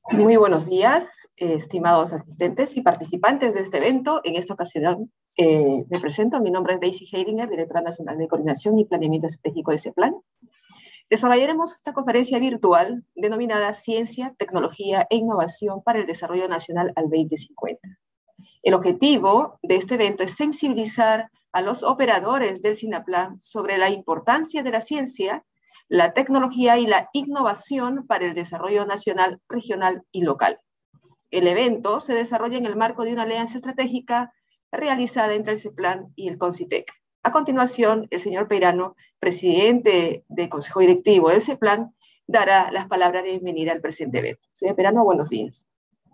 Muy buenos días, estimados asistentes y participantes de este evento. En esta ocasión me presento. Mi nombre es Daisy Heidinger, directora nacional de Coordinación y Planeamiento Estratégico de CEPLAN. Desarrollaremos esta conferencia virtual denominada Ciencia, Tecnología e Innovación para el Desarrollo Nacional al 2050. El objetivo de este evento es sensibilizar a los operadores del SINAPLAN sobre la importancia de la ciencia, la tecnología y la innovación para el desarrollo nacional, regional y local. El evento se desarrolla en el marco de una alianza estratégica realizada entre el CEPLAN y el CONCITEC. A continuación, el señor Peirano, presidente del Consejo Directivo del CEPLAN, dará las palabras de bienvenida al presente evento. Señor Peirano, buenos días.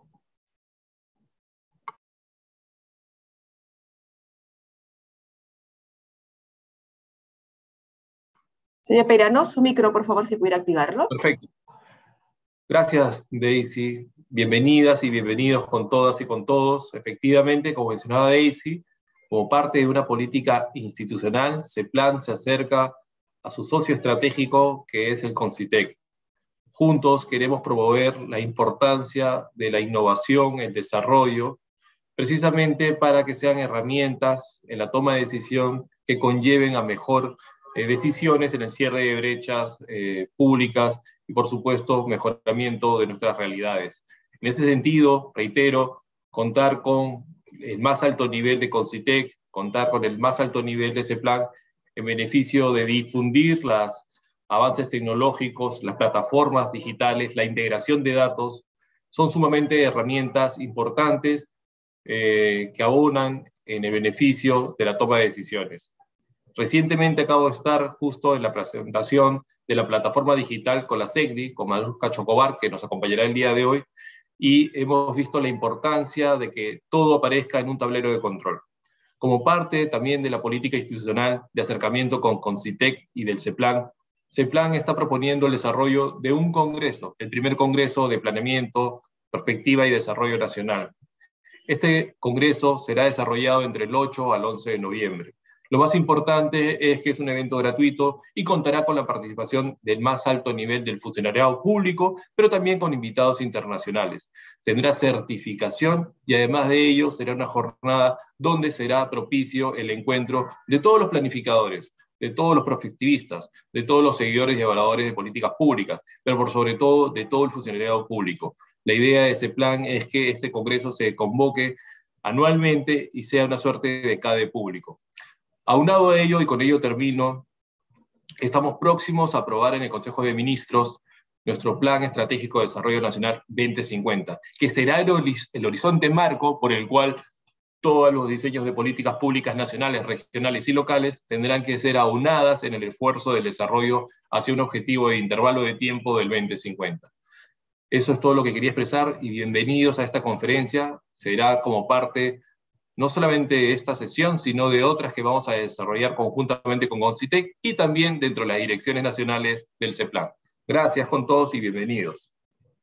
Señor Peirano, su micro, por favor, si pudiera activarlo. Perfecto. Gracias, Daisy. Bienvenidas y bienvenidos con todas y con todos. Efectivamente, como mencionaba Daisy, como parte de una política institucional, CEPLAN se acerca a su socio estratégico, que es el CONCITEC. Juntos queremos promover la importancia de la innovación, el desarrollo, precisamente para que sean herramientas en la toma de decisión que conlleven a mejor decisiones en el cierre de brechas públicas y, por supuesto, mejoramiento de nuestras realidades. En ese sentido, reitero, contar con el más alto nivel de CONCITEC, contar con el más alto nivel de CEPLAN en beneficio de difundir los avances tecnológicos, las plataformas digitales, la integración de datos, son sumamente herramientas importantes que abonan en el beneficio de la toma de decisiones. Recientemente acabo de estar justo en la presentación de la plataforma digital con la SECDI, con Maruja Chocobar, que nos acompañará el día de hoy, y hemos visto la importancia de que todo aparezca en un tablero de control. Como parte también de la política institucional de acercamiento con CONCITEC y del CEPLAN, CEPLAN está proponiendo el desarrollo de un congreso, el primer congreso de planeamiento, perspectiva y desarrollo nacional. Este congreso será desarrollado entre el 8 al 11 de noviembre. Lo más importante es que es un evento gratuito y contará con la participación del más alto nivel del funcionariado público, pero también con invitados internacionales. Tendrá certificación y además de ello será una jornada donde será propicio el encuentro de todos los planificadores, de todos los prospectivistas, de todos los seguidores y evaluadores de políticas públicas, pero por sobre todo de todo el funcionariado público. La idea de ese plan es que este congreso se convoque anualmente y sea una suerte de CADE público. Aunado a ello, y con ello termino, estamos próximos a aprobar en el Consejo de Ministros nuestro Plan Estratégico de Desarrollo Nacional 2050, que será el horizonte marco por el cual todos los diseños de políticas públicas nacionales, regionales y locales tendrán que ser aunadas en el esfuerzo del desarrollo hacia un objetivo de intervalo de tiempo del 2050. Eso es todo lo que quería expresar y bienvenidos a esta conferencia. Será como parte no solamente de esta sesión, sino de otras que vamos a desarrollar conjuntamente con CONCITEC y también dentro de las direcciones nacionales del CEPLAN. Gracias con todos y bienvenidos.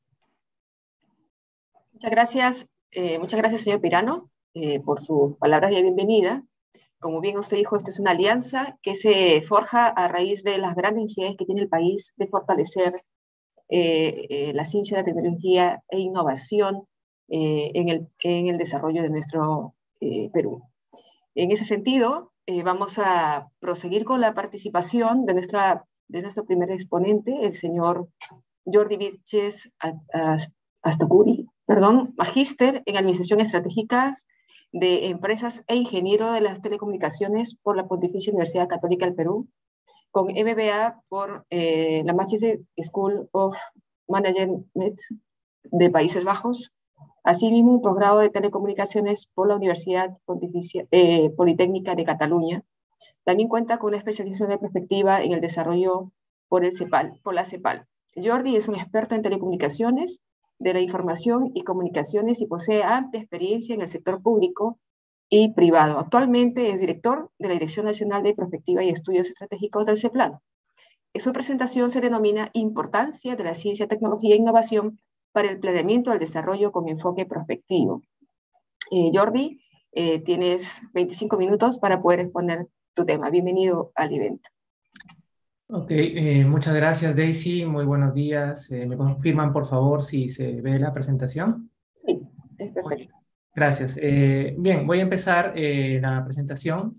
Muchas gracias, señor Peirano, por sus palabras de bienvenida. Como bien usted dijo, esta es una alianza que se forja a raíz de las grandes necesidades que tiene el país de fortalecer la ciencia, la tecnología e innovación en el desarrollo de nuestro Perú. En ese sentido, vamos a proseguir con la participación de nuestro primer exponente, el señor Jordi Vilches Astacuri, magíster en Administración Estratégica de Empresas e ingeniero de las telecomunicaciones por la Pontificia Universidad Católica del Perú, con MBA por la Manchester School of Management de Países Bajos, asimismo un posgrado de telecomunicaciones por la Universidad Politécnica de Cataluña. También cuenta con una especialización de perspectiva en el desarrollo por la CEPAL. Jordi es un experto en telecomunicaciones, de la información y comunicaciones y posee amplia experiencia en el sector público y privado. Actualmente es director de la Dirección Nacional de Prospectiva y Estudios Estratégicos del CEPLAN. En su presentación se denomina Importancia de la Ciencia, Tecnología e Innovación para el Planeamiento del Desarrollo con Enfoque Prospectivo. Jordi, tienes 25 minutos para poder exponer tu tema. Bienvenido al evento. Ok, muchas gracias, Daisy. Muy buenos días. ¿Me confirman, por favor, si se ve la presentación? Sí, es Muy bien, perfecto. gracias. Bien, voy a empezar la presentación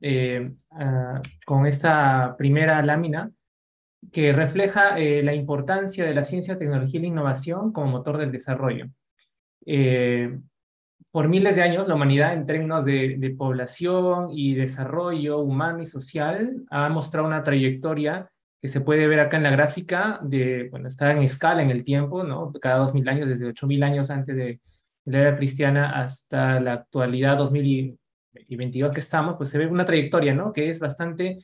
con esta primera lámina que refleja la importancia de la ciencia, tecnología y la innovación como motor del desarrollo. Eh, por miles de años, la humanidad en términos de población y desarrollo humano y social ha mostrado una trayectoria que se puede ver acá en la gráfica, bueno, está en escala en el tiempo, ¿no? Cada 2000 años, desde 8000 años antes de la era cristiana hasta la actualidad 2022 que estamos, pues se ve una trayectoria, ¿no? Que es bastante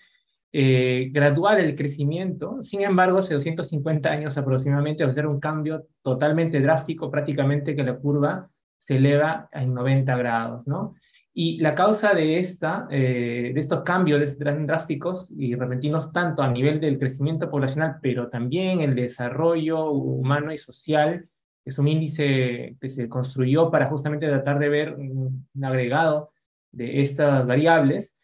gradual el crecimiento. Sin embargo, hace 250 años aproximadamente va a ser un cambio totalmente drástico, prácticamente que la curva se eleva en 90 grados, ¿no? Y la causa de estos cambios drásticos y repentinos, tanto a nivel del crecimiento poblacional, pero también el desarrollo humano y social, es un índice que se construyó para justamente tratar de ver un agregado de estas variables,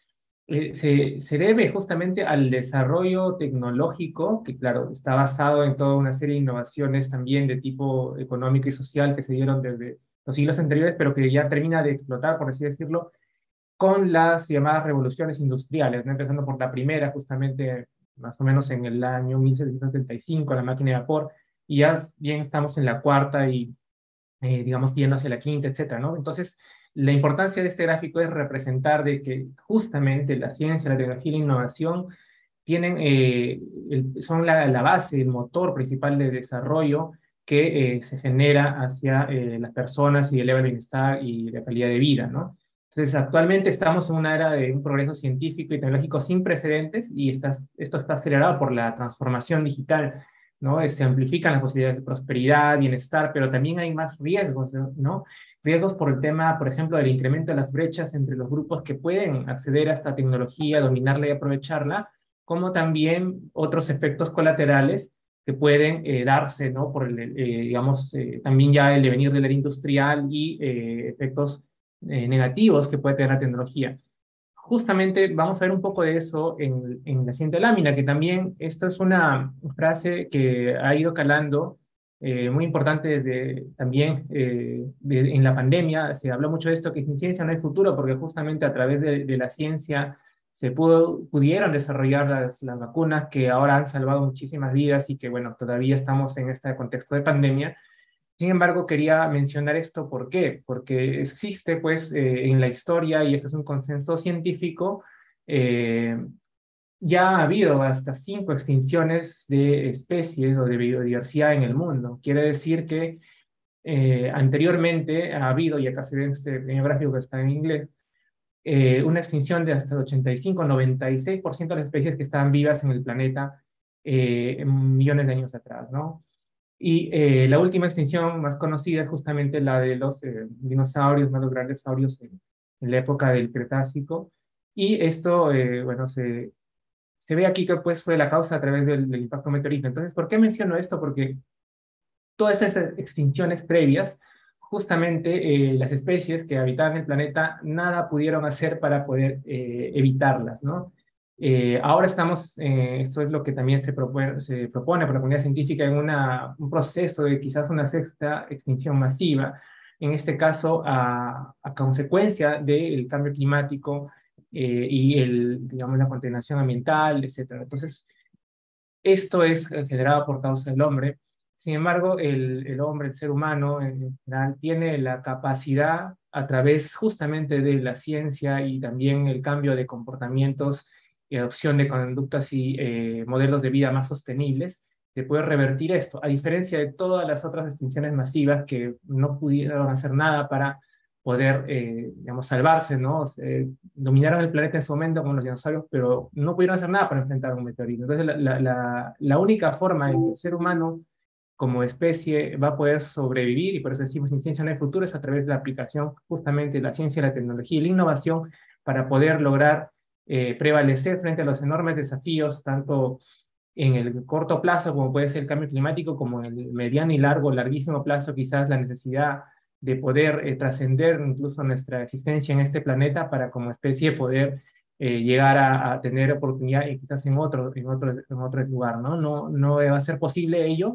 se debe justamente al desarrollo tecnológico, que claro, está basado en toda una serie de innovaciones también de tipo económico y social que se dieron desde los siglos anteriores, pero que ya termina de explotar, por así decirlo, con las llamadas revoluciones industriales, ¿no? Empezando por la primera, justamente más o menos en el año 1775, la máquina de vapor, y ya bien estamos en la cuarta y digamos, yendo hacia la quinta, etcétera, ¿no? Entonces, la importancia de este gráfico es representar de que justamente la ciencia, la tecnología y la innovación tienen, son la base, el motor principal de desarrollo que se genera hacia las personas y eleva el bienestar y la calidad de vida, ¿no? Entonces, actualmente estamos en una era de un progreso científico y tecnológico sin precedentes y esto está acelerado por la transformación digital, ¿no? Se amplifican las posibilidades de prosperidad, bienestar, pero también hay más riesgos, ¿no? Riesgos por el tema, por ejemplo, del incremento de las brechas entre los grupos que pueden acceder a esta tecnología, dominarla y aprovecharla, como también otros efectos colaterales que pueden darse, ¿no? Por digamos, también ya el devenir de la era industrial y efectos negativos que puede tener la tecnología. Justamente vamos a ver un poco de eso en la siguiente lámina, que también esto es una frase que ha ido calando, muy importante desde también en la pandemia. Se habló mucho de esto, que sin ciencia no hay futuro, porque justamente a través de la ciencia pudieron desarrollar las vacunas que ahora han salvado muchísimas vidas y que, bueno, todavía estamos en este contexto de pandemia. Sin embargo, quería mencionar esto, ¿por qué? Porque existe, pues, en la historia, y esto es un consenso científico, eh, ya ha habido hasta 5 extinciones de especies o de biodiversidad en el mundo. Quiere decir que anteriormente ha habido, y acá se ve en este pequeño gráfico que está en inglés, una extinción de hasta el 85-96% de las especies que estaban vivas en el planeta millones de años atrás, ¿no? Y la última extinción más conocida es justamente la de los dinosaurios, más los grandes saurios en la época del Cretácico. Y esto, bueno, se ve aquí que pues fue la causa a través del impacto meteorito. Entonces, ¿por qué menciono esto? Porque todas esas extinciones previas, justamente las especies que habitaban el planeta, nada pudieron hacer para poder evitarlas, ¿no? Ahora estamos, esto es lo que también se propone por la comunidad científica, en un proceso de quizás una sexta extinción masiva, en este caso a consecuencia del cambio climático y digamos, la contaminación ambiental, etcétera. Entonces, esto es generado por causa del hombre. Sin embargo, el hombre, el ser humano en general, tiene la capacidad, a través justamente de la ciencia y también el cambio de comportamientos y adopción de conductas y modelos de vida más sostenibles, de poder revertir esto, a diferencia de todas las otras extinciones masivas que no pudieron hacer nada para poder, digamos, salvarse, ¿no? Dominaron el planeta en su momento como los dinosaurios, pero no pudieron hacer nada para enfrentar un meteorito. Entonces, la única forma en que el ser humano como especie va a poder sobrevivir, y por eso decimos sin ciencia no hay futuro, es a través de la aplicación justamente de la ciencia, la tecnología y la innovación para poder lograr prevalecer frente a los enormes desafíos, tanto en el corto plazo, como puede ser el cambio climático, como en el mediano y larguísimo plazo, quizás la necesidad de poder trascender incluso nuestra existencia en este planeta para como especie poder llegar a tener oportunidad quizás en otro lugar, ¿no? No va a ser posible ello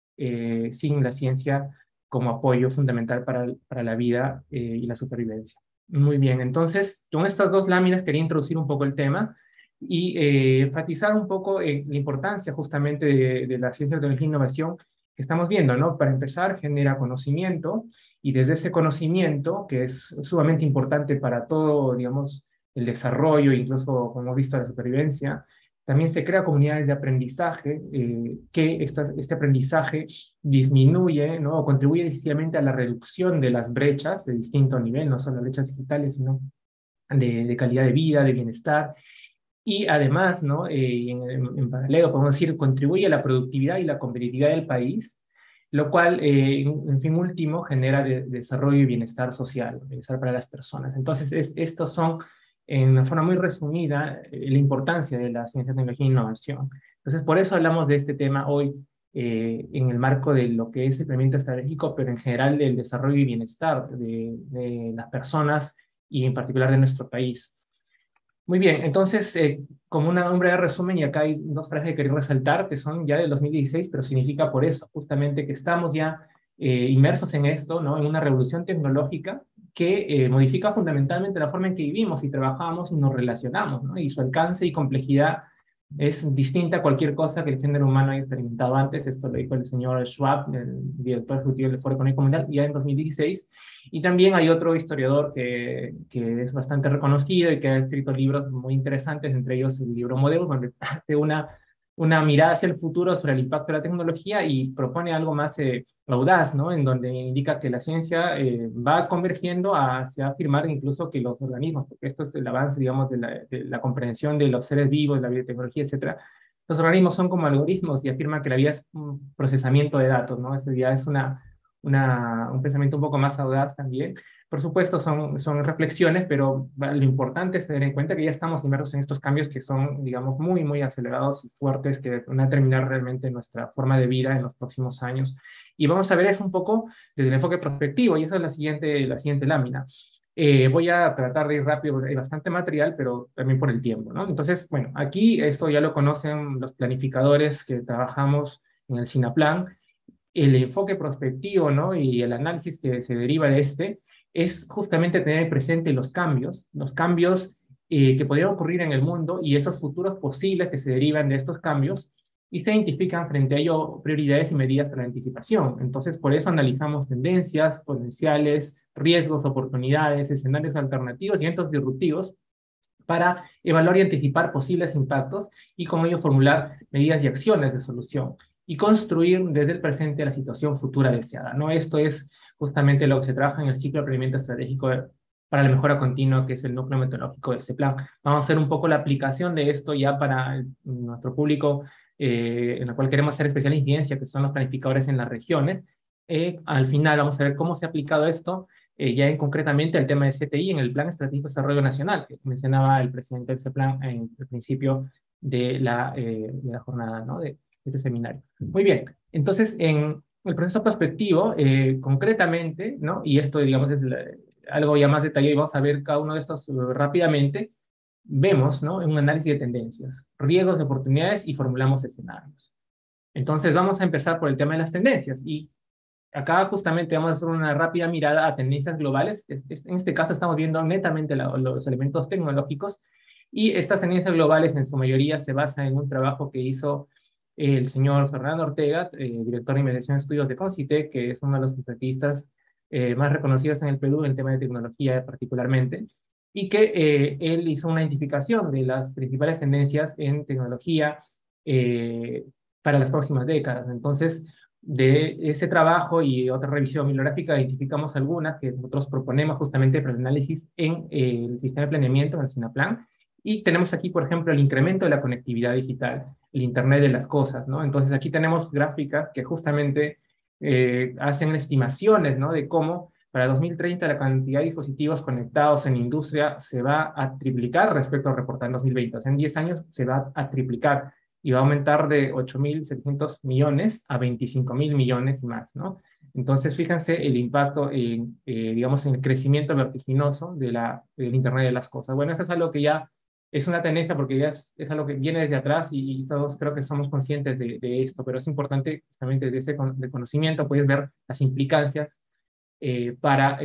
sin la ciencia como apoyo fundamental para la vida y la supervivencia. Muy bien, entonces, con estas dos láminas quería introducir un poco el tema y enfatizar un poco la importancia justamente de la ciencia, tecnología e innovación que estamos viendo, ¿no? Para empezar, genera conocimiento y desde ese conocimiento, que es sumamente importante para todo, digamos, el desarrollo, incluso como hemos visto la supervivencia, también se crea comunidades de aprendizaje, que este aprendizaje disminuye, ¿no? O contribuye decisivamente a la reducción de las brechas de distinto nivel, no solo brechas digitales, sino de calidad de vida, de bienestar. Y además, ¿no? En paralelo, podemos decir, contribuye a la productividad y la competitividad del país, lo cual, en fin último, genera desarrollo y bienestar social, bienestar para las personas. Entonces, estos son, en una forma muy resumida, la importancia de la ciencia, tecnología e innovación. Entonces, por eso hablamos de este tema hoy, en el marco de lo que es el planeamiento estratégico, pero en general del desarrollo y bienestar de las personas y en particular de nuestro país. Muy bien, entonces, como un breve resumen, y acá hay dos frases que quería resaltar, que son ya del 2016, pero significa por eso justamente que estamos ya inmersos en esto, ¿no? En una revolución tecnológica que modifica fundamentalmente la forma en que vivimos y trabajamos y nos relacionamos, ¿no? Y su alcance y complejidad es distinta a cualquier cosa que el género humano haya experimentado antes. Esto lo dijo el señor Schwab, el director ejecutivo del Foro Económico Mundial, ya en 2016. Y también hay otro historiador que es bastante reconocido y que ha escrito libros muy interesantes, entre ellos el libro Modelos, donde hace una mirada hacia el futuro sobre el impacto de la tecnología y propone algo más audaz, ¿no? En donde indica que la ciencia va convergiendo hacia afirmar incluso que los organismos, porque esto es el avance, digamos, de la comprensión de los seres vivos, la biotecnología, etcétera. Los organismos son como algoritmos y afirma que la vida es un procesamiento de datos, ¿no? Eso ya es un pensamiento un poco más audaz también. Por supuesto, son reflexiones, pero lo importante es tener en cuenta que ya estamos inmersos en estos cambios que son, digamos, muy, muy acelerados y fuertes, que van a determinar realmente nuestra forma de vida en los próximos años. Y vamos a ver eso un poco desde el enfoque prospectivo, y esa es la siguiente lámina. Voy a tratar de ir rápido, porque hay bastante material, pero también por el tiempo, ¿no? Entonces, bueno, aquí esto ya lo conocen los planificadores que trabajamos en el SINAPLAN. El enfoque prospectivo, ¿no? Y el análisis que se deriva de este es justamente tener presente los cambios que podrían ocurrir en el mundo y esos futuros posibles que se derivan de estos cambios, y se identifican frente a ello prioridades y medidas para la anticipación. Entonces, por eso analizamos tendencias, potenciales, riesgos, oportunidades, escenarios alternativos y eventos disruptivos para evaluar y anticipar posibles impactos y con ello formular medidas y acciones de solución y construir desde el presente la situación futura deseada, ¿no? Esto es justamente lo que se trabaja en el ciclo de planeamiento estratégico para la mejora continua, que es el núcleo metodológico de este plan. Vamos a hacer un poco la aplicación de esto ya para nuestro público, en la cual queremos hacer especial incidencia, que son los planificadores en las regiones. Al final vamos a ver cómo se ha aplicado esto ya en concretamente el tema de CTI en el Plan Estratégico de Desarrollo Nacional, que mencionaba el presidente de ese plan en el principio de la jornada, ¿no? De este seminario. Muy bien, entonces en el proceso prospectivo, concretamente, ¿no? Y esto, digamos, es algo ya más detallado y vamos a ver cada uno de estos rápidamente. Vemos, ¿no? Un análisis de tendencias, riesgos de oportunidades y formulamos escenarios. Entonces vamos a empezar por el tema de las tendencias y acá justamente vamos a hacer una rápida mirada a tendencias globales. En este caso estamos viendo netamente los elementos tecnológicos, y estas tendencias globales en su mayoría se basan en un trabajo que hizo el señor Fernando Ortega, director de investigación y estudios de CONCITEC, que es uno de los especialistas más reconocidos en el Perú en el tema de tecnología particularmente, y que él hizo una identificación de las principales tendencias en tecnología para las próximas décadas. Entonces, de ese trabajo y otra revisión bibliográfica identificamos algunas que nosotros proponemos justamente para el análisis en el sistema de planeamiento, en el SINAPLAN, y tenemos aquí, por ejemplo, el incremento de la conectividad digital, el Internet de las cosas, ¿no? Entonces aquí tenemos gráficas que justamente hacen estimaciones, ¿no? De cómo para 2030 la cantidad de dispositivos conectados en industria se va a triplicar respecto al reportado en 2020. O sea, en 10 años se va a triplicar y va a aumentar de 8.700 millones a 25.000 millones y más, ¿no? Entonces, fíjense el impacto, digamos, en el crecimiento vertiginoso del Internet de las cosas. Bueno, eso es algo que ya Es una tendencia porque ya es algo que viene desde atrás y todos creo que somos conscientes de esto, pero es importante también desde ese de conocimiento puedes ver las implicancias para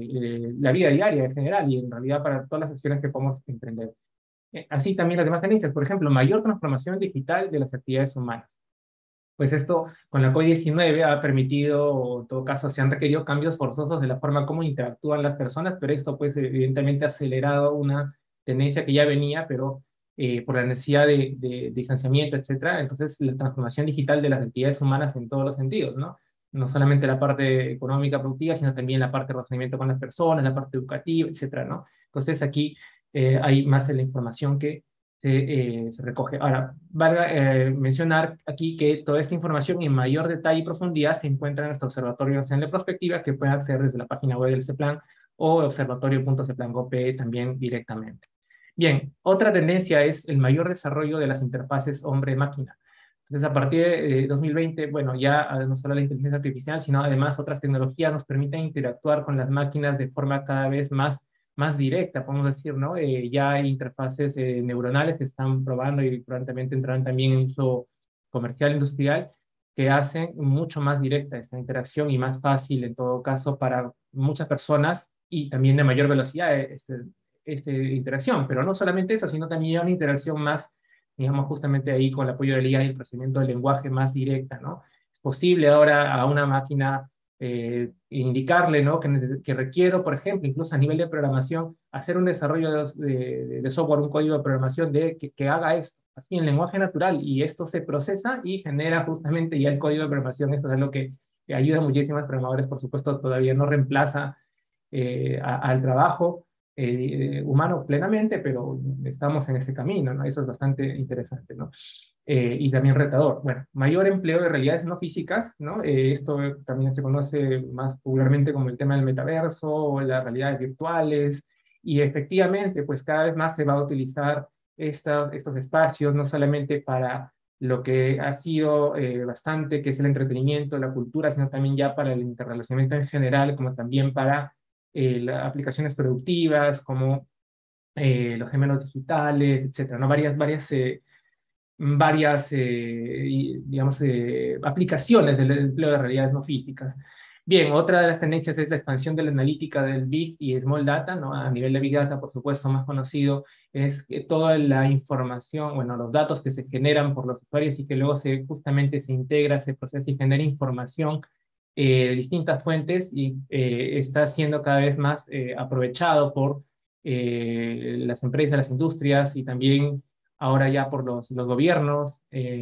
la vida diaria en general y en realidad para todas las acciones que podemos emprender. Así también las demás tendencias, por ejemplo, mayor transformación digital de las actividades humanas. Pues esto con la COVID-19 ha permitido, o en todo caso se han requerido cambios forzosos de la forma como interactúan las personas, pero esto pues evidentemente ha acelerado una tendencia que ya venía, pero por la necesidad de distanciamiento, etcétera. Entonces la transformación digital de las actividades humanas en todos los sentidos, ¿no? No solamente la parte económica productiva, sino también la parte de relacionamiento con las personas, la parte educativa, etcétera, ¿no? Entonces aquí hay más en la información que se recoge. Ahora, vale mencionar aquí que toda esta información en mayor detalle y profundidad se encuentra en nuestro Observatorio Nacional de Prospectiva, que puede acceder desde la página web del CEPLAN o observatorio.ceplan.pe también directamente. Bien, otra tendencia es el mayor desarrollo de las interfaces hombre-máquina. Entonces, a partir de 2020, bueno, ya no solo la inteligencia artificial, sino además otras tecnologías nos permiten interactuar con las máquinas de forma cada vez más directa, podemos decir, ¿no? Ya hay interfaces neuronales que están probando y probablemente entrarán también en uso comercial, industrial, que hacen mucho más directa esta interacción y más fácil en todo caso para muchas personas y también de mayor velocidad esta interacción. Pero no solamente eso, sino también una interacción más, digamos, justamente ahí con el apoyo de la IA y el procesamiento del lenguaje más directa, ¿no? Es posible ahora a una máquina indicarle, ¿no? Que requiero, por ejemplo, incluso a nivel de programación, hacer un desarrollo de software, un código de programación que haga esto, así en lenguaje natural, y esto se procesa y genera justamente ya el código de programación. Esto es lo que ayuda a muchísimos programadores, por supuesto, todavía no reemplaza al trabajo humano plenamente, pero estamos en ese camino, ¿no? Eso es bastante interesante, ¿no? Y también retador. Bueno, mayor empleo de realidades no físicas, ¿no? Esto también se conoce más popularmente como el tema del metaverso o las realidades virtuales, y efectivamente, pues cada vez más se va a utilizar estos espacios, no solamente para lo que ha sido bastante, que es el entretenimiento, la cultura, sino también ya para el interrelacionamiento en general, como también para las aplicaciones productivas, como los gemelos digitales, etcétera, ¿no? Digamos, aplicaciones del empleo de realidades no físicas. Bien, otra de las tendencias es la expansión de la analítica del Big y Small Data, ¿no? A nivel de Big Data, por supuesto, más conocido es que toda la información, bueno, los datos que se generan por los usuarios y que luego justamente se integra, se procesa y genera información de distintas fuentes y está siendo cada vez más aprovechado por las empresas, las industrias y también ahora ya por los gobiernos.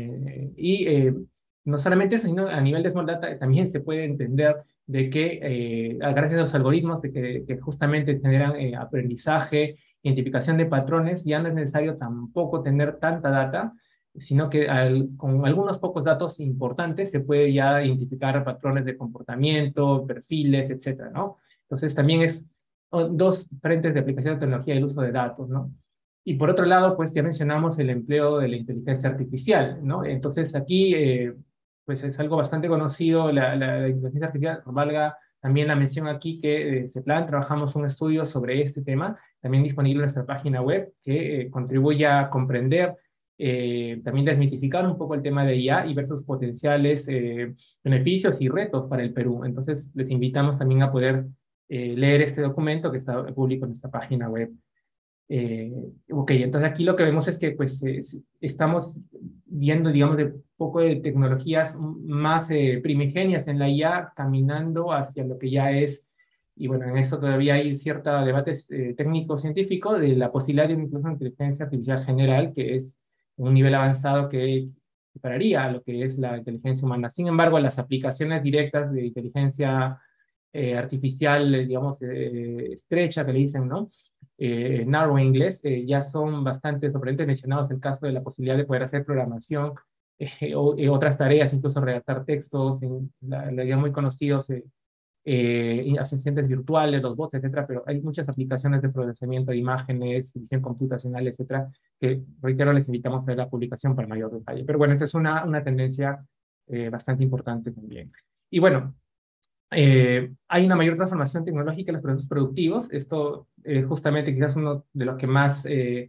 No solamente eso, sino a nivel de Small Data también se puede entender de que gracias a los algoritmos que justamente generan aprendizaje, identificación de patrones, ya no es necesario tampoco tener tanta data, sino que con algunos pocos datos importantes se puede ya identificar patrones de comportamiento, perfiles, etcétera, ¿no? Entonces también es dos frentes de aplicación de tecnología y el uso de datos, ¿no? Y por otro lado, pues ya mencionamos el empleo de la inteligencia artificial, ¿no? Entonces aquí, pues es algo bastante conocido, la inteligencia artificial, valga también la mención aquí que CEPLAN trabajamos un estudio sobre este tema, también disponible en nuestra página web, que contribuye a comprender, también desmitificar un poco el tema de IA y ver sus potenciales beneficios y retos para el Perú. Entonces les invitamos también a poder leer este documento que está público en nuestra página web. Ok, entonces aquí lo que vemos es que pues estamos viendo, digamos, de poco de tecnologías más primigenias en la IA, caminando hacia lo que ya es, y bueno, en esto todavía hay cierto debate técnico-científico de la posibilidad de incluso inteligencia artificial general, que es un nivel avanzado que superaría a lo que es la inteligencia humana. Sin embargo, las aplicaciones directas de inteligencia artificial, digamos, estrecha, que le dicen, ¿no? Narrow en inglés, ya son bastante sorprendentes, mencionados el caso de la posibilidad de poder hacer programación o otras tareas, incluso redactar textos, ya muy conocidos, asistentes virtuales, los bots, etcétera, pero hay muchas aplicaciones de procesamiento de imágenes, visión computacional, etcétera, que reitero, les invitamos a ver la publicación para mayor detalle. Pero bueno, esta es una tendencia bastante importante también. Y bueno, hay una mayor transformación tecnológica en los procesos productivos. Esto justamente quizás uno de los que más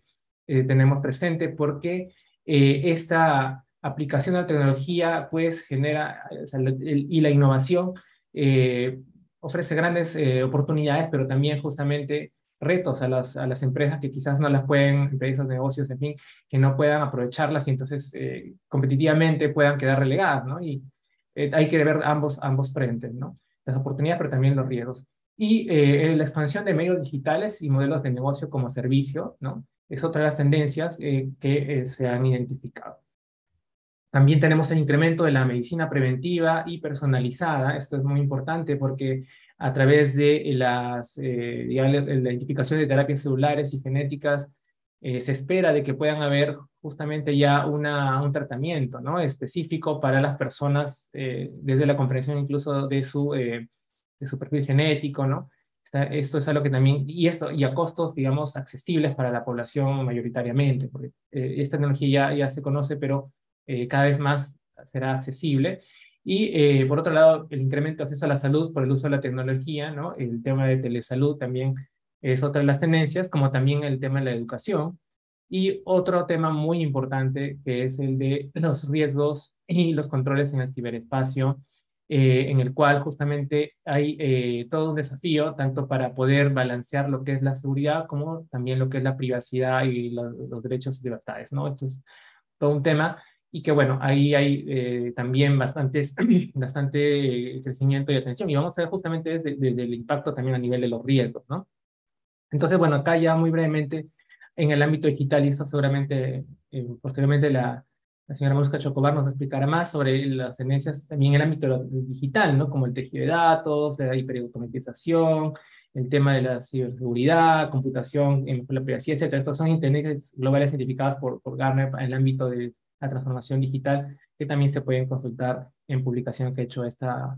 tenemos presente, porque esta aplicación de la tecnología pues genera, o sea, y la innovación ofrece grandes oportunidades, pero también justamente retos a las empresas que quizás no las pueden, empresas, negocios, en fin, que no puedan aprovecharlas y entonces competitivamente puedan quedar relegadas, ¿no? Y hay que ver ambos frentes, ¿no? Las oportunidades, pero también los riesgos. Y la expansión de medios digitales y modelos de negocio como servicio, ¿no? Es otra de las tendencias que se han identificado. También tenemos el incremento de la medicina preventiva y personalizada. Esto es muy importante porque a través de digamos, la identificación de terapias celulares y genéticas, se espera de que puedan haber justamente ya un tratamiento, ¿no? Específico para las personas, desde la comprensión incluso de su perfil genético, ¿no? Esto es algo que también, y a costos, digamos, accesibles para la población mayoritariamente, porque esta tecnología ya se conoce, pero cada vez más será accesible. Y por otro lado, el incremento de acceso a la salud por el uso de la tecnología, ¿no? El tema de telesalud también es otra de las tendencias, como también el tema de la educación. Y otro tema muy importante que es el de los riesgos y los controles en el ciberespacio, en el cual justamente hay todo un desafío, tanto para poder balancear lo que es la seguridad, como también lo que es la privacidad y los derechos y libertades, ¿no? Esto es todo un tema y que bueno, ahí hay también bastante crecimiento y atención. Y vamos a ver justamente desde el impacto también a nivel de los riesgos, ¿no? Entonces, bueno, acá ya muy brevemente en el ámbito digital, y esto seguramente posteriormente la señora Mosca Chocobar nos explicará más sobre las tendencias también en el ámbito digital, ¿no? Como el tejido de datos, la hiperautomatización, el tema de la ciberseguridad, computación, la privacidad, etcétera. Estos son tendencias globales identificadas por Gartner en el ámbito de la transformación digital, que también se pueden consultar en publicación que ha hecho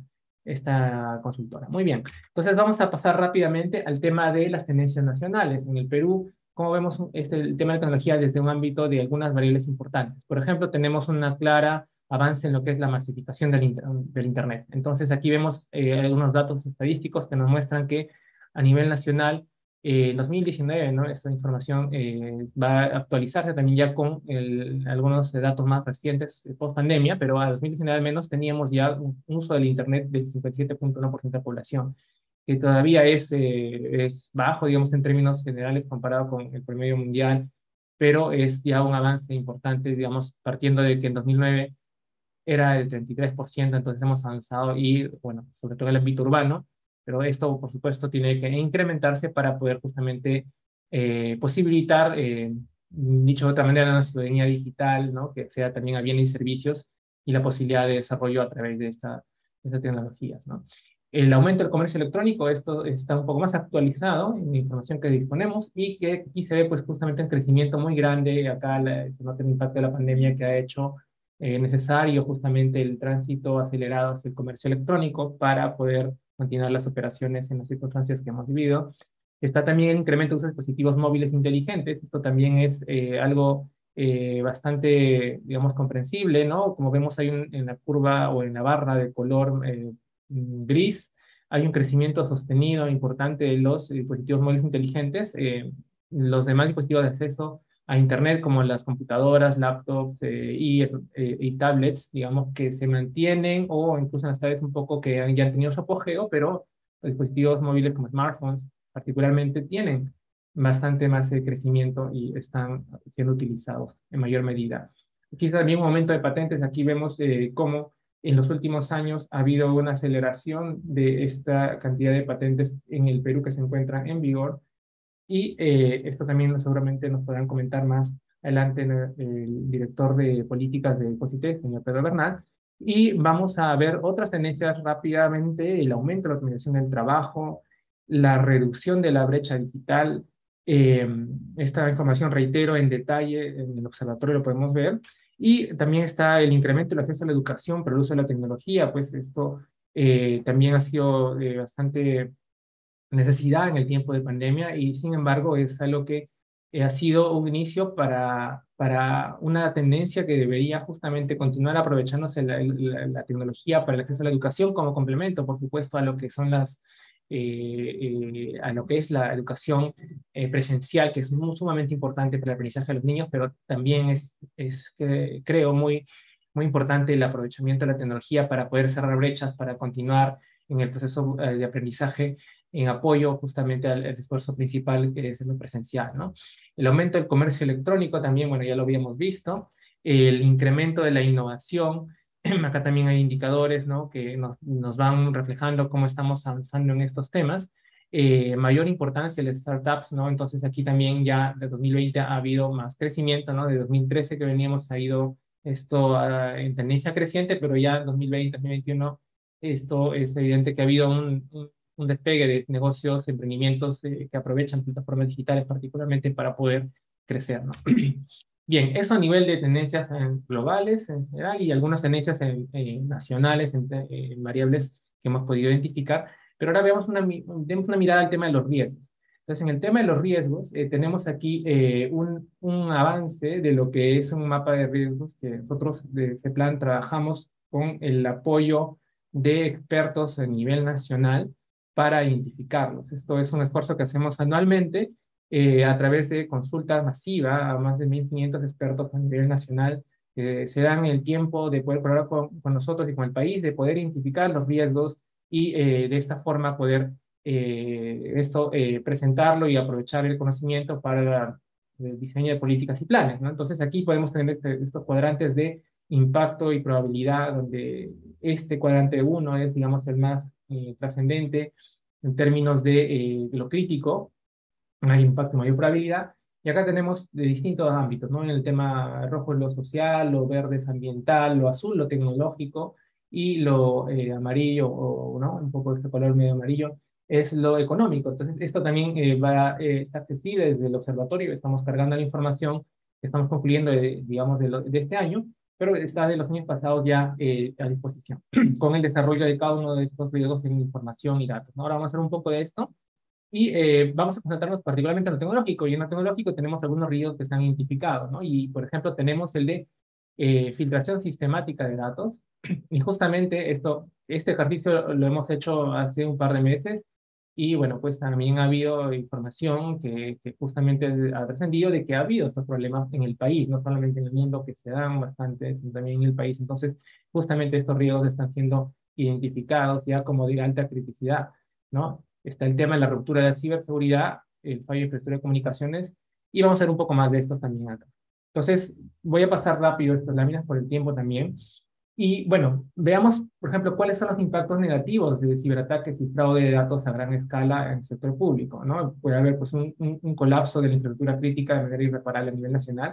esta consultora. Muy bien. Entonces vamos a pasar rápidamente al tema de las tendencias nacionales. En el Perú, como vemos el tema de tecnología desde un ámbito de algunas variables importantes. Por ejemplo, tenemos una clara avance en lo que es la masificación del Internet. Entonces aquí vemos algunos datos estadísticos que nos muestran que a nivel nacional, 2019, ¿no? Esta información va a actualizarse también ya con algunos datos más recientes post pandemia, pero a 2019 al menos teníamos ya un uso del Internet del 57.1% de la población, que todavía es bajo, digamos, en términos generales comparado con el promedio mundial, pero es ya un avance importante, digamos, partiendo de que en 2009 era del 33%, entonces hemos avanzado y, bueno, sobre todo en el ámbito urbano, pero esto, por supuesto, tiene que incrementarse para poder justamente posibilitar, dicho de otra manera, una ciudadanía digital, ¿no? Que sea también a bienes y servicios y la posibilidad de desarrollo a través de estas tecnologías, ¿no? El aumento del comercio electrónico, esto está un poco más actualizado en la información que disponemos y que aquí se ve pues justamente un crecimiento muy grande. Acá se nota el impacto de la pandemia que ha hecho necesario justamente el tránsito acelerado hacia el comercio electrónico para poder continuar las operaciones en las circunstancias que hemos vivido. Está también el incremento de uso de dispositivos móviles inteligentes. Esto también es algo bastante, digamos, comprensible, ¿no? Como vemos ahí en la curva o en la barra de color gris, hay un crecimiento sostenido importante de los dispositivos móviles inteligentes. Los demás dispositivos de acceso a Internet, como las computadoras, laptops y tablets, digamos, que se mantienen o incluso en las tablets un poco que ya han tenido su apogeo, pero los dispositivos móviles como smartphones particularmente tienen bastante más crecimiento y están siendo utilizados en mayor medida. Aquí también un aumento de patentes. Aquí vemos cómo en los últimos años ha habido una aceleración de esta cantidad de patentes en el Perú que se encuentran en vigor. Y esto también seguramente nos podrán comentar más adelante el director de políticas de COSITES, señor Pedro Bernal. Y vamos a ver otras tendencias rápidamente: el aumento de la optimización del trabajo, la reducción de la brecha digital. eh, Esta información, reitero, en detalle en el observatorio lo podemos ver. Y también está el incremento del acceso a la educación por el uso de la tecnología. Pues esto también ha sido bastante necesidad en el tiempo de pandemia y sin embargo es algo que ha sido un inicio para una tendencia que debería justamente continuar aprovechándose la tecnología para el acceso a la educación como complemento, por supuesto, a lo que son a lo que es la educación presencial, que es sumamente importante para el aprendizaje de los niños, pero también creo, muy importante el aprovechamiento de la tecnología para poder cerrar brechas, para continuar en el proceso de aprendizaje en apoyo justamente al esfuerzo principal que es lo presencial, ¿no? El aumento del comercio electrónico también, bueno, ya lo habíamos visto, el incremento de la innovación, acá también hay indicadores, ¿no?, que nos van reflejando cómo estamos avanzando en estos temas. Mayor importancia de las startups, ¿no? Entonces aquí también ya de 2020 ha habido más crecimiento, ¿no? De 2013 que veníamos ha ido esto en tendencia creciente, pero ya en 2020, 2021, esto es evidente que ha habido un despegue de negocios, emprendimientos que aprovechan plataformas digitales particularmente para poder crecer, ¿no? Bien, eso a nivel de tendencias globales en general y algunas tendencias nacionales, en variables que hemos podido identificar, pero ahora demos una mirada al tema de los riesgos. Entonces, en el tema de los riesgos, tenemos aquí un avance de lo que es un mapa de riesgos que nosotros de CEPLAN trabajamos con el apoyo de expertos a nivel nacional para identificarlos. Esto es un esfuerzo que hacemos anualmente a través de consultas masivas a más de 1.500 expertos a nivel nacional que se dan el tiempo de poder colaborar con nosotros y con el país, de poder identificar los riesgos y de esta forma poder presentarlo y aprovechar el conocimiento para el diseño de políticas y planes, ¿no? Entonces aquí podemos tener estos cuadrantes de impacto y probabilidad, donde este cuadrante 1 es, digamos, el más trascendente en términos de lo crítico, mayor impacto, mayor probabilidad. Y acá tenemos de distintos ámbitos, ¿no? En el tema rojo es lo social, lo verde es ambiental, lo azul lo tecnológico y lo amarillo, o ¿no?, un poco este color medio amarillo, es lo económico. Entonces, esto también está accesible desde el observatorio. Estamos cargando la información que estamos concluyendo, digamos, de este año, pero está de los años pasados ya a disposición, con el desarrollo de cada uno de estos riesgos en información y datos, ¿no? Ahora vamos a hacer un poco de esto. Y vamos a concentrarnos particularmente en lo tecnológico. Y en lo tecnológico tenemos algunos riesgos que están identificados, ¿no? Y, por ejemplo, tenemos el de filtración sistemática de datos. Y justamente este ejercicio lo hemos hecho hace un par de meses. Y, bueno, pues también ha habido información que justamente ha trascendido de que ha habido estos problemas en el país, no solamente en el mundo, que se dan bastante, sino también en el país. Entonces, justamente estos riesgos están siendo identificados ya como de alta criticidad, ¿no? Está el tema de la ruptura de la ciberseguridad, el fallo de infraestructura de comunicaciones, y vamos a ver un poco más de estos también acá. Entonces, voy a pasar rápido estas láminas por el tiempo también. Y bueno, veamos, por ejemplo, cuáles son los impactos negativos de ciberataques y fraude de datos a gran escala en el sector público, ¿no? Puede haber pues, un colapso de la infraestructura crítica de manera irreparable a nivel nacional.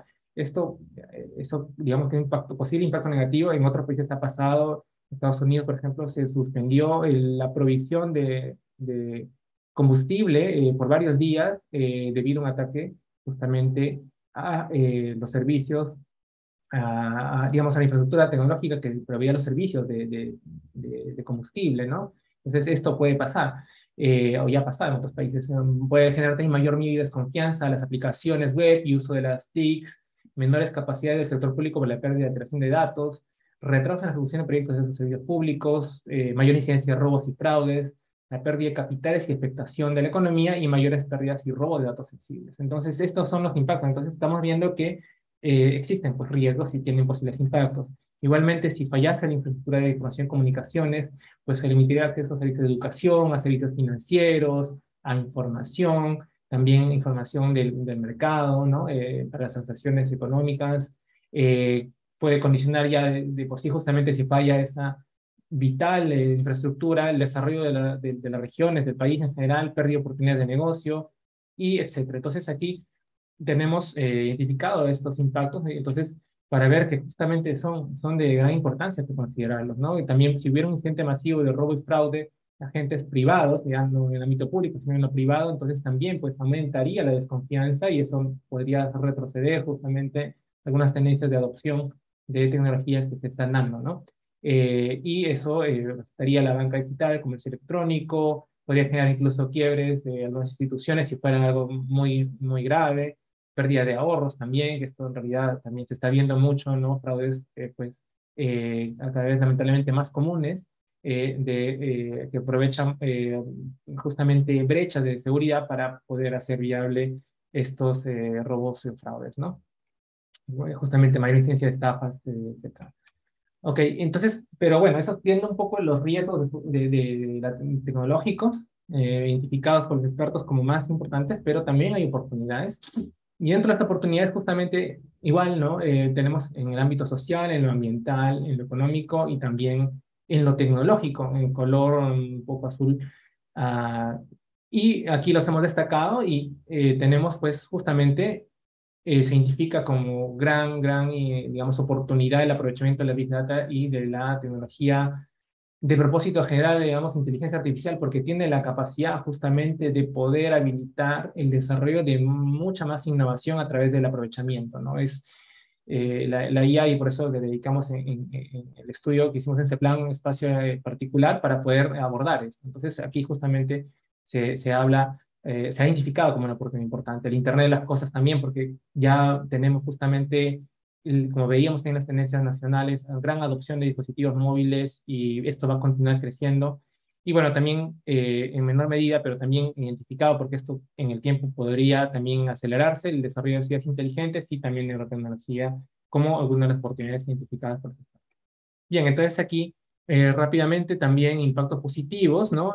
Eso, digamos, que posible impacto negativo en otros países ha pasado. En Estados Unidos, por ejemplo, se suspendió la provisión de combustible por varios días debido a un ataque justamente a los servicios, digamos, a la infraestructura tecnológica que proveía los servicios de combustible, ¿no? Entonces, esto puede pasar, o ya ha pasado en otros países. Puede generar también mayor miedo y desconfianza a las aplicaciones web y uso de las TICs, menores capacidades del sector público por la pérdida de alteración de datos, retraso en la ejecución de proyectos de los servicios públicos, mayor incidencia de robos y fraudes, la pérdida de capitales y afectación de la economía y mayores pérdidas y robo de datos sensibles. Entonces, estos son los impactos. Entonces, estamos viendo que existen pues, riesgos y tienen posibles impactos. Igualmente, si fallase la infraestructura de información y comunicaciones, pues se limitaría acceso a servicios de educación, a servicios financieros, a información, también información del mercado, ¿no? Para las transacciones económicas. Puede condicionar ya de por sí justamente si falla esa vital infraestructura, el desarrollo de las regiones, del país en general, pérdida de oportunidades de negocio, y etcétera. Entonces aquí tenemos identificado estos impactos, entonces para ver que justamente son de gran importancia que considerarlos, ¿no? Y también si hubiera un incidente masivo de robo y fraude a agentes privados, ya no en el ámbito público, sino en lo privado, entonces también pues aumentaría la desconfianza y eso podría retroceder justamente algunas tendencias de adopción de tecnologías que se están dando, ¿no? Y eso afectaría la banca digital, el comercio electrónico, podría generar incluso quiebres de algunas instituciones si fuera algo muy, muy grave, pérdida de ahorros también, que esto en realidad también se está viendo mucho, ¿no? Fraudes, pues, cada vez lamentablemente más comunes. que aprovechan justamente brechas de seguridad para poder hacer viable estos robos y fraudes, ¿no? Justamente mayor incidencia de estafas, etc. Ok, entonces, pero bueno, eso tiene un poco los riesgos tecnológicos, identificados por los expertos como más importantes, pero también hay oportunidades. Y dentro de estas oportunidades, justamente, igual, ¿no? Tenemos en el ámbito social, en lo ambiental, en lo económico y también en lo tecnológico, en color un poco azul. Ah, y aquí los hemos destacado y tenemos, pues, justamente se identifica como gran, digamos, oportunidad el aprovechamiento de la Big Data y de la tecnología de propósito general, digamos, inteligencia artificial, porque tiene la capacidad justamente de poder habilitar el desarrollo de mucha más innovación a través del aprovechamiento, ¿no? Es la IA, y por eso le dedicamos en el estudio que hicimos en CEPLAN un espacio particular para poder abordar esto. Entonces, aquí justamente se habla, se ha identificado como una oportunidad importante. El Internet de las cosas también, porque ya tenemos justamente como veíamos en las tendencias nacionales, gran adopción de dispositivos móviles y esto va a continuar creciendo. Y bueno, también en menor medida, pero también identificado, porque esto en el tiempo podría también acelerarse, el desarrollo de ciudades inteligentes y también neurotecnología, como algunas de las oportunidades identificadas por ejemplo. Bien, entonces aquí rápidamente también impactos positivos, ¿no?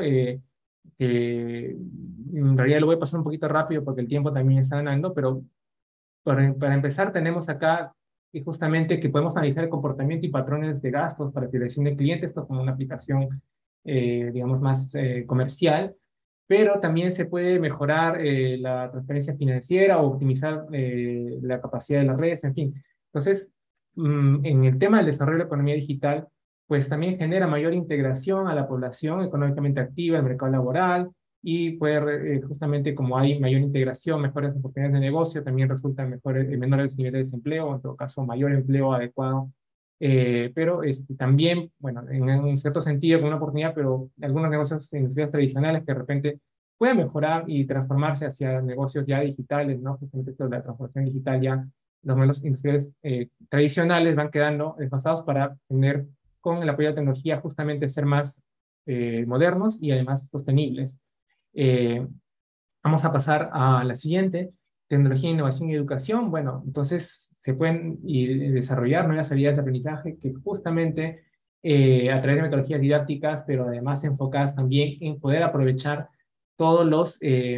En realidad lo voy a pasar un poquito rápido porque el tiempo también está ganando, pero para empezar, tenemos acá justamente que podemos analizar el comportamiento y patrones de gastos para fidelización de clientes, esto como una aplicación, digamos, más comercial, pero también se puede mejorar la transparencia financiera o optimizar la capacidad de las redes, en fin. Entonces, en el tema del desarrollo de la economía digital, pues también genera mayor integración a la población económicamente activa, el mercado laboral, y puede, justamente como hay mayor integración, mejores oportunidades de negocio, también resultan menores niveles de desempleo, o en todo caso mayor empleo adecuado. Pero también, bueno, en un cierto sentido, con una oportunidad, pero algunos negocios industriales tradicionales que de repente pueden mejorar y transformarse hacia negocios ya digitales, ¿no? Justamente esto de la transformación digital ya, los modelos industriales tradicionales van quedando desfasados para tener, con el apoyo de la tecnología, justamente ser más modernos y además sostenibles. Eh, Vamos a pasar a la siguiente, tecnología, innovación y educación. Bueno, entonces se pueden desarrollar nuevas habilidades de aprendizaje que justamente a través de metodologías didácticas, pero además enfocadas también en poder aprovechar todas las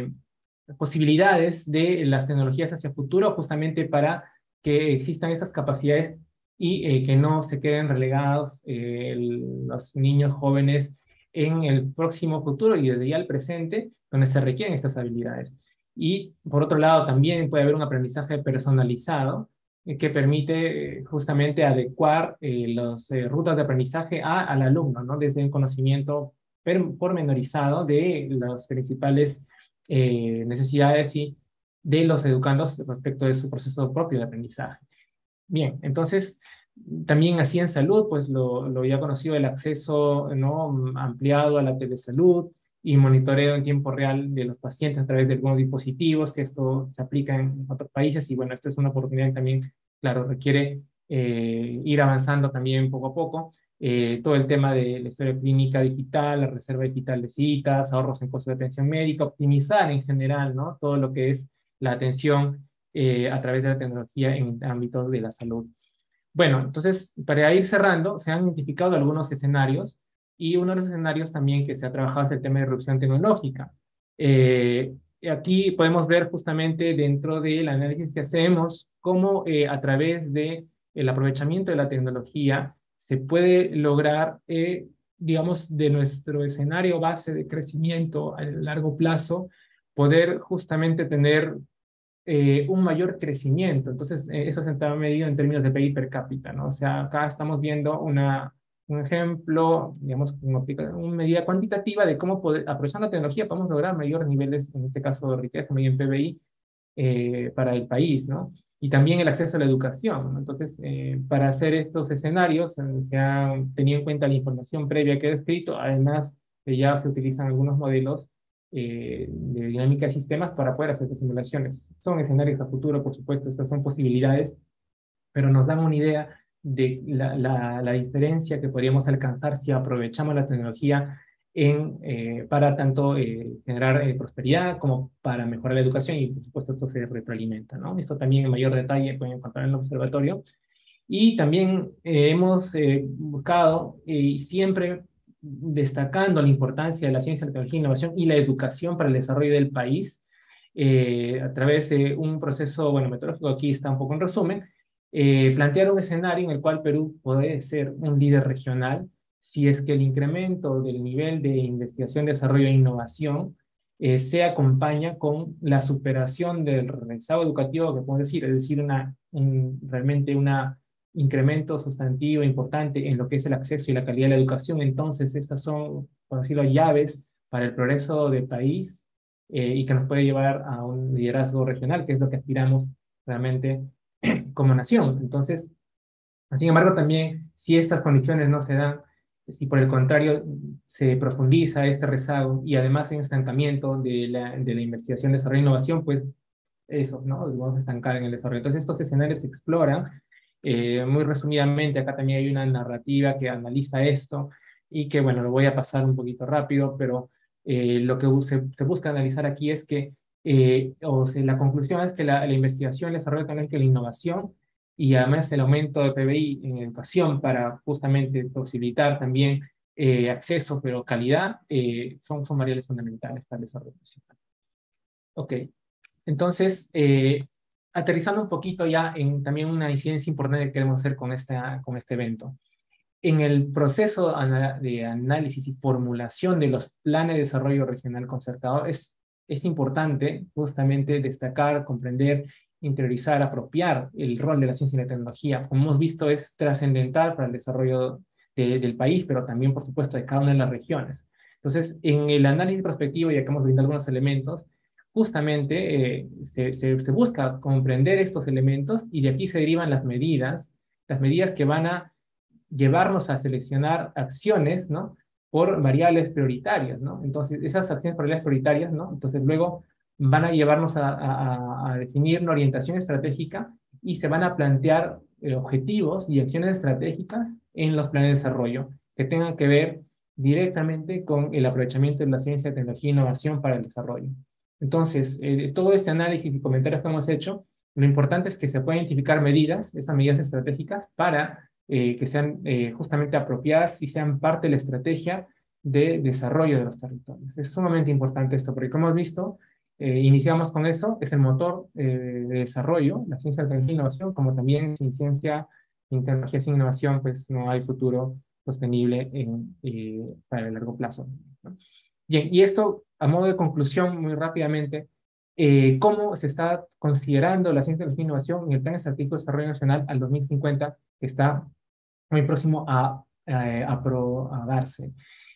posibilidades de las tecnologías hacia el futuro, justamente para que existan estas capacidades y que no se queden relegados los niños jóvenes en el próximo futuro y desde ya el presente, donde se requieren estas habilidades. Y por otro lado, también puede haber un aprendizaje personalizado que permite justamente adecuar las rutas de aprendizaje al alumno, ¿no? Desde un conocimiento pormenorizado de las principales necesidades y de los educandos respecto de su proceso propio de aprendizaje. Bien, entonces, también así en salud, pues lo ya conocido, el acceso, ¿no? Ampliado a la telesalud y monitoreo en tiempo real de los pacientes a través de algunos dispositivos, que esto se aplica en otros países y bueno, esta es una oportunidad que también, claro, requiere ir avanzando también poco a poco. Todo el tema de la historia clínica digital, la reserva digital de citas, ahorros en costos de atención médica, optimizar en general, ¿no? Todo lo que es la atención a través de la tecnología en ámbitos de la salud. Bueno, entonces, para ir cerrando, se han identificado algunos escenarios y uno de los escenarios también que se ha trabajado es el tema de reducción tecnológica. Aquí podemos ver justamente dentro del análisis que hacemos cómo a través de el aprovechamiento de la tecnología se puede lograr, digamos, de nuestro escenario base de crecimiento a largo plazo, poder justamente tener un mayor crecimiento. Entonces, eso se está medido en términos de PIB per cápita, ¿no? O sea, acá estamos viendo un ejemplo, digamos, una medida cuantitativa de cómo poder, aprovechando la tecnología, podemos lograr mayores niveles, en este caso de riqueza, medio en PBI, para el país, ¿no? Y también el acceso a la educación, ¿no? Entonces, para hacer estos escenarios, se han tenido en cuenta la información previa que he descrito, además ya se utilizan algunos modelos de dinámica de sistemas para poder hacer estas simulaciones. Son escenarios a futuro, por supuesto, estas son posibilidades, pero nos dan una idea la diferencia que podríamos alcanzar si aprovechamos la tecnología para tanto generar prosperidad como para mejorar la educación, y por supuesto esto se retroalimenta, ¿no? Esto también en mayor detalle pueden encontrar en el observatorio. Y también hemos buscado, siempre destacando la importancia de la ciencia, la tecnología, la innovación y la educación para el desarrollo del país, a través de un proceso, bueno, metodológico, aquí está un poco en resumen, plantear un escenario en el cual Perú puede ser un líder regional si es que el incremento del nivel de investigación, desarrollo e innovación se acompaña con la superación del rezago educativo, que podemos decir, es decir, realmente una incremento sustantivo importante en lo que es el acceso y la calidad de la educación. Entonces, estas son, por decirlo, llaves para el progreso del país, y que nos puede llevar a un liderazgo regional, que es lo que aspiramos realmente como nación. Entonces, sin embargo, también, si estas condiciones no se dan, si por el contrario se profundiza este rezago y además hay un estancamiento de la investigación, desarrollo e innovación, pues eso, ¿no? Nos vamos a estancar en el desarrollo. Entonces, estos escenarios se exploran muy resumidamente. Acá también hay una narrativa que analiza esto y que, bueno, lo voy a pasar un poquito rápido, pero lo que se busca analizar aquí es que, la conclusión es que la investigación, el desarrollo tecnológico y la innovación, y además el aumento de PBI en educación para justamente posibilitar también acceso, pero calidad, son variables fundamentales para el desarrollo nacional. Ok, entonces, aterrizando un poquito ya en también una incidencia importante que queremos hacer con este evento. En el proceso de análisis y formulación de los planes de desarrollo regional concertado, es importante justamente destacar, comprender, interiorizar, apropiar el rol de la ciencia y la tecnología. Como hemos visto, es trascendental para el desarrollo del país, pero también, por supuesto, de cada una de las regiones. Entonces, en el análisis prospectivo, ya que hemos brindado algunos elementos, justamente se busca comprender estos elementos, y de aquí se derivan las medidas que van a llevarnos a seleccionar acciones, ¿no? Por variables prioritarias, ¿no? Entonces, esas acciones por variables prioritarias, ¿no? Entonces, luego van a llevarnos a definir una orientación estratégica, y se van a plantear objetivos y acciones estratégicas en los planes de desarrollo que tengan que ver directamente con el aprovechamiento de la ciencia, tecnología e innovación para el desarrollo. Entonces, todo este análisis y comentarios que hemos hecho, lo importante es que se puedan identificar medidas, esas medidas estratégicas, para que sean justamente apropiadas y sean parte de la estrategia de desarrollo de los territorios. Es sumamente importante esto, porque como hemos visto, iniciamos con eso, es el motor de desarrollo, la ciencia, la tecnología e innovación, como también sin ciencia, sin tecnología, sin innovación, pues no hay futuro sostenible para el largo plazo, ¿no? Bien, y esto, a modo de conclusión, muy rápidamente, cómo se está considerando la ciencia, tecnología e innovación en el Plan Estratégico de Desarrollo Nacional al 2050, que está muy próximo a darse.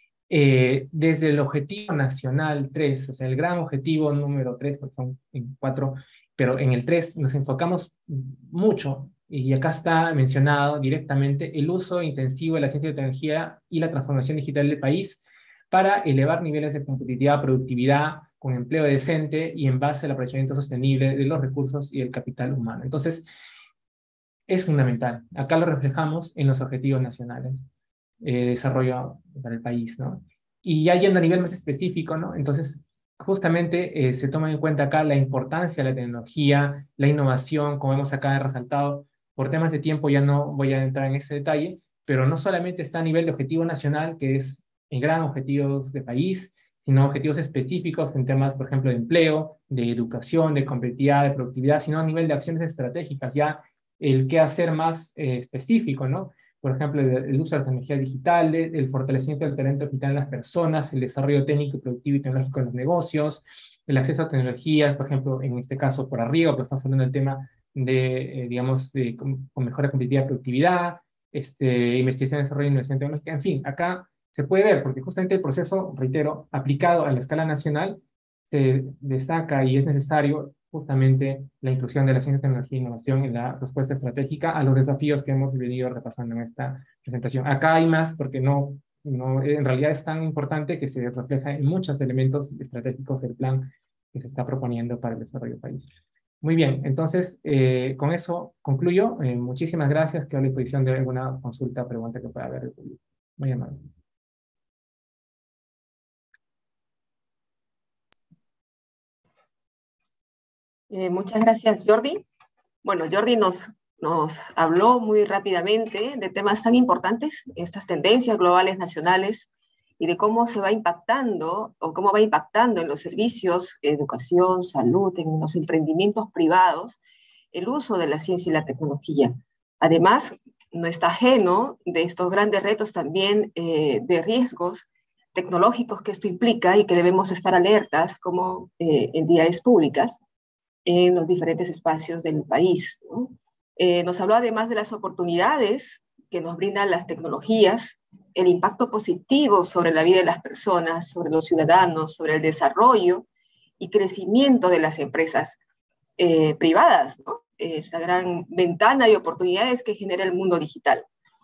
Desde el objetivo nacional 3, o sea, el gran objetivo número 3, porque son en 4, pero en el 3 nos enfocamos mucho, y acá está mencionado directamente, el uso intensivo de la ciencia y tecnología y la transformación digital del país para elevar niveles de competitividad, productividad, con empleo decente y en base al aprovechamiento sostenible de los recursos y el capital humano. Entonces, es fundamental. Acá lo reflejamos en los objetivos nacionales de desarrollo para el país, ¿no? Y ya yendo a nivel más específico, ¿no? Entonces, justamente se toma en cuenta acá la importancia de la tecnología, la innovación, como hemos acá resaltado. Por temas de tiempo ya no voy a entrar en ese detalle, pero no solamente está a nivel de objetivo nacional, que es el gran objetivo de país, sino objetivos específicos en temas, por ejemplo, de empleo, de educación, de competitividad, de productividad, sino a nivel de acciones estratégicas, ya el qué hacer más específico, ¿no? Por ejemplo, el uso de las tecnologías digitales, el fortalecimiento del talento digital en las personas, el desarrollo técnico, productivo y tecnológico en los negocios, el acceso a tecnologías, por ejemplo, en este caso por arriba, pero estamos hablando del tema de, digamos, con mejora competitiva y productividad, investigación, desarrollo, innovación tecnológica, en fin, acá se puede ver, porque justamente el proceso, reitero, aplicado a la escala nacional, se destaca y es necesario justamente la inclusión de la ciencia, tecnología e innovación en la respuesta estratégica a los desafíos que hemos venido repasando en esta presentación. Acá hay más porque en realidad es tan importante que se refleja en muchos elementos estratégicos del plan que se está proponiendo para el desarrollo del país. Muy bien, entonces con eso concluyo. Muchísimas gracias. Quedo a la disposición de alguna consulta o pregunta que pueda haber del público. Muy amable. Muchas gracias, Jordi. Bueno, Jordi nos habló muy rápidamente de temas tan importantes, estas tendencias globales nacionales, y de cómo se va impactando o cómo va impactando en los servicios, educación, salud, en los emprendimientos privados, el uso de la ciencia y la tecnología. Además, no está ajeno de estos grandes retos también de riesgos tecnológicos que esto implica y que debemos estar alertas como entidades públicas en los diferentes espacios del país, ¿no? Nos habló además de las oportunidades que nos brindan las tecnologías, el impacto positivo sobre la vida de las personas, sobre los ciudadanos, sobre el desarrollo y crecimiento de las empresas privadas, ¿no? Esta gran ventana de oportunidades que genera el mundo digital.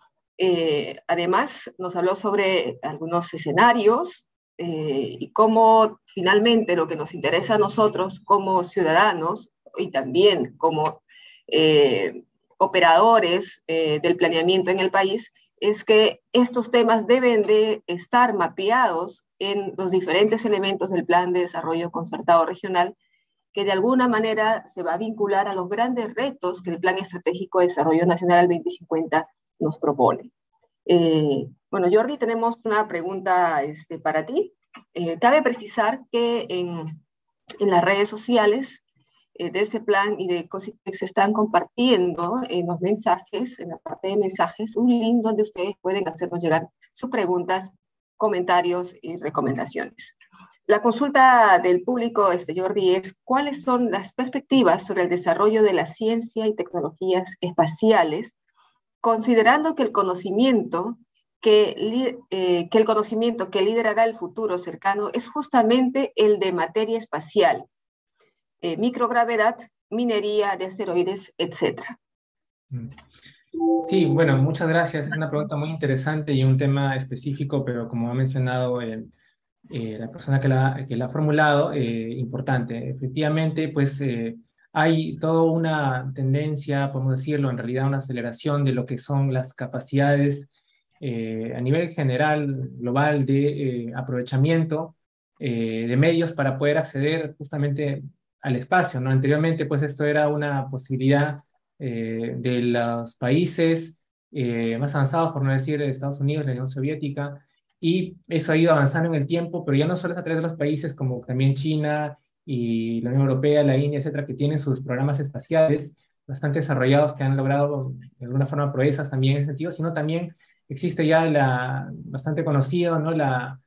Además, nos habló sobre algunos escenarios y cómo finalmente lo que nos interesa a nosotros como ciudadanos y también como operadores del planeamiento en el país es que estos temas deben de estar mapeados en los diferentes elementos del Plan de Desarrollo Concertado Regional, que de alguna manera se va a vincular a los grandes retos que el Plan Estratégico de Desarrollo Nacional al 2050 nos propone. Bueno, Jordi, tenemos una pregunta para ti. Cabe precisar que en las redes sociales de ese plan y de COSITEX se están compartiendo en los mensajes, en la parte de mensajes, un link donde ustedes pueden hacernos llegar sus preguntas, comentarios y recomendaciones. La consulta del público, Jordi, es ¿cuáles son las perspectivas sobre el desarrollo de la ciencia y tecnologías espaciales, considerando que el conocimiento que liderará el futuro cercano es justamente el de materia espacial, microgravedad, minería de asteroides, etcétera? Sí, bueno, muchas gracias. Es una pregunta muy interesante y un tema específico, pero como ha mencionado la persona que la ha formulado, importante. Efectivamente, pues hay toda una tendencia, podemos decirlo, en realidad una aceleración de lo que son las capacidades a nivel general, global, de aprovechamiento de medios para poder acceder justamente al espacio, ¿no? Anteriormente, pues esto era una posibilidad de los países más avanzados, por no decir Estados Unidos, la Unión Soviética, y eso ha ido avanzando en el tiempo, pero ya no solo es a través de los países como también China y la Unión Europea, la India, etcétera, que tienen sus programas espaciales bastante desarrollados, que han logrado de alguna forma proezas también en ese sentido, sino también existe ya bastante conocido, ¿no?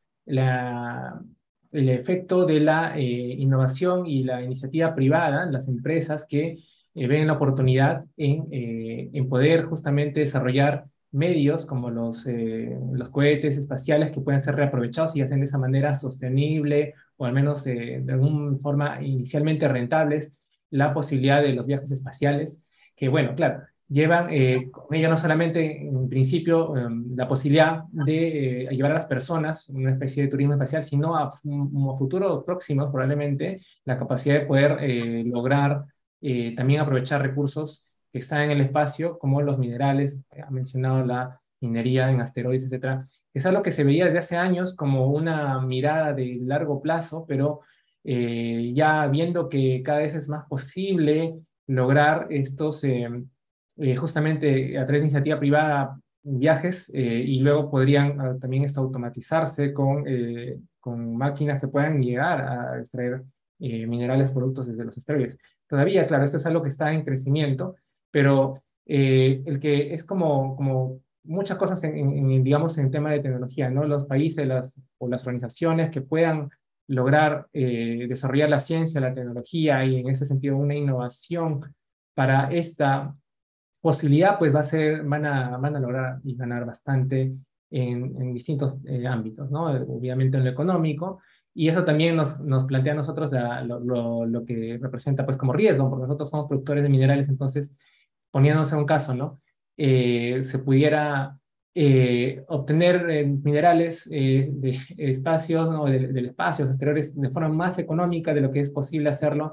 El efecto de la innovación y la iniciativa privada, las empresas que ven la oportunidad en poder justamente desarrollar medios como los cohetes espaciales que pueden ser reaprovechados y hacen de esa manera sostenible o al menos de alguna forma inicialmente rentables la posibilidad de los viajes espaciales, que bueno, claro, llevan con ella no solamente en principio la posibilidad de llevar a las personas una especie de turismo espacial, sino a futuros próximos probablemente la capacidad de poder lograr también aprovechar recursos que están en el espacio, como los minerales, ha mencionado la minería en asteroides, etcétera, que es algo que se veía desde hace años como una mirada de largo plazo, pero ya viendo que cada vez es más posible lograr estos, justamente a través de iniciativa privada, viajes, y luego podrían también esto automatizarse con máquinas que puedan llegar a extraer minerales, productos desde los asteroides. Todavía, claro, esto es algo que está en crecimiento, pero el que es como muchas cosas digamos, en tema de tecnología, ¿no? Los países o las organizaciones que puedan lograr desarrollar la ciencia, la tecnología y en ese sentido una innovación para esta posibilidad, pues van a lograr y ganar bastante en distintos ámbitos, ¿no? Obviamente en lo económico, y eso también nos plantea a nosotros lo que representa pues como riesgo, porque nosotros somos productores de minerales, entonces, poniéndose un caso, ¿no? Se pudiera obtener minerales de espacios, ¿no? Del espacio, exteriores, de forma más económica de lo que es posible hacerlo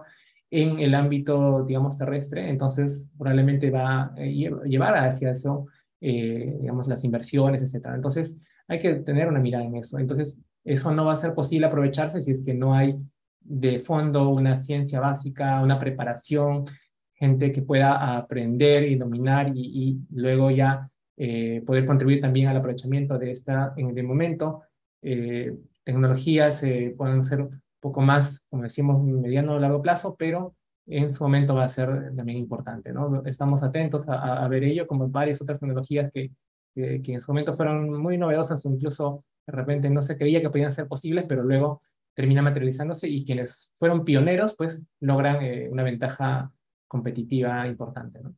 en el ámbito, digamos, terrestre, entonces probablemente va a llevar hacia eso, digamos, las inversiones, etcétera. Entonces, hay que tener una mirada en eso. Entonces, eso no va a ser posible aprovecharse si es que no hay de fondo una ciencia básica, una preparación, gente que pueda aprender y dominar y luego ya poder contribuir también al aprovechamiento de esta, en el momento. Tecnologías pueden ser un poco más, como decimos, mediano o largo plazo, pero en su momento va a ser también importante, ¿no? Estamos atentos a ver ello, como varias otras tecnologías que en su momento fueron muy novedosas o incluso de repente no se creía que podían ser posibles, pero luego termina materializándose y quienes fueron pioneros, pues logran una ventaja competitiva importante, ¿no?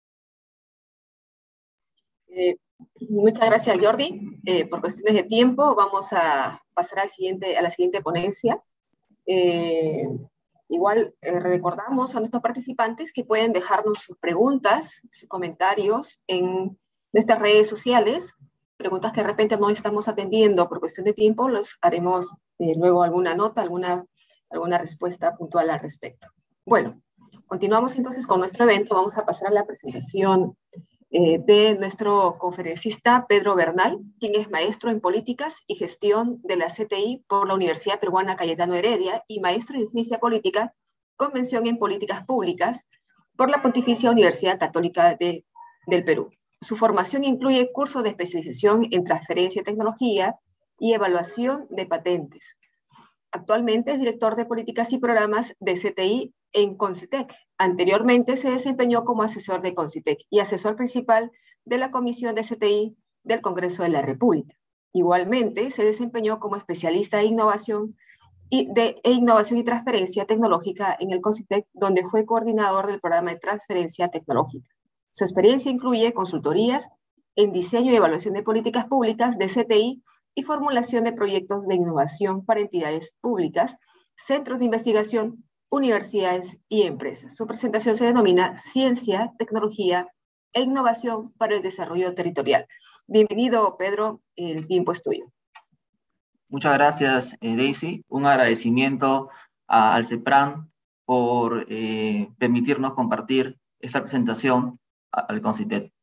Eh, Muchas gracias, Jordi. Por cuestiones de tiempo, vamos a pasar a la siguiente ponencia. Eh, recordamos a nuestros participantes que pueden dejarnos sus preguntas, sus comentarios en nuestras redes sociales. Preguntas que de repente no estamos atendiendo por cuestión de tiempo, los haremos luego alguna nota, alguna respuesta puntual al respecto. Bueno, continuamos entonces con nuestro evento. Vamos a pasar a la presentación de nuestro conferencista Pedro Bernal, quien es maestro en Políticas y Gestión de la CTI por la Universidad Peruana Cayetano Heredia y maestro en Ciencia Política, con mención en Políticas Públicas por la Pontificia Universidad Católica del Perú. Su formación incluye cursos de especialización en transferencia de tecnología y evaluación de patentes. Actualmente es director de políticas y programas de CTI en Concitec. Anteriormente se desempeñó como asesor de Concitec y asesor principal de la Comisión de CTI del Congreso de la República. Igualmente se desempeñó como especialista de innovación y transferencia tecnológica en el Concitec, donde fue coordinador del programa de transferencia tecnológica. Su experiencia incluye consultorías en diseño y evaluación de políticas públicas de CTI y formulación de proyectos de innovación para entidades públicas, centros de investigación, universidades y empresas. Su presentación se denomina Ciencia, Tecnología e Innovación para el Desarrollo Territorial. Bienvenido, Pedro, el tiempo es tuyo. Muchas gracias, Daisy. Un agradecimiento al CEPRAN por permitirnos compartir esta presentación al CONCITEC.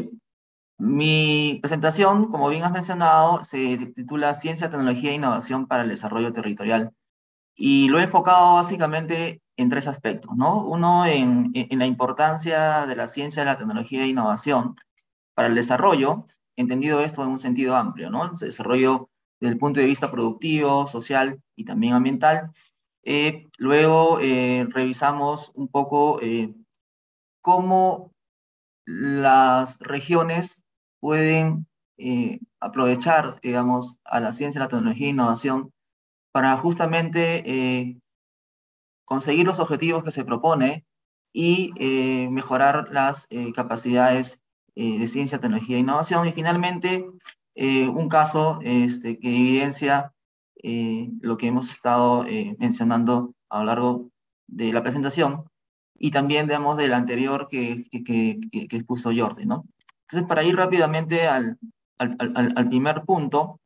Mi presentación, como bien has mencionado, se titula Ciencia, Tecnología e Innovación para el Desarrollo Territorial. Y lo he enfocado básicamente en tres aspectos, ¿no? Uno, en la importancia de la ciencia, la tecnología e innovación para el desarrollo, entendido esto en un sentido amplio, ¿no? El desarrollo desde el punto de vista productivo, social y también ambiental. Luego revisamos un poco cómo las regiones pueden aprovechar, digamos, a la ciencia, la tecnología e innovación para justamente conseguir los objetivos que se propone y mejorar las capacidades de ciencia, tecnología e innovación. Y finalmente, un caso que evidencia lo que hemos estado mencionando a lo largo de la presentación y también, digamos, del anterior que expuso Jordi, ¿no? Entonces, para ir rápidamente al primer punto,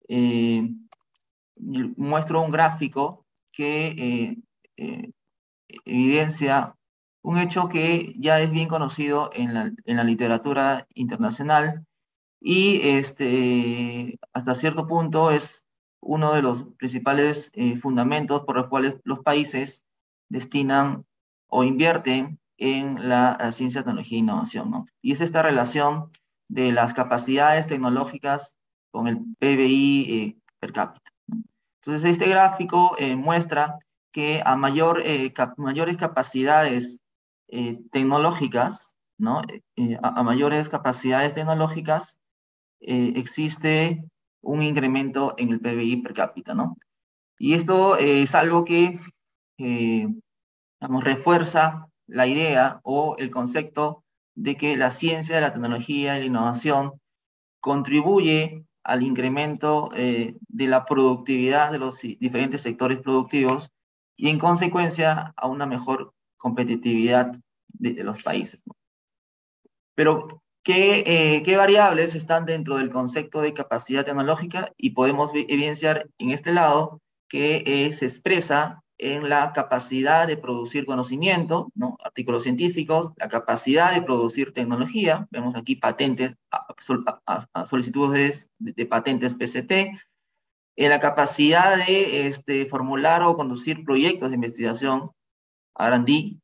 muestro un gráfico que evidencia un hecho que ya es bien conocido en la literatura internacional y hasta cierto punto es uno de los principales fundamentos por los cuales los países destinan o invierten en la ciencia, tecnología e innovación, ¿no? Y es esta relación de las capacidades tecnológicas con el PBI per cápita. Entonces, este gráfico muestra que a mayores capacidades tecnológicas, ¿no? A mayores capacidades tecnológicas, existe un incremento en el PBI per cápita, ¿no? Y esto es algo que refuerza la idea o el concepto de que la ciencia, la tecnología y la innovación contribuye al incremento de la productividad de los diferentes sectores productivos y en consecuencia a una mejor competitividad de los países, ¿no? Pero, ¿qué variables están dentro del concepto de capacidad tecnológica? Y podemos evidenciar en este lado que se expresa en la capacidad de producir conocimiento, ¿no? Artículos científicos, la capacidad de producir tecnología, vemos aquí patentes, solicitudes de patentes PCT, la capacidad de formular o conducir proyectos de investigación, R&D,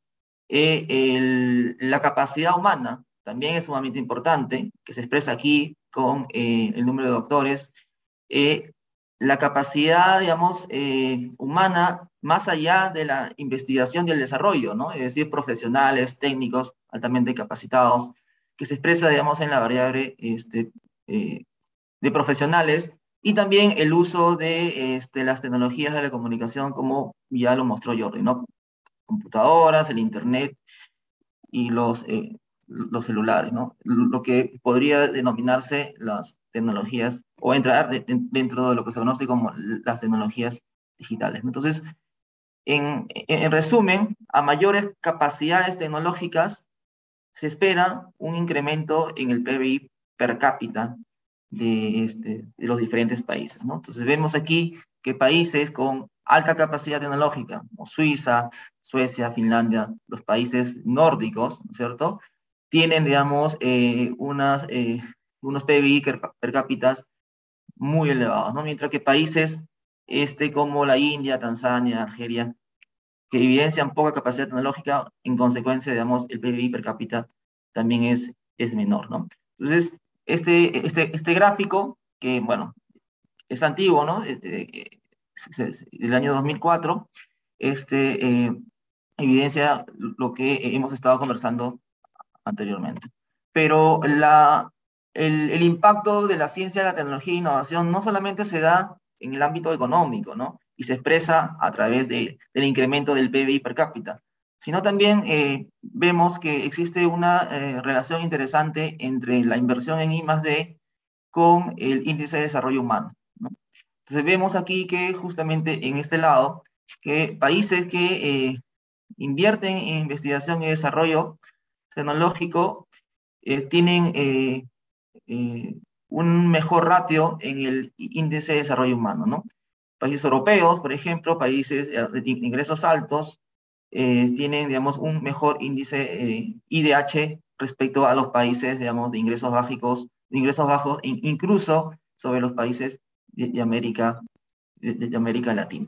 la capacidad humana también es sumamente importante, que se expresa aquí con el número de doctores, la capacidad, digamos, humana más allá de la investigación y el desarrollo, ¿no? Es decir, profesionales, técnicos altamente capacitados, que se expresa, digamos, en la variable de profesionales, y también el uso de las tecnologías de la comunicación, como ya lo mostró Jordi, ¿no? Computadoras, el Internet y los celulares, ¿no? Lo que podría denominarse las tecnologías, o entrar dentro de lo que se conoce como las tecnologías digitales. Entonces, en resumen, a mayores capacidades tecnológicas, se espera un incremento en el PBI per cápita de los diferentes países, ¿no? Entonces vemos aquí que países con alta capacidad tecnológica, como Suiza, Suecia, Finlandia, los países nórdicos, ¿no es cierto?, tienen, digamos, unos PBI per cápita muy elevados, ¿no? Mientras que países como la India, Tanzania, Argelia, que evidencian poca capacidad tecnológica, en consecuencia, digamos, el PBI per cápita también es menor, ¿no? Entonces, este gráfico, que, bueno, es antiguo, ¿no? Del año 2004, evidencia lo que hemos estado conversando anteriormente. Pero el impacto de la ciencia, la tecnología e innovación no solamente se da en el ámbito económico, ¿no? Y se expresa a través del incremento del PBI per cápita, sino también vemos que existe una relación interesante entre la inversión en I+D con el índice de desarrollo humano, ¿no? Entonces vemos aquí que justamente en este lado, que países que invierten en investigación y desarrollo tecnológico tienen un mejor ratio en el índice de desarrollo humano, ¿no? Países europeos, por ejemplo, países de ingresos altos, tienen, digamos, un mejor índice IDH respecto a los países, digamos, de ingresos bajos, incluso sobre los países de América Latina.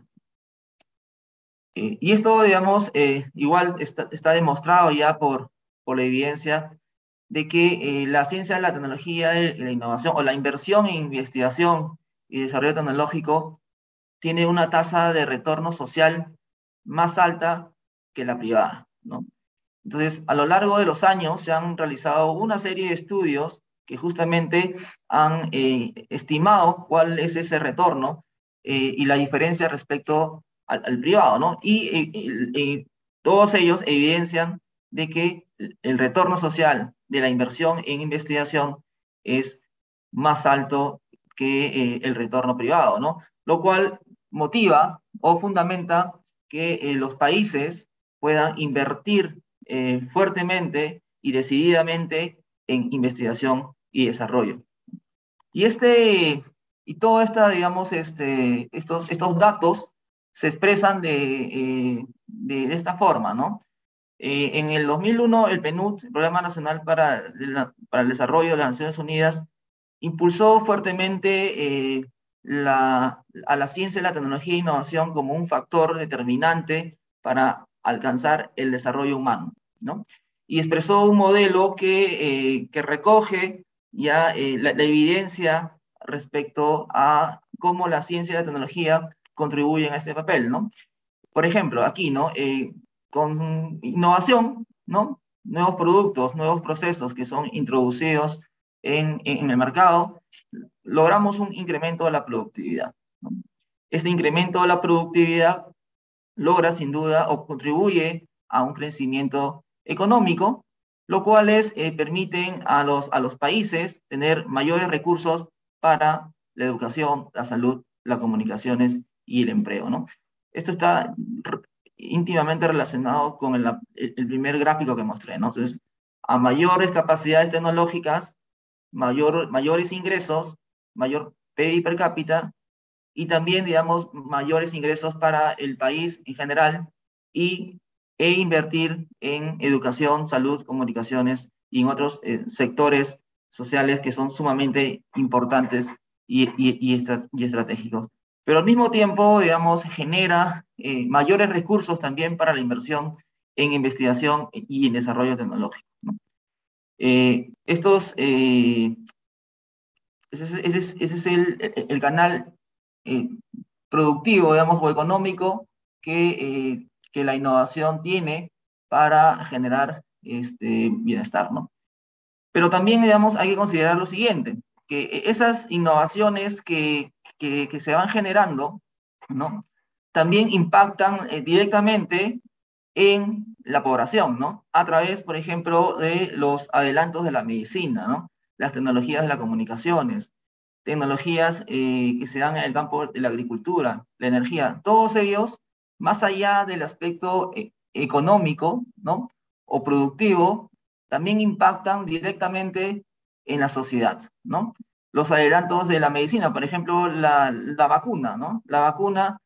Y esto, digamos, igual está demostrado ya por la evidencia de que la ciencia, la tecnología, la innovación o la inversión en investigación y desarrollo tecnológico tiene una tasa de retorno social más alta que la privada, ¿no? Entonces, a lo largo de los años se han realizado una serie de estudios que justamente han estimado cuál es ese retorno y la diferencia respecto al privado, ¿no? Y todos ellos evidencian de que el retorno social de la inversión en investigación es más alto que el retorno privado, ¿no? Lo cual motiva o fundamenta que los países puedan invertir fuertemente y decididamente en investigación y desarrollo. Y todo digamos, estos datos se expresan de esta forma, ¿no? En el 2001, el PNUD, el Programa Nacional para el Desarrollo de las Naciones Unidas, impulsó fuertemente a la ciencia, la tecnología e innovación como un factor determinante para alcanzar el desarrollo humano, ¿no? Y expresó un modelo que recoge ya la evidencia respecto a cómo la ciencia y la tecnología contribuyen a este papel, ¿no? Por ejemplo, aquí, ¿no? Con innovación, ¿no? Nuevos productos, nuevos procesos que son introducidos en el mercado, logramos un incremento de la productividad, ¿no? Este incremento de la productividad logra sin duda o contribuye a un crecimiento económico, lo cual permiten a los países tener mayores recursos para la educación, la salud, las comunicaciones y el empleo, ¿no? Esto está íntimamente relacionado con el primer gráfico que mostré, ¿no? Entonces, a mayores capacidades tecnológicas, mayores ingresos, mayor PIB per cápita, y también, digamos, mayores ingresos para el país en general e invertir en educación, salud, comunicaciones y en otros sectores sociales que son sumamente importantes y estratégicos. Pero al mismo tiempo, digamos, genera mayores recursos también para la inversión en investigación y en desarrollo tecnológico, ¿no? Ese es el canal productivo, digamos, o económico que la innovación tiene para generar bienestar, ¿no? Pero también, digamos, hay que considerar lo siguiente, que esas innovaciones que se van generando, ¿no? También impactan directamente en la población, ¿no? A través, por ejemplo, de los adelantos de la medicina, ¿no? Las tecnologías de las comunicaciones, tecnologías que se dan en el campo de la agricultura, la energía, todos ellos, más allá del aspecto económico, ¿no? O productivo, también impactan directamente en la sociedad, ¿no? Los adelantos de la medicina, por ejemplo, la vacuna, ¿no? La vacuna,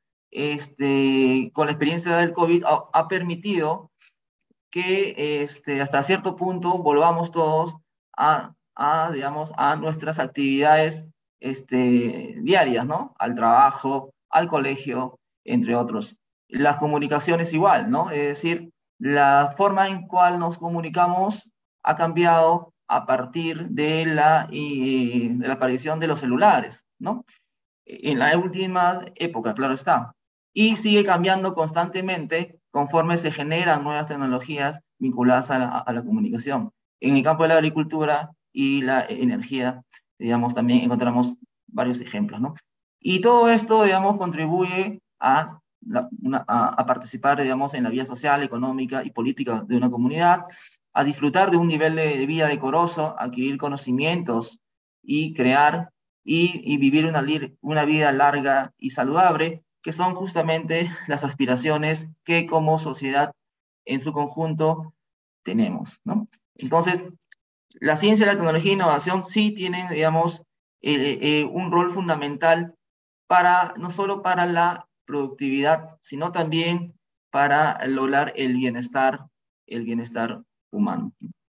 con la experiencia del COVID, ha permitido que hasta cierto punto volvamos todos digamos, a nuestras actividades diarias, ¿no? Al trabajo, al colegio, entre otros. Las comunicaciones igual, ¿no? Es decir, la forma en cual nos comunicamos ha cambiado a partir de la aparición de los celulares, ¿no? En la última época, claro está. Y sigue cambiando constantemente conforme se generan nuevas tecnologías vinculadas a la comunicación. En el campo de la agricultura y la energía, digamos, también encontramos varios ejemplos, ¿no? Y todo esto, digamos, contribuye a participar, digamos, en la vida social, económica y política de una comunidad, a disfrutar de un nivel de vida decoroso, adquirir conocimientos y crear y vivir una vida larga y saludable, que son justamente las aspiraciones que como sociedad en su conjunto tenemos, ¿no? Entonces, la ciencia, la tecnología e innovación sí tienen, digamos, un rol fundamental no solo para la productividad, sino también para lograr el bienestar humano.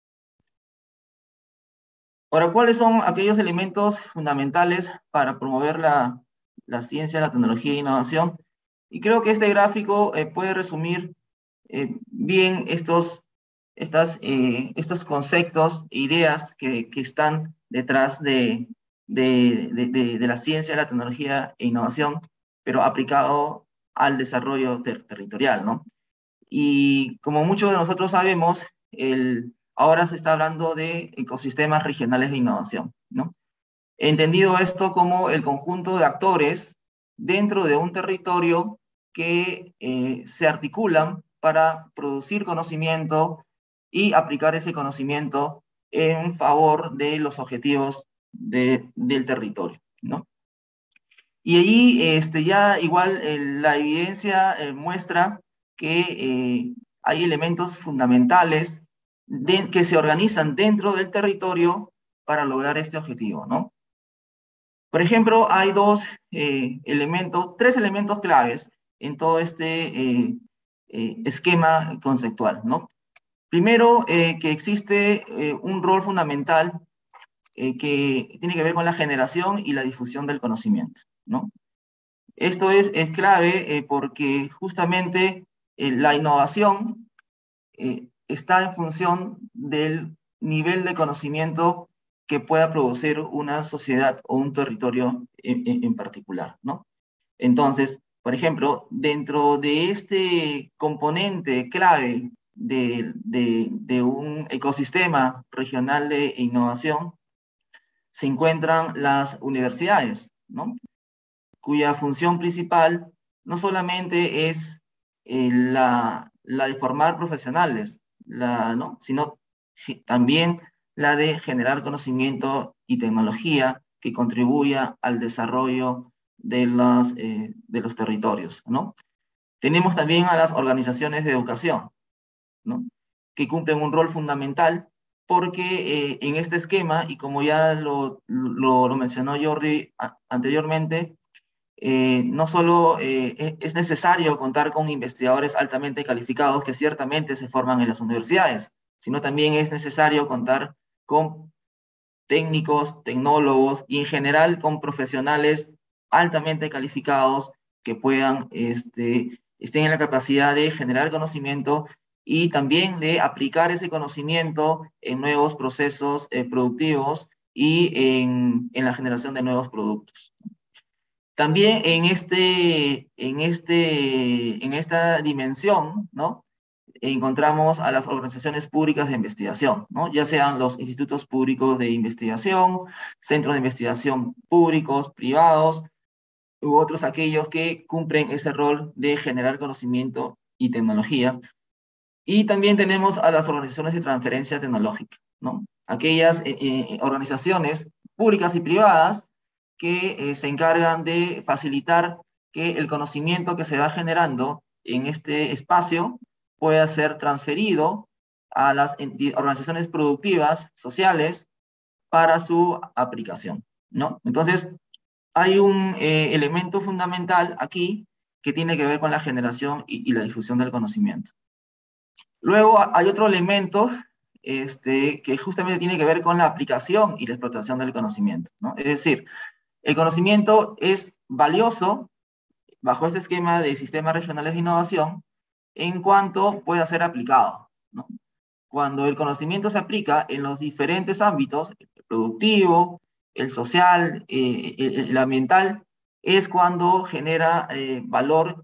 Ahora, ¿cuáles son aquellos elementos fundamentales para promover la ciencia, la tecnología e innovación? Y creo que este gráfico puede resumir bien estos conceptos e ideas que están detrás de la ciencia, la tecnología e innovación, pero aplicado al desarrollo territorial, ¿no? Y como muchos de nosotros sabemos, ahora se está hablando de ecosistemas regionales de innovación, ¿no? He entendido esto como el conjunto de actores dentro de un territorio que se articulan para producir conocimiento y aplicar ese conocimiento en favor de los objetivos del territorio, ¿no? Y allí ya igual la evidencia muestra que hay elementos fundamentales que se organizan dentro del territorio para lograr este objetivo, ¿no? Por ejemplo, hay tres elementos claves en todo este esquema conceptual, ¿no? Primero, que existe un rol fundamental que tiene que ver con la generación y la difusión del conocimiento, ¿no? Esto es clave porque justamente la innovación está en función del nivel de conocimiento que pueda producir una sociedad o un territorio en particular, ¿no? Entonces, por ejemplo, dentro de este componente clave de un ecosistema regional de innovación, se encuentran las universidades, ¿no? Cuya función principal no solamente es la de formar profesionales, ¿no? Sino también la de generar conocimiento y tecnología que contribuya al desarrollo de los territorios, ¿no? Tenemos también a las organizaciones de educación, ¿no? Que cumplen un rol fundamental porque en este esquema, y como ya lo mencionó Jordi anteriormente, no solo es necesario contar con investigadores altamente calificados que ciertamente se forman en las universidades, sino también es necesario contar con técnicos, tecnólogos y en general con profesionales altamente calificados que puedan, estén en la capacidad de generar conocimiento y también de aplicar ese conocimiento en nuevos procesos productivos y en la generación de nuevos productos. También en esta dimensión, ¿no? Encontramos a las organizaciones públicas de investigación, ¿no? Ya sean los institutos públicos de investigación, centros de investigación públicos, privados, u otros aquellos que cumplen ese rol de generar conocimiento y tecnología. Y también tenemos a las organizaciones de transferencia tecnológica, ¿no? Aquellas organizaciones públicas y privadas que se encargan de facilitar que el conocimiento que se va generando en este espacio pueda ser transferido a las organizaciones productivas, sociales, para su aplicación, ¿no? Entonces, hay un elemento fundamental aquí que tiene que ver con la generación y la difusión del conocimiento. Luego hay otro elemento que justamente tiene que ver con la aplicación y la explotación del conocimiento, ¿no? Es decir, el conocimiento es valioso bajo este esquema de sistemas regionales de innovación en cuanto pueda ser aplicado, ¿no? Cuando el conocimiento se aplica en los diferentes ámbitos, el productivo, el social, el ambiental, es cuando genera valor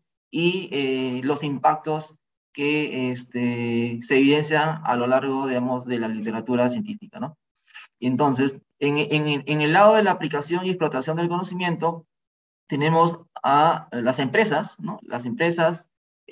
y los impactos que se evidencian a lo largo, digamos, de la literatura científica, ¿no? Y entonces, en el lado de la aplicación y explotación del conocimiento, tenemos a las empresas, ¿no? Las empresas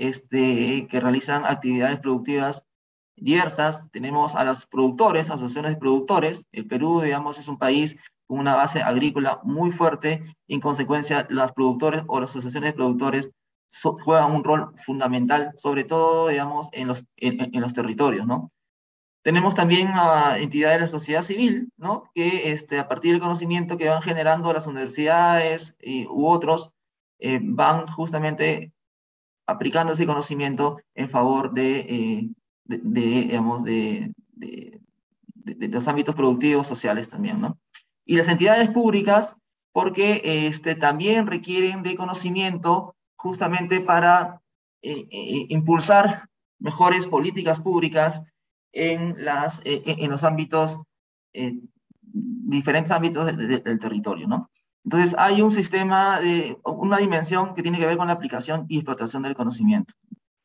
que realizan actividades productivas diversas. Tenemos a los productores, asociaciones de productores. El Perú, digamos, es un país con una base agrícola muy fuerte. Y en consecuencia, los productores o las asociaciones de productores juegan un rol fundamental, sobre todo, digamos, en los territorios, ¿no? Tenemos también a entidades de la sociedad civil, ¿no? Que a partir del conocimiento que van generando las universidades u otros, van justamente aplicando ese conocimiento en favor digamos, de los ámbitos productivos sociales también, ¿no? Y las entidades públicas, porque también requieren de conocimiento justamente para impulsar mejores políticas públicas en los ámbitos, diferentes ámbitos del territorio, ¿no? Entonces hay un sistema, una dimensión que tiene que ver con la aplicación y explotación del conocimiento.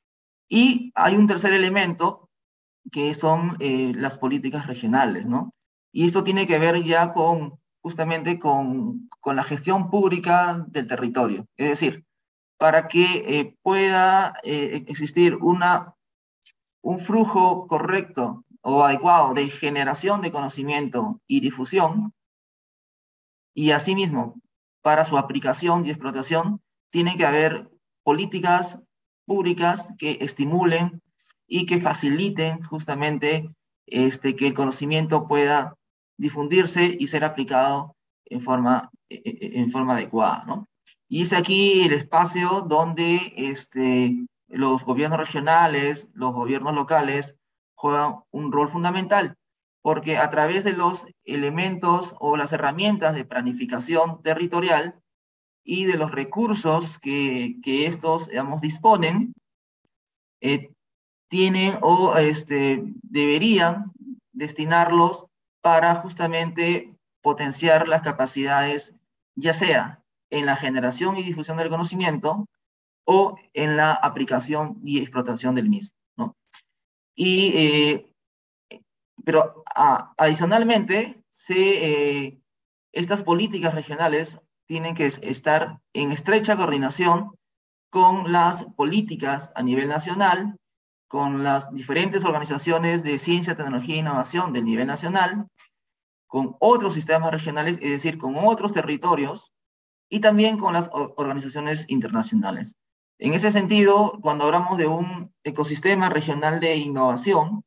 Y hay un tercer elemento que son las políticas regionales, ¿no? Y esto tiene que ver ya justamente con la gestión pública del territorio. Es decir, para que pueda existir un flujo correcto o adecuado de generación de conocimiento y difusión, y asimismo, para su aplicación y explotación, tiene que haber políticas públicas que estimulen y que faciliten justamente que el conocimiento pueda difundirse y ser aplicado en forma adecuada, ¿no? Y es aquí el espacio donde los gobiernos regionales, los gobiernos locales juegan un rol fundamental, porque a través de los elementos o las herramientas de planificación territorial y de los recursos que estos, digamos, disponen, tienen o deberían destinarlos para justamente potenciar las capacidades, ya sea en la generación y difusión del conocimiento o en la aplicación y explotación del mismo, ¿no? Pero adicionalmente, estas políticas regionales tienen que estar en estrecha coordinación con las políticas a nivel nacional, con las diferentes organizaciones de ciencia, tecnología e innovación del nivel nacional, con otros sistemas regionales, es decir, con otros territorios, y también con las organizaciones internacionales. En ese sentido, cuando hablamos de un ecosistema regional de innovación,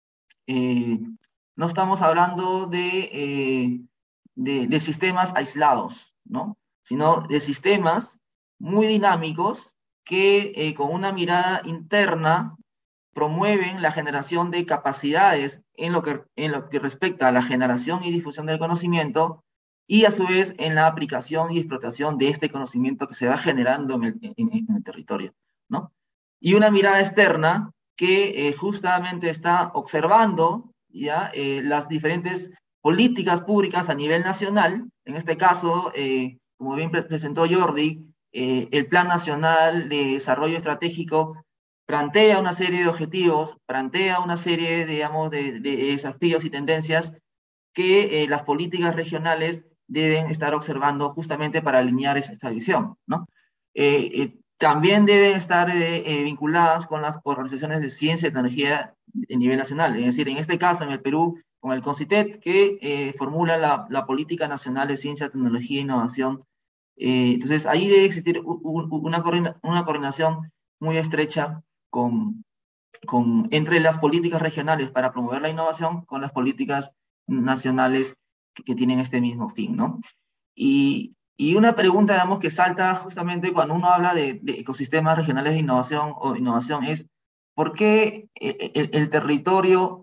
no estamos hablando de sistemas aislados, ¿no? Sino de sistemas muy dinámicos que con una mirada interna promueven la generación de capacidades en lo que respecta a la generación y difusión del conocimiento y a su vez en la aplicación y explotación de este conocimiento que se va generando en el territorio, ¿no? Y una mirada externa que justamente está observando ya las diferentes políticas públicas a nivel nacional. En este caso, como bien presentó Jordi, el Plan Nacional de Desarrollo Estratégico plantea una serie de objetivos, plantea una serie, digamos, de desafíos y tendencias que las políticas regionales deben estar observando justamente para alinear esta visión, ¿no? También deben estar vinculadas con las organizaciones de ciencia y tecnología a nivel nacional, es decir, en este caso, en el Perú, con el CONCITET, que formula la Política Nacional de Ciencia, Tecnología e Innovación. Entonces, ahí debe existir una coordinación muy estrecha entre las políticas regionales para promover la innovación con las políticas nacionales que tienen este mismo fin, ¿no? Y una pregunta, digamos, que salta justamente cuando uno habla de ecosistemas regionales de innovación o innovación es, ¿por qué el territorio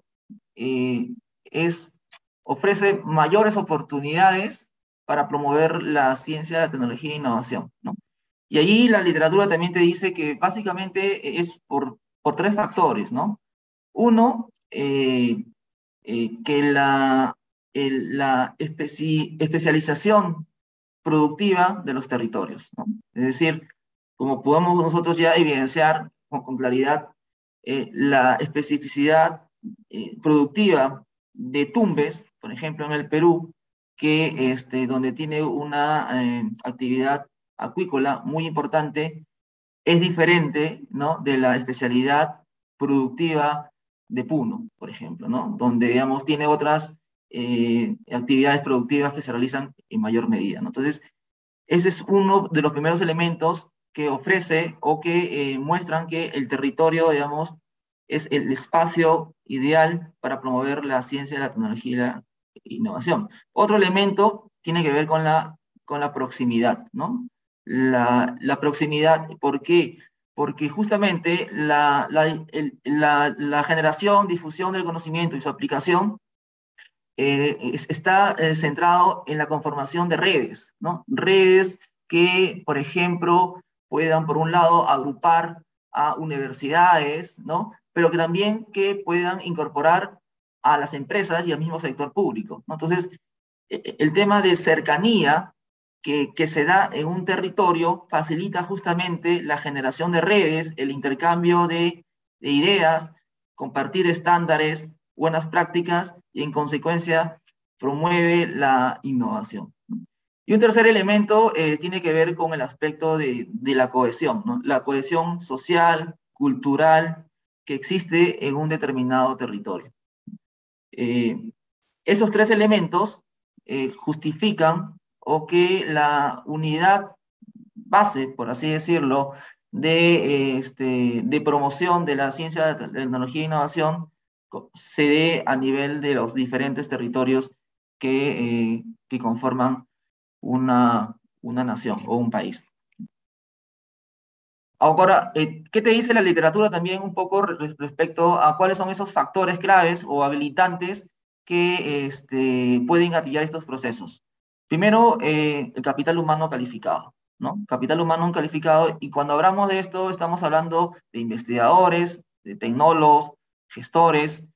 ofrece mayores oportunidades para promover la ciencia, la tecnología e innovación, ¿no? Y allí la literatura también te dice que básicamente es por tres factores, ¿no? Uno, que la especialización productiva de los territorios, ¿no? Es decir, como podemos nosotros ya evidenciar con claridad, la especificidad productiva de Tumbes, por ejemplo, en el Perú, donde tiene una actividad acuícola muy importante, es diferente, ¿no?, de la especialidad productiva de Puno, por ejemplo, ¿no?, donde, digamos, tiene otras actividades productivas que se realizan en mayor medida, ¿no? Entonces, ese es uno de los primeros elementos que ofrece o que muestran que el territorio, digamos, es el espacio ideal para promover la ciencia, la tecnología y la innovación. Otro elemento tiene que ver con la proximidad, ¿no? La proximidad, ¿por qué? Porque justamente la generación, difusión del conocimiento y su aplicación está centrado en la conformación de redes, ¿no? Redes que, por ejemplo, puedan, por un lado, agrupar a universidades, ¿no? Pero que también que puedan incorporar a las empresas y al mismo sector público, ¿no? Entonces, el tema de cercanía que se da en un territorio facilita justamente la generación de redes, el intercambio de ideas, compartir estándares, buenas prácticas y en consecuencia promueve la innovación. Y un tercer elemento tiene que ver con el aspecto de la cohesión, ¿no? La cohesión social, cultural, que existe en un determinado territorio. Esos tres elementos justifican o que la unidad base, por así decirlo, de promoción de la ciencia, de tecnología e innovación se dé a nivel de los diferentes territorios que conforman una nación o un país. Ahora, ¿qué te dice la literatura también un poco respecto a cuáles son esos factores claves o habilitantes que pueden gatillar estos procesos? Primero, el capital humano calificado, ¿no? Capital humano calificado, y cuando hablamos de esto, estamos hablando de investigadores, de tecnólogos, gestores,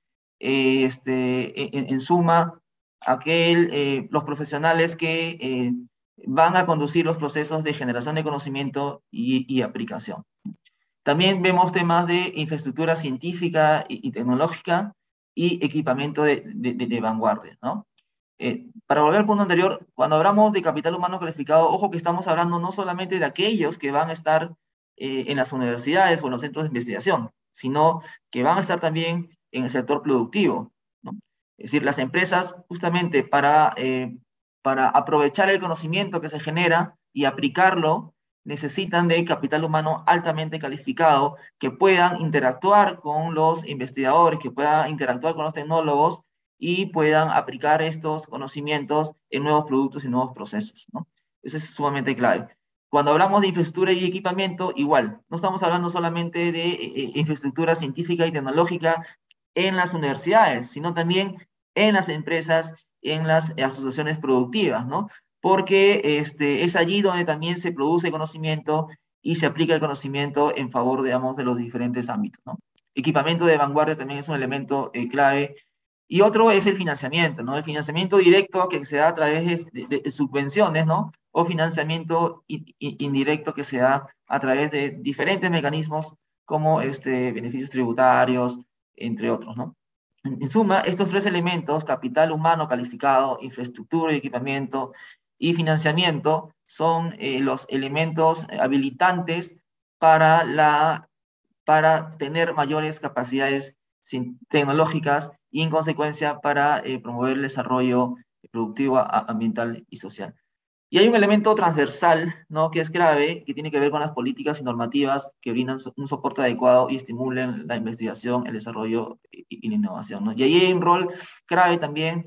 en suma, los profesionales que van a conducir los procesos de generación de conocimiento y aplicación. También vemos temas de infraestructura científica y tecnológica y equipamiento de vanguardia, ¿no? Para volver al punto anterior, cuando hablamos de capital humano calificado, ojo que estamos hablando no solamente de aquellos que van a estar en las universidades o en los centros de investigación, sino que van a estar también en el sector productivo, ¿no? Es decir, las empresas justamente para aprovechar el conocimiento que se genera y aplicarlo, necesitan de capital humano altamente calificado que puedan interactuar con los investigadores, que puedan interactuar con los tecnólogos y puedan aplicar estos conocimientos en nuevos productos y nuevos procesos, ¿no? Eso es sumamente clave. Cuando hablamos de infraestructura y equipamiento, igual, no estamos hablando solamente de infraestructura científica y tecnológica en las universidades, sino también en las empresas, en las asociaciones productivas, ¿no? Porque es allí donde también se produce conocimiento y se aplica el conocimiento en favor, digamos, de los diferentes ámbitos, ¿no? Equipamiento de vanguardia también es un elemento clave. Y otro es el financiamiento, ¿no? El financiamiento directo que se da a través de subvenciones, ¿no? O financiamiento indirecto que se da a través de diferentes mecanismos como beneficios tributarios, entre otros, ¿no? En suma, estos tres elementos, capital humano calificado, infraestructura y equipamiento y financiamiento, son los elementos habilitantes para tener mayores capacidades tecnológicas y en consecuencia para promover el desarrollo productivo, ambiental y social. Y hay un elemento transversal, ¿no?, que es clave, que tiene que ver con las políticas y normativas que brindan un soporte adecuado y estimulen la investigación, el desarrollo y la innovación, ¿no? Y ahí hay un rol clave también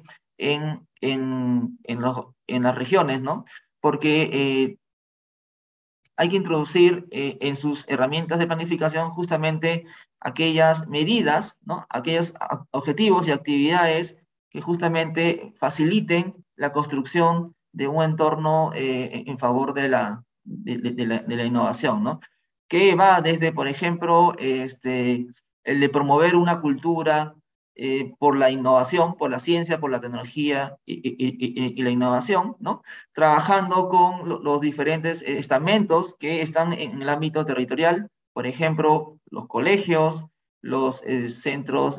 en las regiones, ¿no? Porque hay que introducir en sus herramientas de planificación justamente aquellas medidas, ¿no?, aquellos objetivos y actividades que justamente faciliten la construcción de un entorno en favor de la innovación, ¿no? Que va desde, por ejemplo, el de promover una cultura por la innovación, por la ciencia, por la tecnología y la innovación, ¿no? Trabajando con los diferentes estamentos que están en el ámbito territorial, por ejemplo, los colegios, los centros,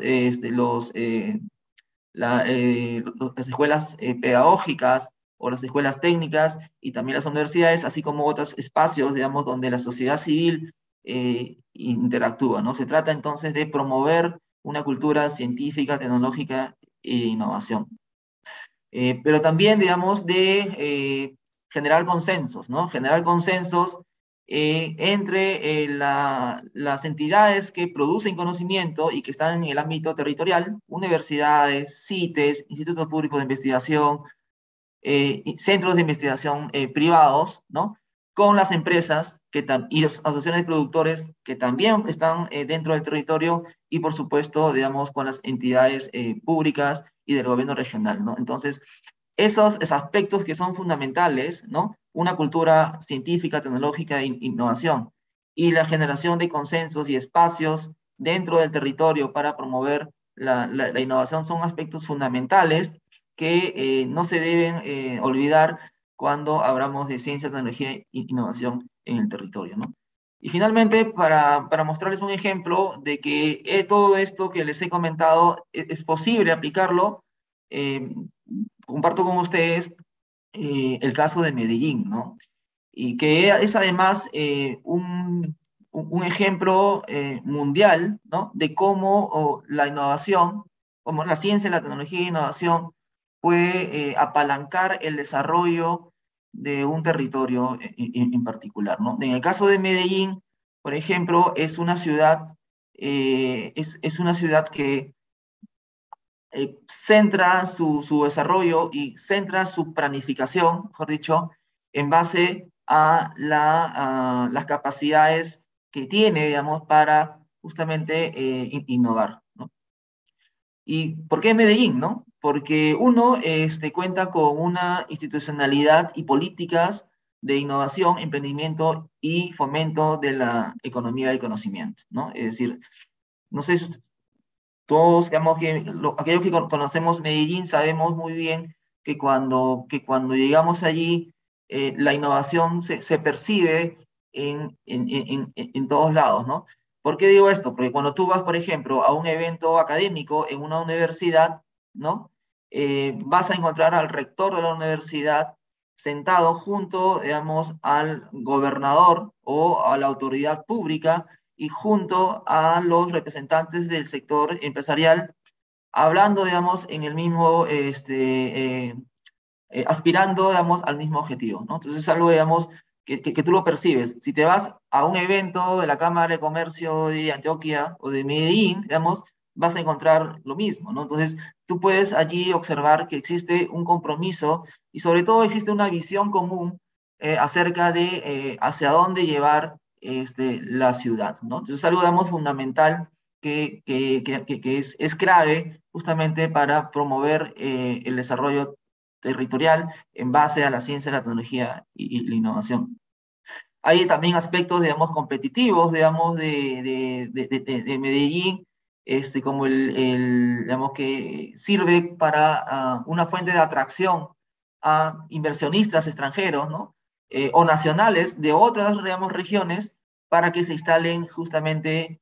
las escuelas pedagógicas o las escuelas técnicas y también las universidades, así como otros espacios, digamos, donde la sociedad civil interactúa, ¿no? Se trata entonces de promover una cultura científica, tecnológica e innovación. Pero también, digamos, de generar consensos, ¿no? Generar consensos entre las entidades que producen conocimiento y que están en el ámbito territorial, universidades, CITES, institutos públicos de investigación, centros de investigación privados, ¿no? Con las empresas y las asociaciones de productores que también están dentro del territorio y, por supuesto, digamos, con las entidades públicas y del gobierno regional, ¿no? Entonces, esos aspectos que son fundamentales, ¿no? Una cultura científica, tecnológica e innovación y la generación de consensos y espacios dentro del territorio para promover la innovación son aspectos fundamentales que no se deben olvidar cuando hablamos de ciencia, tecnología e innovación en el territorio, ¿no? Y finalmente, para mostrarles un ejemplo de que todo esto que les he comentado es posible aplicarlo, comparto con ustedes el caso de Medellín, ¿no? Y que es además un ejemplo mundial, ¿no?, de cómo la innovación, como la ciencia, la tecnología e innovación puede apalancar el desarrollo de un territorio en particular, ¿no? En el caso de Medellín, por ejemplo, es una ciudad que centra su desarrollo y centra su planificación, mejor dicho, en base a las capacidades que tiene, digamos, para justamente innovar, ¿no? ¿Y por qué Medellín, no? Porque uno cuenta con una institucionalidad y políticas de innovación, emprendimiento y fomento de la economía del conocimiento, ¿no? Es decir, no sé si todos, digamos, aquellos que conocemos Medellín sabemos muy bien que cuando llegamos allí, la innovación se percibe en todos lados, ¿no? ¿Por qué digo esto? Porque cuando tú vas, por ejemplo, a un evento académico en una universidad, ¿no? Vas a encontrar al rector de la universidad sentado junto, digamos, al gobernador o a la autoridad pública y junto a los representantes del sector empresarial, hablando, digamos, en el mismo, aspirando, digamos, al mismo objetivo, ¿no? Entonces es algo, digamos, que tú lo percibes. Si te vas a un evento de la Cámara de Comercio de Antioquia o de Medellín, digamos, vas a encontrar lo mismo, ¿no? Entonces tú puedes allí observar que existe un compromiso y sobre todo existe una visión común acerca de hacia dónde llevar la ciudad, ¿no? Entonces es algo, digamos, fundamental que es clave justamente para promover el desarrollo territorial en base a la ciencia, la tecnología y la innovación. Hay también aspectos, digamos, competitivos, digamos, de Medellín, como digamos, que sirve para una fuente de atracción a inversionistas extranjeros, ¿no? O nacionales de otras, digamos, regiones para que se instalen justamente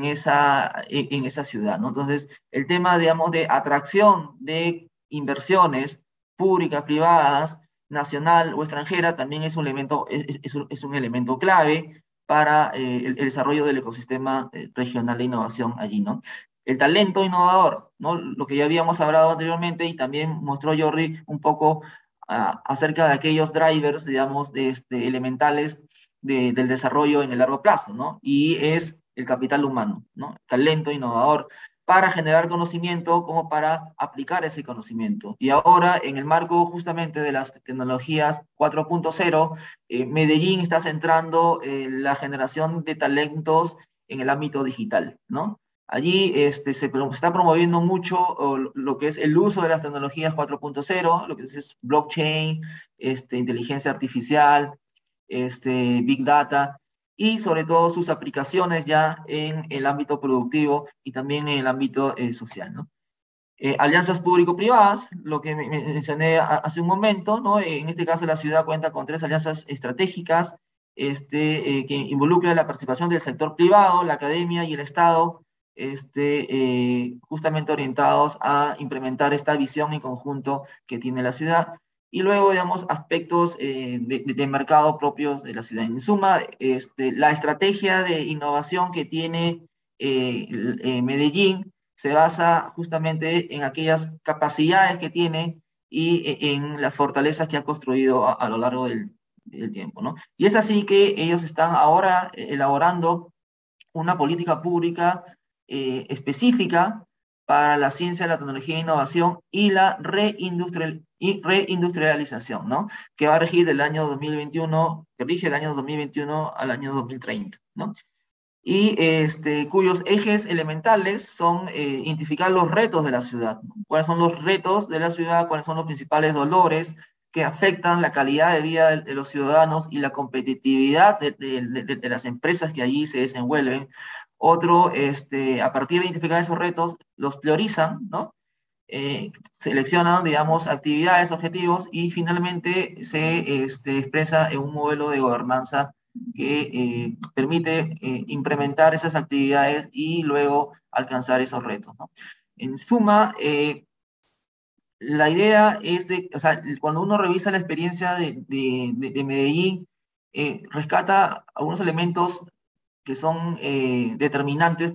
en esa ciudad, ¿no? Entonces, el tema, digamos, de atracción de inversiones públicas, privadas, nacional o extranjera, también es un elemento, es un elemento clave para el desarrollo del ecosistema regional de innovación allí, ¿no? El talento innovador, ¿no? Lo que ya habíamos hablado anteriormente y también mostró Jordi un poco acerca de aquellos drivers, digamos, elementales del desarrollo en el largo plazo, ¿no? Y es el capital humano, ¿no? Talento innovador para generar conocimiento como para aplicar ese conocimiento. Y ahora, en el marco justamente de las tecnologías 4.0, Medellín está centrando la generación de talentos en el ámbito digital, ¿no? Allí se está promoviendo mucho lo que es el uso de las tecnologías 4.0, lo que es blockchain, inteligencia artificial, big data, y sobre todo sus aplicaciones ya en el ámbito productivo y también en el ámbito social, ¿no? Alianzas público-privadas, lo que mencioné hace un momento, ¿no? En este caso la ciudad cuenta con 3 alianzas estratégicas que involucran la participación del sector privado, la academia y el Estado, justamente orientados a implementar esta visión en conjunto que tiene la ciudad. Y luego, digamos, aspectos de mercado propios de la ciudad. En suma, la estrategia de innovación que tiene Medellín se basa justamente en aquellas capacidades que tiene y en las fortalezas que ha construido a lo largo del tiempo, ¿no? Y es así que ellos están ahora elaborando una política pública específica para la ciencia, la tecnología e innovación y la reindustrialización, ¿no? Que va a regir del año 2021, que rige del año 2021 al año 2030, ¿no? Y cuyos ejes elementales son identificar los retos de la ciudad, ¿no? Cuáles son los retos de la ciudad, cuáles son los principales dolores que afectan la calidad de vida de los ciudadanos y la competitividad de las empresas que allí se desenvuelven. Otro, a partir de identificar esos retos, los priorizan, ¿no? Seleccionan, digamos, actividades, objetivos, y finalmente se expresa en un modelo de gobernanza que permite implementar esas actividades y luego alcanzar esos retos, ¿no? En suma, la idea es o sea, cuando uno revisa la experiencia de Medellín, rescata algunos elementos que son determinantes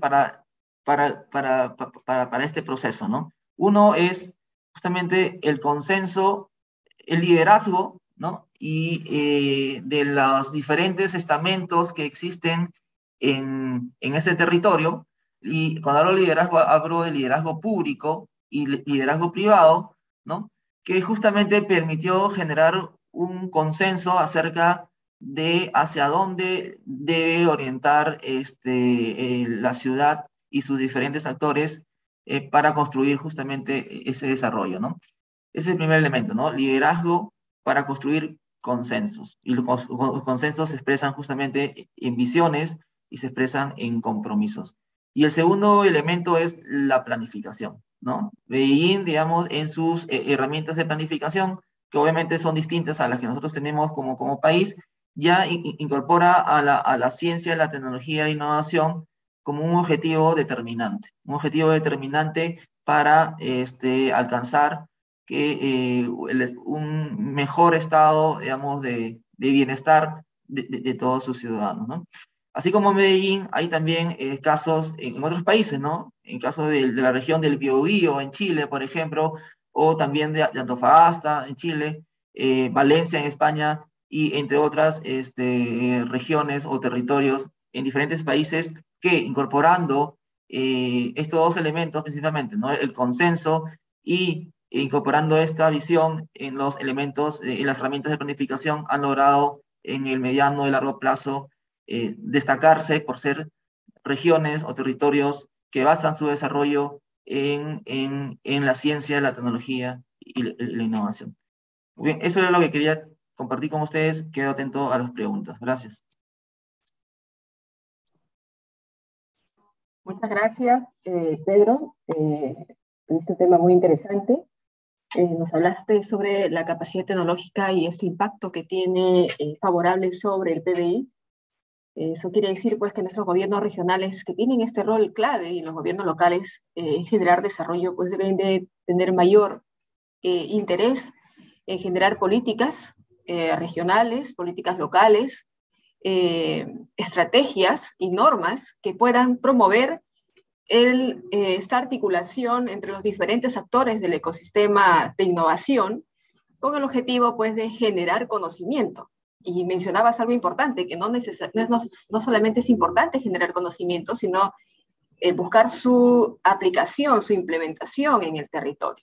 para este proceso, ¿no? Uno es justamente el consenso, el liderazgo, ¿no? Y de los diferentes estamentos que existen en ese territorio. Y cuando hablo de liderazgo, hablo de liderazgo público y liderazgo privado, ¿no? Que justamente permitió generar un consenso acerca de hacia dónde debe orientar la ciudad y sus diferentes actores para construir justamente ese desarrollo, ¿no? Ese es el primer elemento, ¿no? Liderazgo para construir consensos. Y los consensos se expresan justamente en visiones y se expresan en compromisos. Y el segundo elemento es la planificación, ¿no? Medellín, digamos, en sus herramientas de planificación, que obviamente son distintas a las que nosotros tenemos como país, ya incorpora a la ciencia, la tecnología e la innovación como un objetivo determinante para alcanzar un mejor estado, digamos, de bienestar de todos sus ciudadanos, ¿no? Así como en Medellín, hay también casos en otros países, ¿no? En caso de la región del Biobío, en Chile, por ejemplo, o también de Antofagasta, en Chile, Valencia, en España, y entre otras regiones o territorios en diferentes países que incorporando estos dos elementos principalmente, ¿no? El consenso y incorporando esta visión en los elementos y las herramientas de planificación, han logrado en el mediano y largo plazo destacarse por ser regiones o territorios que basan su desarrollo en la ciencia, la tecnología y la innovación. Muy bien, eso es lo que quería compartir con ustedes. Quedo atento a las preguntas. Gracias. Muchas gracias, Pedro. Tuviste un tema muy interesante. Nos hablaste sobre la capacidad tecnológica y este impacto que tiene favorable sobre el PBI. Eso quiere decir pues, que nuestros gobiernos regionales que tienen este rol clave y los gobiernos locales en generar desarrollo pues, deben de tener mayor interés en generar políticas regionales, políticas locales, estrategias y normas que puedan promover esta articulación entre los diferentes actores del ecosistema de innovación con el objetivo pues, de generar conocimiento. Y mencionabas algo importante, que no solamente es importante generar conocimiento, sino buscar su aplicación, su implementación en el territorio.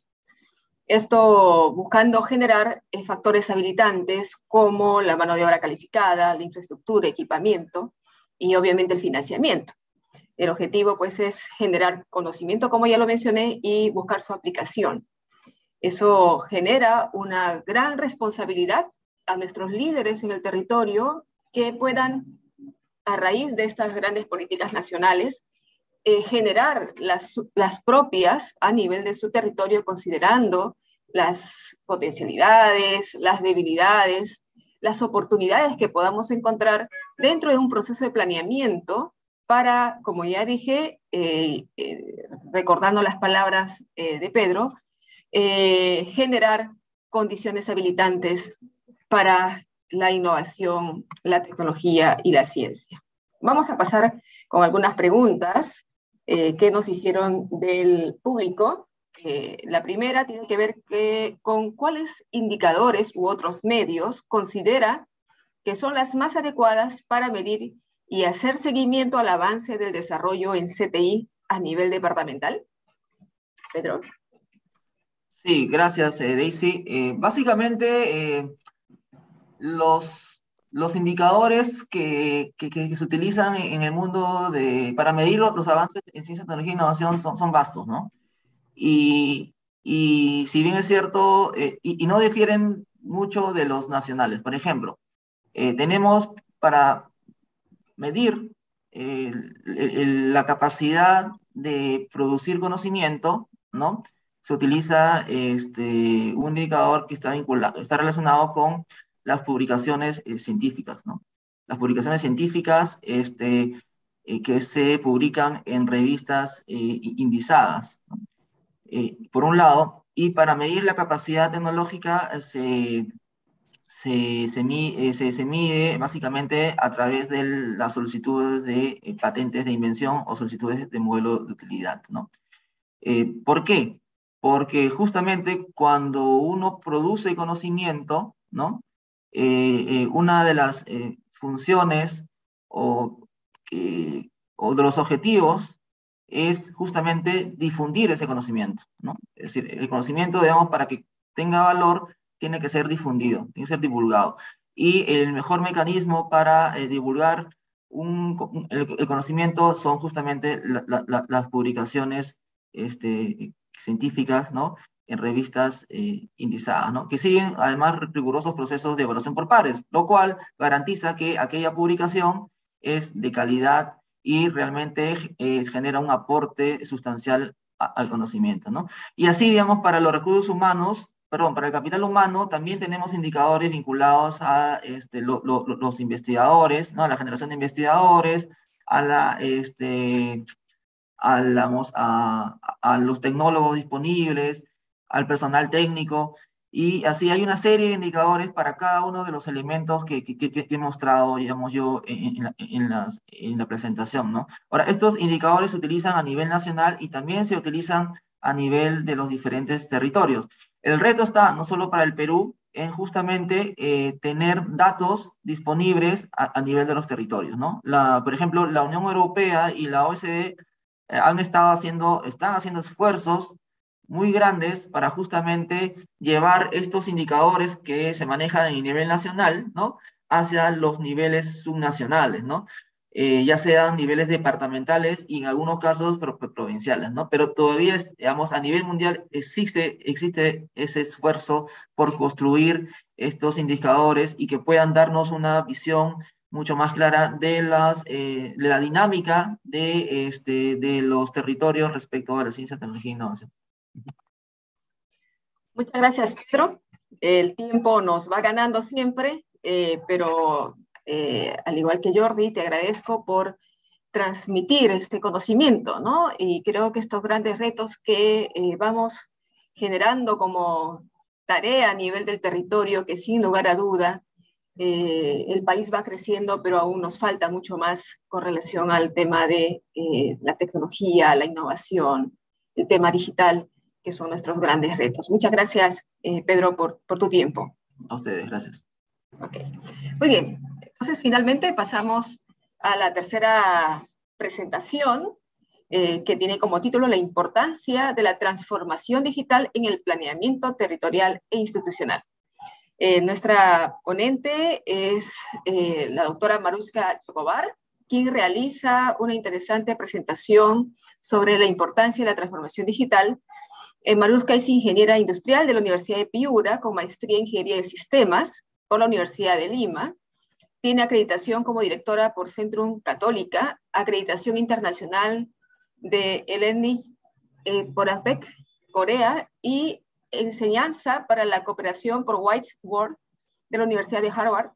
Esto buscando generar factores habilitantes como la mano de obra calificada, la infraestructura, equipamiento y obviamente el financiamiento. El objetivo pues es generar conocimiento, como ya lo mencioné, y buscar su aplicación. Eso genera una gran responsabilidad a nuestros líderes en el territorio que puedan, a raíz de estas grandes políticas nacionales, generar las propias a nivel de su territorio, considerando las potencialidades, las debilidades, las oportunidades que podamos encontrar dentro de un proceso de planeamiento para, como ya dije, recordando las palabras de Pedro, generar condiciones habilitantes para la innovación, la tecnología y la ciencia. Vamos a pasar con algunas preguntas que nos hicieron del público. La primera tiene que ver con cuáles indicadores u otros medios considera que son las más adecuadas para medir y hacer seguimiento al avance del desarrollo en CTI a nivel departamental. Pedro. Sí, gracias, Daisy. Básicamente, los indicadores que se utilizan en el mundo para medir los avances en ciencia, tecnología e innovación son vastos, ¿no? Y si bien es cierto, y no difieren mucho de los nacionales. Por ejemplo, tenemos para medir la capacidad de producir conocimiento, ¿no? Se utiliza un indicador que está relacionado con las publicaciones científicas, ¿no? Las publicaciones científicas que se publican en revistas indizadas, ¿no? Por un lado, y para medir la capacidad tecnológica se mide básicamente a través de las solicitudes de patentes de invención o solicitudes de modelo de utilidad, ¿no? ¿Por qué? Porque justamente cuando uno produce conocimiento, ¿no? Una de las funciones o de los objetivos es justamente difundir ese conocimiento, ¿no? Es decir, el conocimiento, digamos, para que tenga valor, tiene que ser difundido, tiene que ser divulgado. Y el mejor mecanismo para divulgar el conocimiento son justamente las publicaciones científicas, ¿no? En revistas indizadas, ¿no? Que siguen además rigurosos procesos de evaluación por pares, lo cual garantiza que aquella publicación es de calidad y realmente genera un aporte sustancial al conocimiento, ¿no? Y así, digamos, para los recursos humanos, para el capital humano, también tenemos indicadores vinculados a los investigadores, ¿no? A la generación de investigadores, a los tecnólogos disponibles, al personal técnico, y así hay una serie de indicadores para cada uno de los elementos que he mostrado, digamos, yo en la presentación, ¿no? Ahora, estos indicadores se utilizan a nivel nacional y también se utilizan a nivel de los diferentes territorios. El reto está no solo para el Perú, en justamente tener datos disponibles a nivel de los territorios, ¿no? Por ejemplo, la Unión Europea y la OECD están haciendo esfuerzos muy grandes para justamente llevar estos indicadores que se manejan en el nivel nacional, ¿no? Hacia los niveles subnacionales, ¿no? Ya sean niveles departamentales y en algunos casos provinciales, ¿no? Pero todavía, digamos, a nivel mundial existe ese esfuerzo por construir estos indicadores y que puedan darnos una visión mucho más clara de la dinámica de los territorios respecto a la ciencia, tecnología e innovación. Muchas gracias, Pedro. El tiempo nos va ganando siempre, pero al igual que Jordi, te agradezco por transmitir este conocimiento, ¿no? Y creo que estos grandes retos que vamos generando como tarea a nivel del territorio, que sin lugar a duda el país va creciendo, pero aún nos falta mucho más con relación al tema de la tecnología, la innovación, el tema digital, que son nuestros grandes retos. Muchas gracias, Pedro, por tu tiempo. A ustedes, gracias. Okay. Muy bien, entonces finalmente pasamos a la tercera presentación, que tiene como título La importancia de la transformación digital en el planeamiento territorial e institucional. Nuestra ponente es la doctora Maruska Chocobar, quien realiza una interesante presentación sobre la importancia de la transformación digital. Maruska es ingeniera industrial de la Universidad de Piura, con maestría en Ingeniería de Sistemas por la Universidad de Lima. Tiene acreditación como directora por Centrum Católica, acreditación internacional de Hellenic por APEC, Corea, y enseñanza para la cooperación por Whiteboard de la Universidad de Harvard.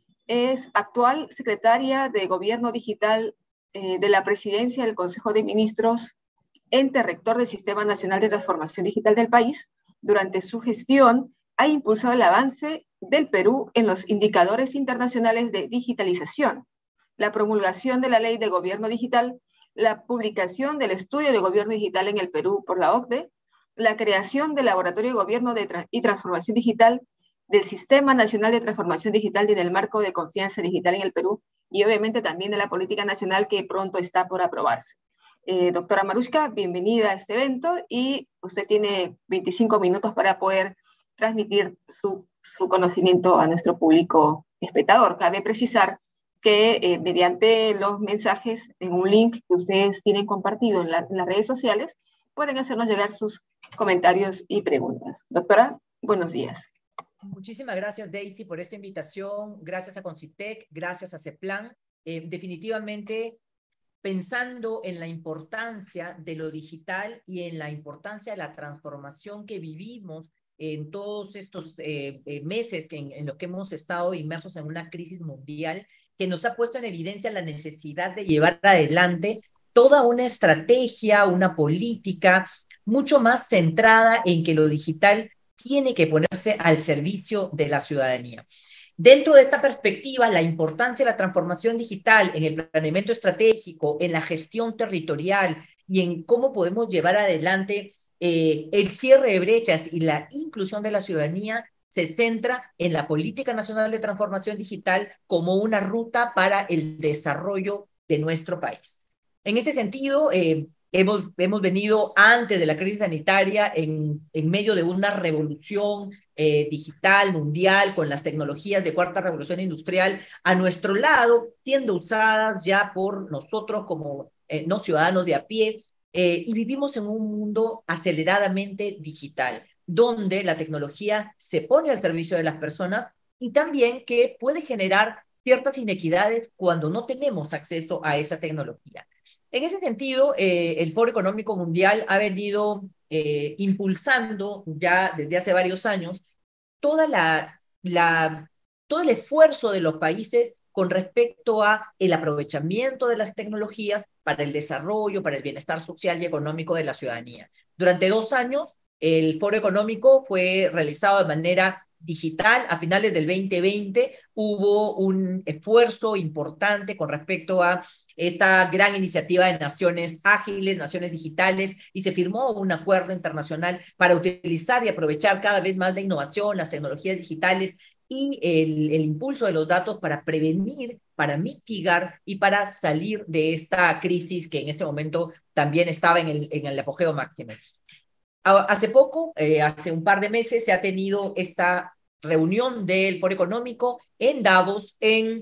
Es actual secretaria de Gobierno Digital de la Presidencia del Consejo de Ministros, ente rector del Sistema Nacional de Transformación Digital del país. Durante su gestión ha impulsado el avance del Perú en los indicadores internacionales de digitalización, la promulgación de la Ley de Gobierno Digital, la publicación del Estudio de Gobierno Digital en el Perú por la OCDE, la creación del Laboratorio de Gobierno y Transformación Digital, del Sistema Nacional de Transformación Digital y del Marco de Confianza Digital en el Perú, y obviamente también de la Política Nacional que pronto está por aprobarse. Doctora Maruska, bienvenida a este evento, y usted tiene 25 minutos para poder transmitir su conocimiento a nuestro público espectador. Cabe precisar que mediante los mensajes en un link que ustedes tienen compartido en las redes sociales, pueden hacernos llegar sus comentarios y preguntas. Doctora, buenos días. Muchísimas gracias, Daisy, por esta invitación. Gracias a Concitec, gracias a CEPLAN. Definitivamente, pensando en la importancia de lo digital y en la importancia de la transformación que vivimos en todos estos meses en los que hemos estado inmersos en una crisis mundial, que nos ha puesto en evidencia la necesidad de llevar adelante toda una estrategia, una política mucho más centrada en que lo digital tiene que ponerse al servicio de la ciudadanía. Dentro de esta perspectiva, la importancia de la transformación digital en el planeamiento estratégico, en la gestión territorial y en cómo podemos llevar adelante el cierre de brechas y la inclusión de la ciudadanía se centra en la Política Nacional de Transformación Digital como una ruta para el desarrollo de nuestro país. En ese sentido, hemos venido antes de la crisis sanitaria en medio de una revolución digital mundial con las tecnologías de cuarta revolución industrial a nuestro lado, siendo usadas ya por nosotros como no ciudadanos de a pie, y vivimos en un mundo aceleradamente digital, donde la tecnología se pone al servicio de las personas y también que puede generar ciertas inequidades cuando no tenemos acceso a esa tecnología. En ese sentido, el Foro Económico Mundial ha venido impulsando ya desde hace varios años todo el esfuerzo de los países con respecto a el aprovechamiento de las tecnologías para el desarrollo, para el bienestar social y económico de la ciudadanía. Durante 2 años, el Foro Económico fue realizado de manera digital. A finales del 2020 hubo un esfuerzo importante con respecto a esta gran iniciativa de naciones ágiles, naciones digitales, y se firmó un acuerdo internacional para utilizar y aprovechar cada vez más la innovación, las tecnologías digitales y el impulso de los datos para prevenir, para mitigar y para salir de esta crisis que en este momento también estaba en el apogeo máximo. Hace poco, hace un par de meses, se ha tenido esta reunión del Foro Económico en Davos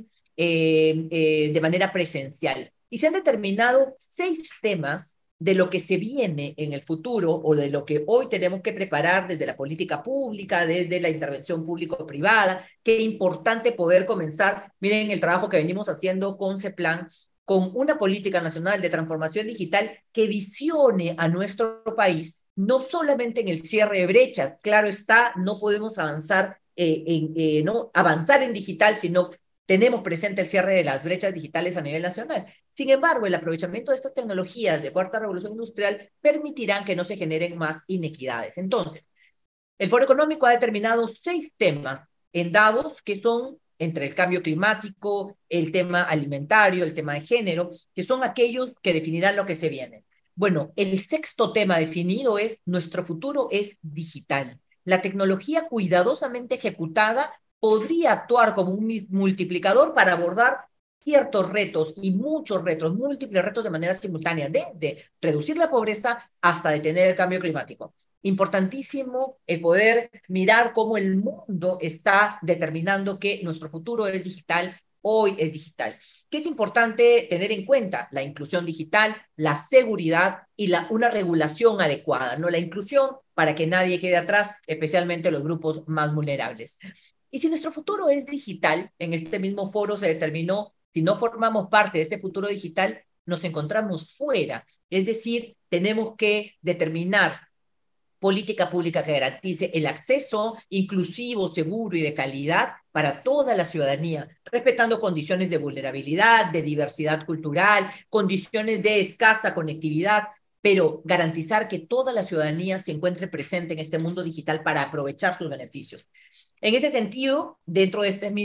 de manera presencial. Y se han determinado 6 temas de lo que se viene en el futuro o de lo que hoy tenemos que preparar desde la política pública, desde la intervención público-privada. Qué importante poder comenzar. Miren el trabajo que venimos haciendo con CEPLAN, con una política nacional de transformación digital que visione a nuestro país, no solamente en el cierre de brechas. Claro está, no podemos avanzar, no avanzar en digital, sino tenemos presente el cierre de las brechas digitales a nivel nacional. Sin embargo, el aprovechamiento de estas tecnologías de cuarta revolución industrial permitirán que no se generen más inequidades. Entonces, el Foro Económico ha determinado 6 temas en Davos que son entre el cambio climático, el tema alimentario, el tema de género, que son aquellos que definirán lo que se viene. Bueno, el 6º tema definido es: nuestro futuro es digital. La tecnología cuidadosamente ejecutada podría actuar como un multiplicador para abordar ciertos retos y muchos retos, múltiples retos de manera simultánea, desde reducir la pobreza hasta detener el cambio climático. Importantísimo el poder mirar cómo el mundo está determinando que nuestro futuro es digital, hoy es digital. ¿Qué es importante tener en cuenta? La inclusión digital, la seguridad y una regulación adecuada, ¿no? La inclusión para que nadie quede atrás, especialmente los grupos más vulnerables. Y si nuestro futuro es digital, en este mismo foro se determinó, si no formamos parte de este futuro digital, nos encontramos fuera. Es decir, tenemos que determinar política pública que garantice el acceso inclusivo, seguro y de calidad para toda la ciudadanía, respetando condiciones de vulnerabilidad, de diversidad cultural, condiciones de escasa conectividad, pero garantizar que toda la ciudadanía se encuentre presente en este mundo digital para aprovechar sus beneficios. En ese sentido, dentro de este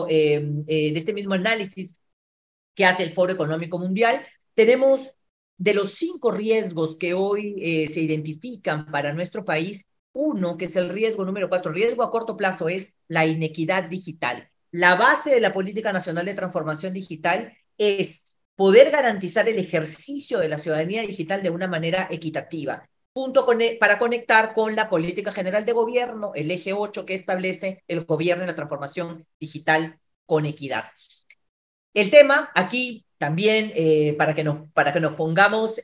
mismo análisis que hace el Foro Económico Mundial, tenemos de los 5 riesgos que hoy se identifican para nuestro país, uno, que es el riesgo número 4, riesgo a corto plazo, es la inequidad digital. La base de la Política Nacional de Transformación Digital es poder garantizar el ejercicio de la ciudadanía digital de una manera equitativa, para conectar con la Política General de Gobierno, el eje 8 que establece el gobierno y la transformación digital con equidad. El tema aquí también, para que nos pongamos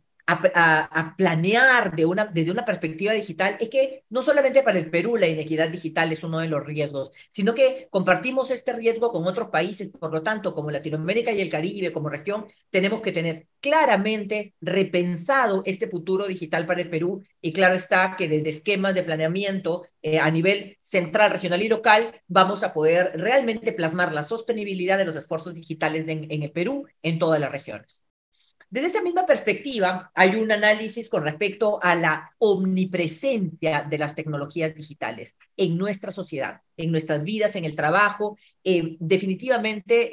a planear desde una perspectiva digital, es que no solamente para el Perú la inequidad digital es uno de los riesgos, sino que compartimos este riesgo con otros países. Por lo tanto, como Latinoamérica y el Caribe, como región, tenemos que tener claramente repensado este futuro digital para el Perú. Y claro está que desde esquemas de planeamiento a nivel central, regional y local, vamos a poder realmente plasmar la sostenibilidad de los esfuerzos digitales en el Perú en todas las regiones. Desde esta misma perspectiva, hay un análisis con respecto a la omnipresencia de las tecnologías digitales en nuestra sociedad, en nuestras vidas, en el trabajo. Definitivamente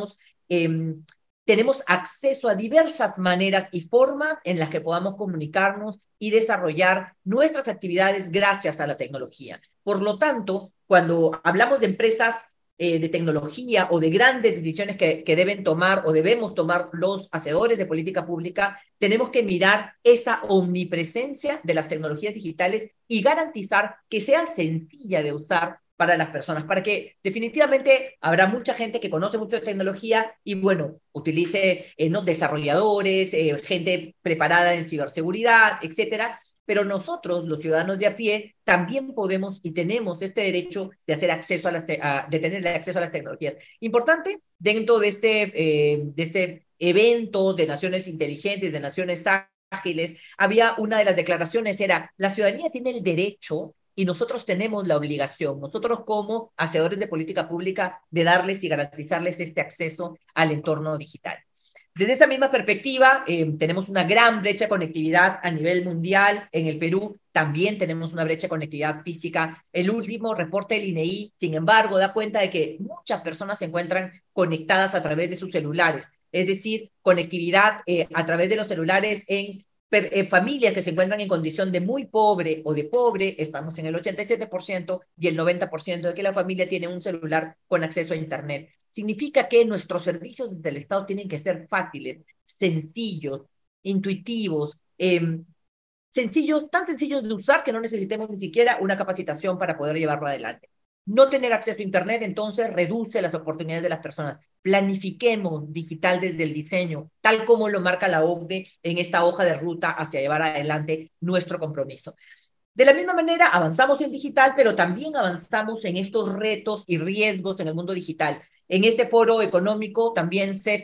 tenemos acceso a diversas maneras y formas en las que podamos comunicarnos y desarrollar nuestras actividades gracias a la tecnología. Por lo tanto, cuando hablamos de empresas de tecnología o de grandes decisiones que deben tomar o debemos tomar los hacedores de política pública, tenemos que mirar esa omnipresencia de las tecnologías digitales y garantizar que sea sencilla de usar para las personas, para que definitivamente habrá mucha gente que conoce mucho de tecnología y, bueno, utilice desarrolladores, gente preparada en ciberseguridad, etcétera. Pero nosotros, los ciudadanos de a pie, también podemos y tenemos este derecho de tener acceso a las tecnologías. Importante, dentro de este evento de naciones inteligentes, de naciones ágiles, había una de las declaraciones, era: la ciudadanía tiene el derecho y nosotros tenemos la obligación, nosotros como hacedores de política pública, de darles y garantizarles este acceso al entorno digital. Desde esa misma perspectiva, tenemos una gran brecha de conectividad a nivel mundial. En el Perú también tenemos una brecha de conectividad física. El último reporte del INEI, sin embargo, da cuenta de que muchas personas se encuentran conectadas a través de sus celulares, es decir, conectividad a través de los celulares en familias que se encuentran en condición de muy pobre o de pobre. Estamos en el 87% y el 90% de que la familia tiene un celular con acceso a Internet. Significa que nuestros servicios del Estado tienen que ser fáciles, sencillos, intuitivos, sencillos, tan sencillos de usar que no necesitemos ni siquiera una capacitación para poder llevarlo adelante. No tener acceso a Internet, entonces, reduce las oportunidades de las personas. Planifiquemos digital desde el diseño, tal como lo marca la OCDE en esta hoja de ruta hacia llevar adelante nuestro compromiso. De la misma manera, avanzamos en digital, pero también avanzamos en estos retos y riesgos en el mundo digital. En este foro económico también se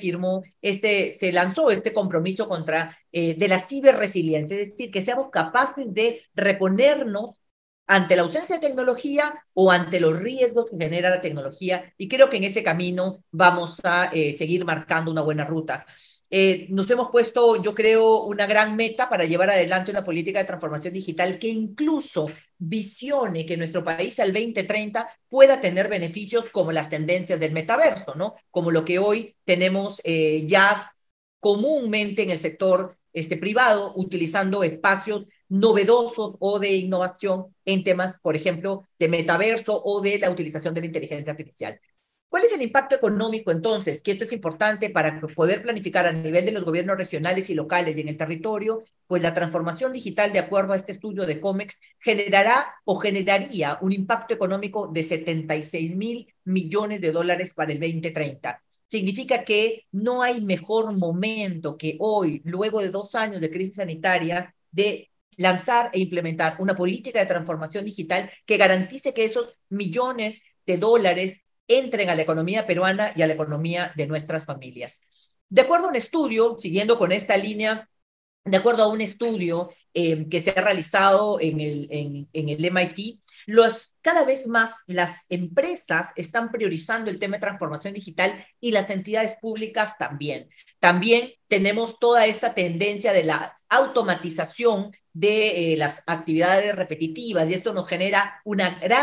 lanzó este compromiso de la ciberresiliencia, es decir, que seamos capaces de reponernos ante la ausencia de tecnología o ante los riesgos que genera la tecnología, y creo que en ese camino vamos a seguir marcando una buena ruta. Nos hemos puesto, yo creo, una gran meta para llevar adelante una política de transformación digital que incluso visione que nuestro país al 2030 pueda tener beneficios como las tendencias del metaverso, ¿no? Como lo que hoy tenemos ya comúnmente en el sector privado, utilizando espacios novedosos o de innovación en temas, por ejemplo, de metaverso o de la utilización de la inteligencia artificial. ¿Cuál es el impacto económico entonces? Que esto es importante para poder planificar a nivel de los gobiernos regionales y locales y en el territorio, pues la transformación digital, de acuerdo a este estudio de COMEX, generará o generaría un impacto económico de 76.000 millones de dólares para el 2030. Significa que no hay mejor momento que hoy, luego de 2 años de crisis sanitaria, de lanzar e implementar una política de transformación digital que garantice que esos millones de dólares entren a la economía peruana y a la economía de nuestras familias. De acuerdo a un estudio, siguiendo con esta línea, de acuerdo a un estudio que se ha realizado en el MIT, cada vez más las empresas están priorizando el tema de transformación digital y las entidades públicas también. También tenemos toda esta tendencia de la automatización de las actividades repetitivas, y esto nos genera un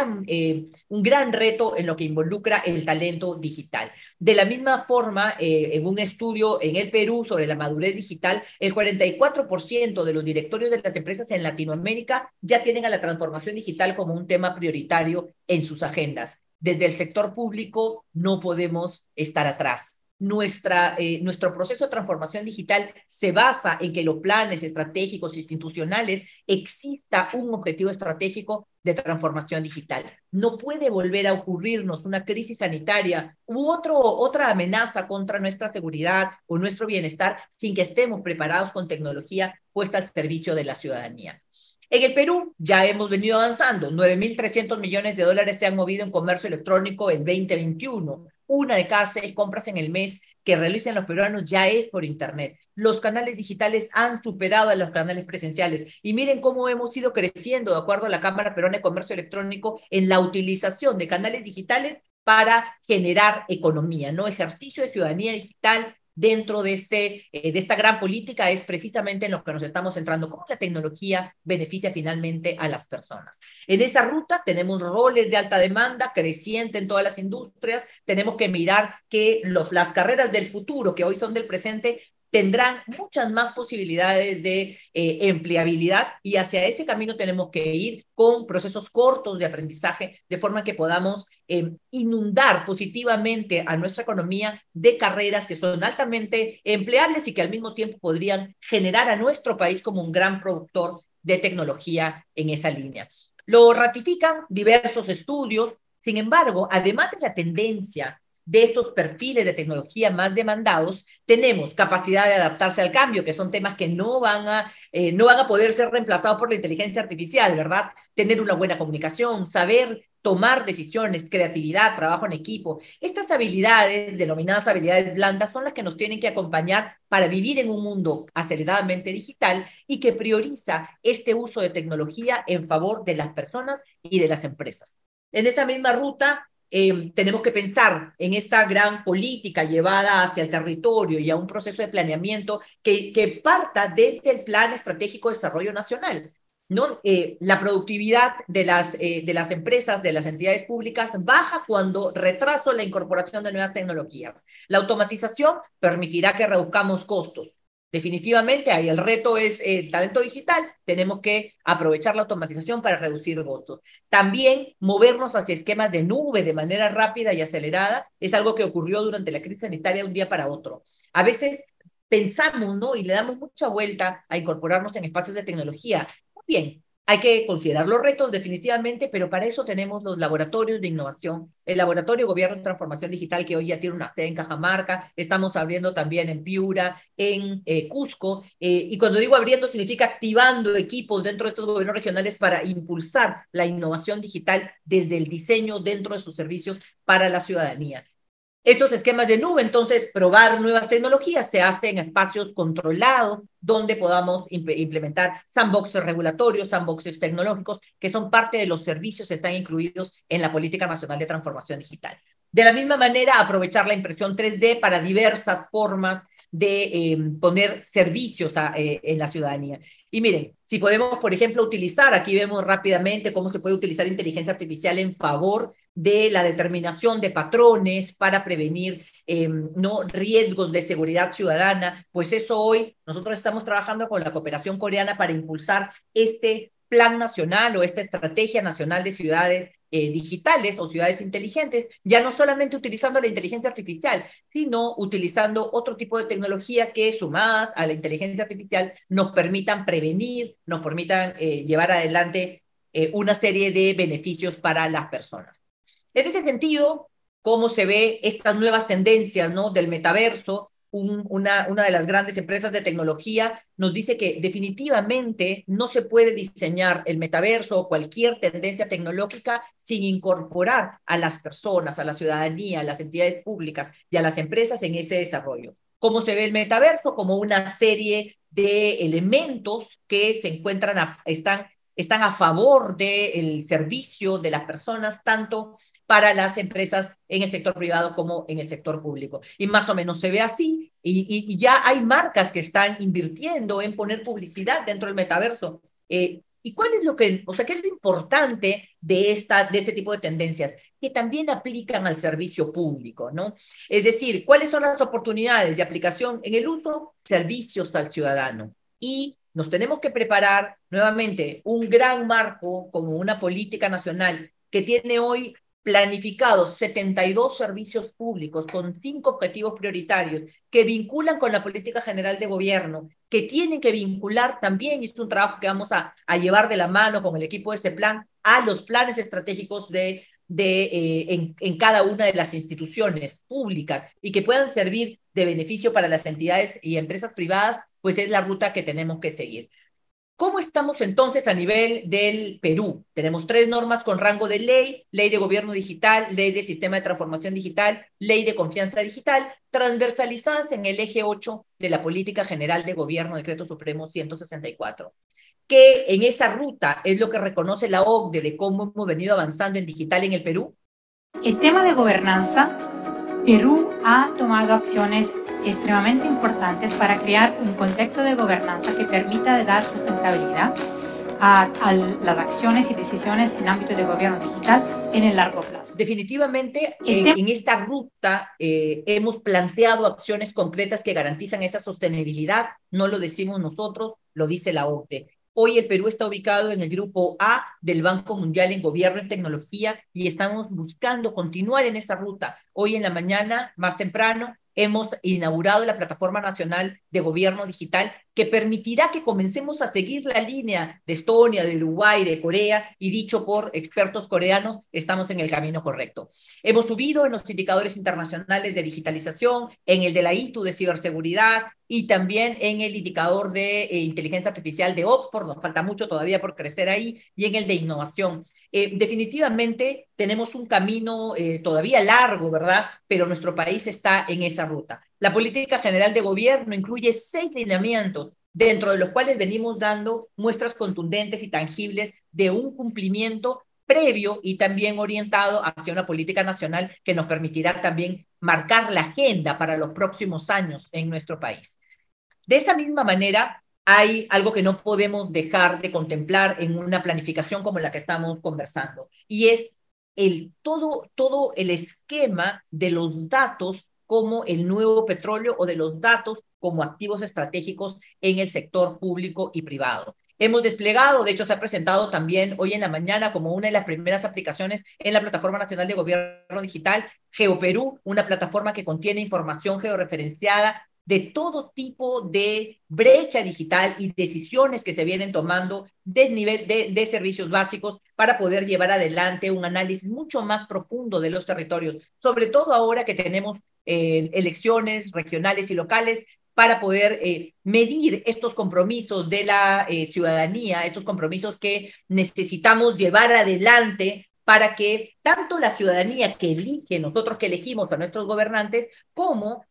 gran reto en lo que involucra el talento digital. De la misma forma, en un estudio en el Perú sobre la madurez digital, el 44% de los directorios de las empresas en Latinoamérica ya tienen a la transformación digital como un tema prioritario en sus agendas. Desde el sector público no podemos estar atrás. Nuestro proceso de transformación digital se basa en que los planes estratégicos institucionales exista un objetivo estratégico de transformación digital. No puede volver a ocurrirnos una crisis sanitaria u otra amenaza contra nuestra seguridad o nuestro bienestar sin que estemos preparados con tecnología puesta al servicio de la ciudadanía. En el Perú ya hemos venido avanzando. 9.300 millones de dólares se han movido en comercio electrónico en 2021. 1 de cada 6 compras en el mes que realicen los peruanos ya es por Internet. Los canales digitales han superado a los canales presenciales. Y miren cómo hemos ido creciendo, de acuerdo a la Cámara Peruana de Comercio Electrónico, en la utilización de canales digitales para generar economía, ¿no? Ejercicio de ciudadanía digital dentro de esta gran política es precisamente en lo que nos estamos centrando, cómo la tecnología beneficia finalmente a las personas. En esa ruta tenemos roles de alta demanda creciente en todas las industrias, tenemos que mirar que las carreras del futuro, que hoy son del presente, tendrán muchas más posibilidades de empleabilidad, y hacia ese camino tenemos que ir con procesos cortos de aprendizaje, de forma que podamos inundar positivamente a nuestra economía de carreras que son altamente empleables y que al mismo tiempo podrían generar a nuestro país como un gran productor de tecnología en esa línea. Lo ratifican diversos estudios. Sin embargo, además de la tendencia de estos perfiles de tecnología más demandados, tenemos capacidad de adaptarse al cambio, que son temas que no van a poder ser reemplazados por la inteligencia artificial, ¿verdad? Tener una buena comunicación, saber tomar decisiones, creatividad, trabajo en equipo. Estas habilidades, denominadas habilidades blandas, son las que nos tienen que acompañar para vivir en un mundo aceleradamente digital y que prioriza este uso de tecnología en favor de las personas y de las empresas. En esa misma ruta, tenemos que pensar en esta gran política llevada hacia el territorio y a un proceso de planeamiento que parta desde el Plan Estratégico de Desarrollo Nacional, ¿no? La productividad de las empresas, de las entidades públicas, baja cuando retraso la incorporación de nuevas tecnologías. La automatización permitirá que reduzcamos costos. Definitivamente, ahí el reto es el talento digital. Tenemos que aprovechar la automatización para reducir costos. También movernos hacia esquemas de nube de manera rápida y acelerada es algo que ocurrió durante la crisis sanitaria de un día para otro. A veces pensamos, ¿no? Y le damos mucha vuelta a incorporarnos en espacios de tecnología. Muy bien, hay que considerar los retos definitivamente, pero para eso tenemos los laboratorios de innovación, el Laboratorio Gobierno de Transformación Digital, que hoy ya tiene una sede en Cajamarca, estamos abriendo también en Piura, en Cusco, y cuando digo abriendo significa activando equipos dentro de estos gobiernos regionales para impulsar la innovación digital desde el diseño dentro de sus servicios para la ciudadanía. Estos esquemas de nube, entonces, probar nuevas tecnologías se hace en espacios controlados donde podamos implementar sandboxes regulatorios, sandboxes tecnológicos, que son parte de los servicios que están incluidos en la Política Nacional de Transformación Digital. De la misma manera, aprovechar la impresión 3D para diversas formas de poner servicios en la ciudadanía. Y miren, si podemos, por ejemplo, utilizar, aquí vemos rápidamente cómo se puede utilizar inteligencia artificial en favor de la determinación de patrones para prevenir ¿no? riesgos de seguridad ciudadana, pues eso hoy nosotros estamos trabajando con la cooperación coreana para impulsar este plan nacional o esta estrategia nacional de ciudades digitales o ciudades inteligentes, ya no solamente utilizando la inteligencia artificial, sino utilizando otro tipo de tecnología que sumadas a la inteligencia artificial nos permitan prevenir, nos permitan llevar adelante una serie de beneficios para las personas. En ese sentido, cómo se ve estas nuevas tendencias, ¿no? del metaverso, una de las grandes empresas de tecnología nos dice que definitivamente no se puede diseñar el metaverso o cualquier tendencia tecnológica sin incorporar a las personas, a la ciudadanía, a las entidades públicas y a las empresas en ese desarrollo. ¿Cómo se ve el metaverso? Como una serie de elementos que se encuentran, están a favor del servicio de las personas, tanto para las empresas en el sector privado como en el sector público. Y más o menos se ve así, y ya hay marcas que están invirtiendo en poner publicidad dentro del metaverso. ¿Y cuál es lo que, o sea, qué es lo importante de este tipo de tendencias? Que también aplican al servicio público, ¿no? Es decir, ¿cuáles son las oportunidades de aplicación en el uso? Servicios al ciudadano. Y nos tenemos que preparar nuevamente un gran marco como una política nacional que tiene hoy planificados 72 servicios públicos con 5 objetivos prioritarios que vinculan con la política general de gobierno, que tienen que vincular también, y es un trabajo que vamos a llevar de la mano con el equipo de ese plan, a los planes estratégicos en cada una de las instituciones públicas y que puedan servir de beneficio para las entidades y empresas privadas, pues es la ruta que tenemos que seguir. ¿Cómo estamos entonces a nivel del Perú? Tenemos 3 normas con rango de ley: ley de gobierno digital, ley de sistema de transformación digital, ley de confianza digital, transversalizadas en el eje 8 de la Política General de Gobierno, Decreto Supremo 164. Que en esa ruta es lo que reconoce la OCDE de cómo hemos venido avanzando en digital en el Perú. El tema de gobernanza, Perú ha tomado acciones extremadamente importantes para crear un contexto de gobernanza que permita dar sustentabilidad a las acciones y decisiones en ámbito de gobierno digital en el largo plazo. Definitivamente, en esta ruta hemos planteado acciones concretas que garantizan esa sostenibilidad. No lo decimos nosotros, lo dice la OCDE. Hoy el Perú está ubicado en el grupo A del Banco Mundial en Gobierno y Tecnología y estamos buscando continuar en esa ruta. Hoy en la mañana, más temprano, hemos inaugurado la Plataforma Nacional de Gobierno Digital que permitirá que comencemos a seguir la línea de Estonia, de Uruguay, de Corea, y dicho por expertos coreanos, estamos en el camino correcto. Hemos subido en los indicadores internacionales de digitalización, en el de la ITU de ciberseguridad y también en el indicador de inteligencia artificial de Oxford, nos falta mucho todavía por crecer ahí, y en el de innovación. Definitivamente tenemos un camino todavía largo, ¿verdad? Pero nuestro país está en esa ruta. La política general de gobierno incluye 6 lineamientos, dentro de los cuales venimos dando muestras contundentes y tangibles de un cumplimiento previo y también orientado hacia una política nacional que nos permitirá también marcar la agenda para los próximos años en nuestro país. De esa misma manera, hay algo que no podemos dejar de contemplar en una planificación como la que estamos conversando, y es todo el esquema de los datos como el nuevo petróleo o de los datos como activos estratégicos en el sector público y privado. Hemos desplegado, de hecho se ha presentado también hoy en la mañana como una de las primeras aplicaciones en la Plataforma Nacional de Gobierno Digital, GeoPerú, una plataforma que contiene información georreferenciada de todo tipo de brecha digital y decisiones que se vienen tomando de nivel de servicios básicos para poder llevar adelante un análisis mucho más profundo de los territorios, sobre todo ahora que tenemos elecciones regionales y locales, para poder medir estos compromisos de la ciudadanía, estos compromisos que necesitamos llevar adelante para que tanto la ciudadanía que elige, nosotros que elegimos a nuestros gobernantes, como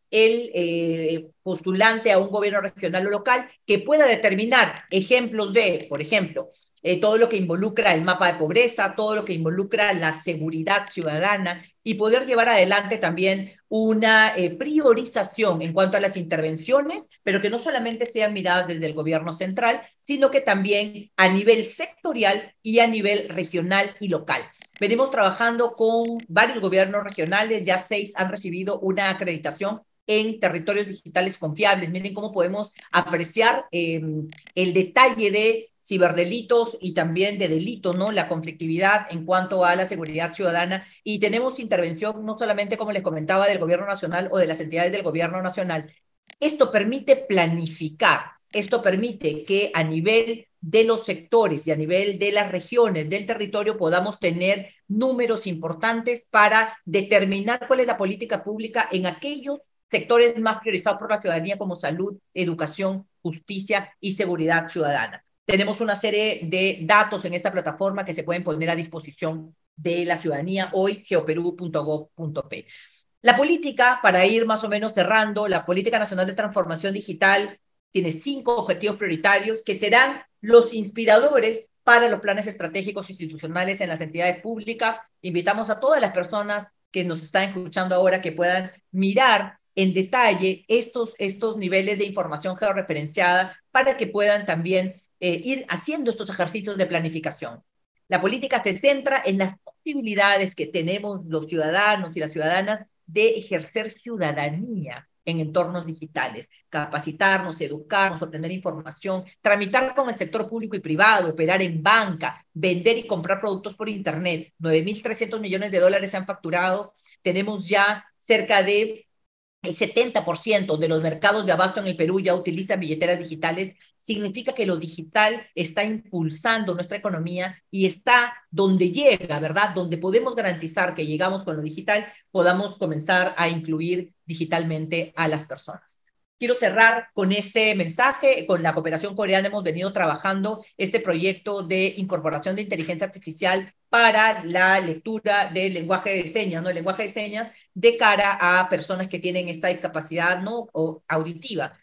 el postulante a un gobierno regional o local, que pueda determinar ejemplos de, por ejemplo, todo lo que involucra el mapa de pobreza, todo lo que involucra la seguridad ciudadana, y poder llevar adelante también una priorización en cuanto a las intervenciones, pero que no solamente sean miradas desde el gobierno central, sino que también a nivel sectorial y a nivel regional y local. Venimos trabajando con varios gobiernos regionales, ya 6 han recibido una acreditación en territorios digitales confiables. Miren cómo podemos apreciar el detalle de ciberdelitos y también de delitos, ¿no? La conflictividad en cuanto a la seguridad ciudadana, y tenemos intervención no solamente, como les comentaba, del gobierno nacional o de las entidades del gobierno nacional. Esto permite planificar, esto permite que a nivel de los sectores y a nivel de las regiones del territorio podamos tener números importantes para determinar cuál es la política pública en aquellos sectores más priorizados por la ciudadanía, como salud, educación, justicia y seguridad ciudadana. Tenemos una serie de datos en esta plataforma que se pueden poner a disposición de la ciudadanía hoy, geoperú.gov.p. La política, para ir más o menos cerrando, la Política Nacional de Transformación Digital tiene 5 objetivos prioritarios que serán los inspiradores para los planes estratégicos institucionales en las entidades públicas. Invitamos a todas las personas que nos están escuchando ahora que puedan mirar en detalle estos niveles de información georreferenciada para que puedan también ir haciendo estos ejercicios de planificación. La política se centra en las posibilidades que tenemos los ciudadanos y las ciudadanas de ejercer ciudadanía en entornos digitales, capacitarnos, educarnos, obtener información, tramitar con el sector público y privado, operar en banca, vender y comprar productos por Internet. 9.300 millones de dólares se han facturado. Tenemos ya cerca de el 70% de los mercados de abasto en el Perú ya utilizan billeteras digitales. Significa que lo digital está impulsando nuestra economía y está donde llega, ¿verdad? Donde podemos garantizar que llegamos con lo digital, podamos comenzar a incluir digitalmente a las personas. Quiero cerrar con este mensaje. Con la cooperación coreana hemos venido trabajando este proyecto de incorporación de inteligencia artificial para la lectura del lenguaje de señas, ¿no? El lenguaje de señas de cara a personas que tienen esta discapacidad, ¿no? O auditiva.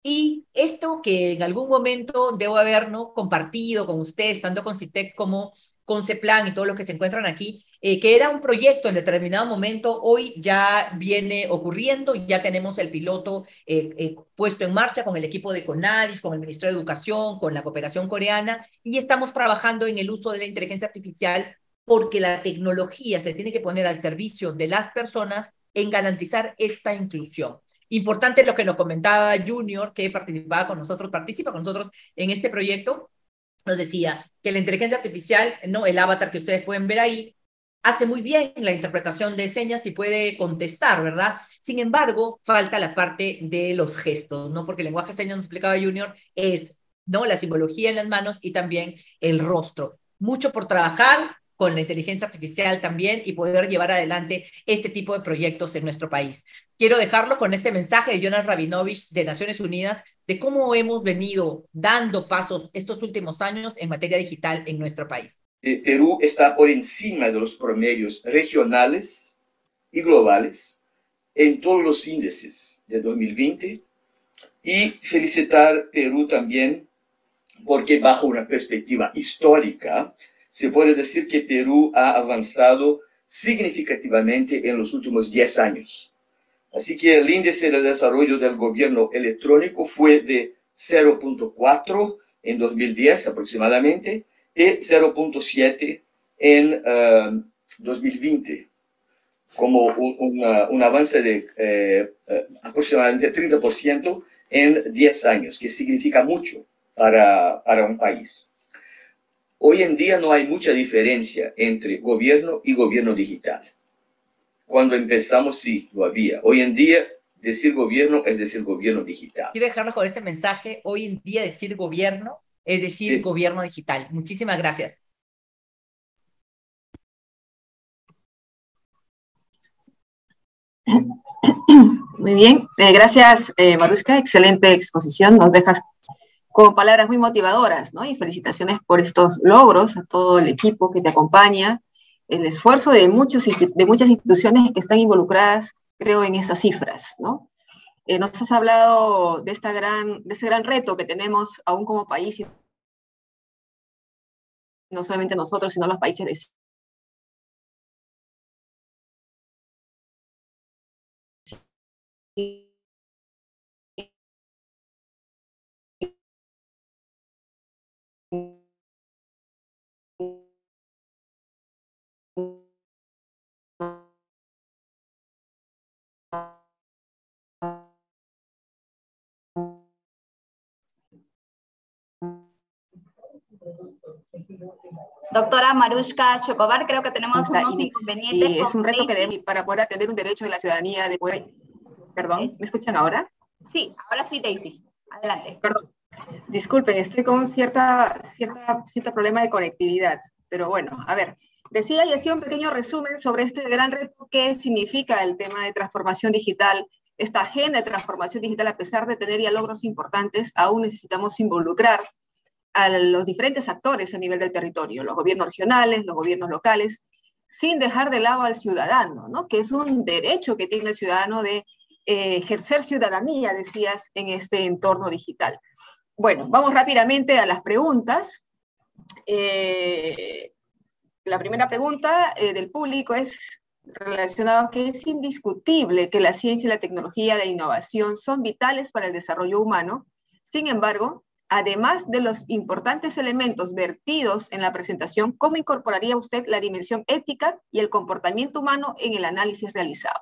Y esto que en algún momento debo haber, ¿no?, compartido con ustedes, tanto con CITEC como con CEPLAN y todos los que se encuentran aquí, que era un proyecto en determinado momento, hoy ya viene ocurriendo, ya tenemos el piloto puesto en marcha con el equipo de CONADIS, con el Ministerio de Educación, con la cooperación coreana, y estamos trabajando en el uso de la inteligencia artificial porque la tecnología se tiene que poner al servicio de las personas en garantizar esta inclusión. Importante lo que nos comentaba Junior, que participa con nosotros en este proyecto. Nos decía que la inteligencia artificial, ¿no?, el avatar que ustedes pueden ver ahí, hace muy bien la interpretación de señas y puede contestar, ¿verdad? Sin embargo, falta la parte de los gestos, ¿no? Porque el lenguaje de señas, nos explicaba Junior, es, ¿no?, la simbología en las manos y también el rostro. Mucho por trabajar con la inteligencia artificial también y poder llevar adelante este tipo de proyectos en nuestro país. Quiero dejarlo con este mensaje de Jonas Rabinovich de Naciones Unidas de cómo hemos venido dando pasos estos últimos años en materia digital en nuestro país. Perú está por encima de los promedios regionales y globales en todos los índices de 2020 y felicitar a Perú también porque bajo una perspectiva histórica se puede decir que Perú ha avanzado significativamente en los últimos 10 años. Así que el índice de desarrollo del gobierno electrónico fue de 0.4 en 2010 aproximadamente y 0.7 en 2020, como un avance de aproximadamente 30% en 10 años, que significa mucho para un país. Hoy en día no hay mucha diferencia entre gobierno y gobierno digital. Cuando empezamos sí lo había. Hoy en día decir gobierno es decir gobierno digital. Quiero dejarlos con este mensaje. Hoy en día decir gobierno es decir gobierno digital. Muchísimas gracias. Muy bien, gracias Marushka, excelente exposición, nos dejas con palabras muy motivadoras, ¿no? Y felicitaciones por estos logros a todo el equipo que te acompaña, el esfuerzo de muchas instituciones que están involucradas, creo, en estas cifras, ¿no? Nos has hablado de ese gran reto que tenemos aún como país, y no solamente nosotros, sino los países vecinos. Doctora Marushka Chocobar, creo que tenemos unos inconvenientes. Y es un reto que debemos para poder atender un derecho de la ciudadanía de poder... Perdón, ¿me escuchan ahora? Sí, ahora sí, Daisy. Adelante. Perdón, disculpen, estoy con cierto problema de conectividad, pero bueno, a ver, decía y hacía un pequeño resumen sobre este gran reto que significa el tema de transformación digital, esta agenda de transformación digital. A pesar de tener ya logros importantes, aún necesitamos involucrar a los diferentes actores a nivel del territorio, los gobiernos regionales, los gobiernos locales, sin dejar de lado al ciudadano, ¿no? Que es un derecho que tiene el ciudadano de ejercer ciudadanía, decías, en este entorno digital. Bueno, vamos rápidamente a las preguntas. La primera pregunta del público es relacionada a que es indiscutible que la ciencia, la tecnología, la innovación son vitales para el desarrollo humano. Sin embargo, además de los importantes elementos vertidos en la presentación, ¿cómo incorporaría usted la dimensión ética y el comportamiento humano en el análisis realizado?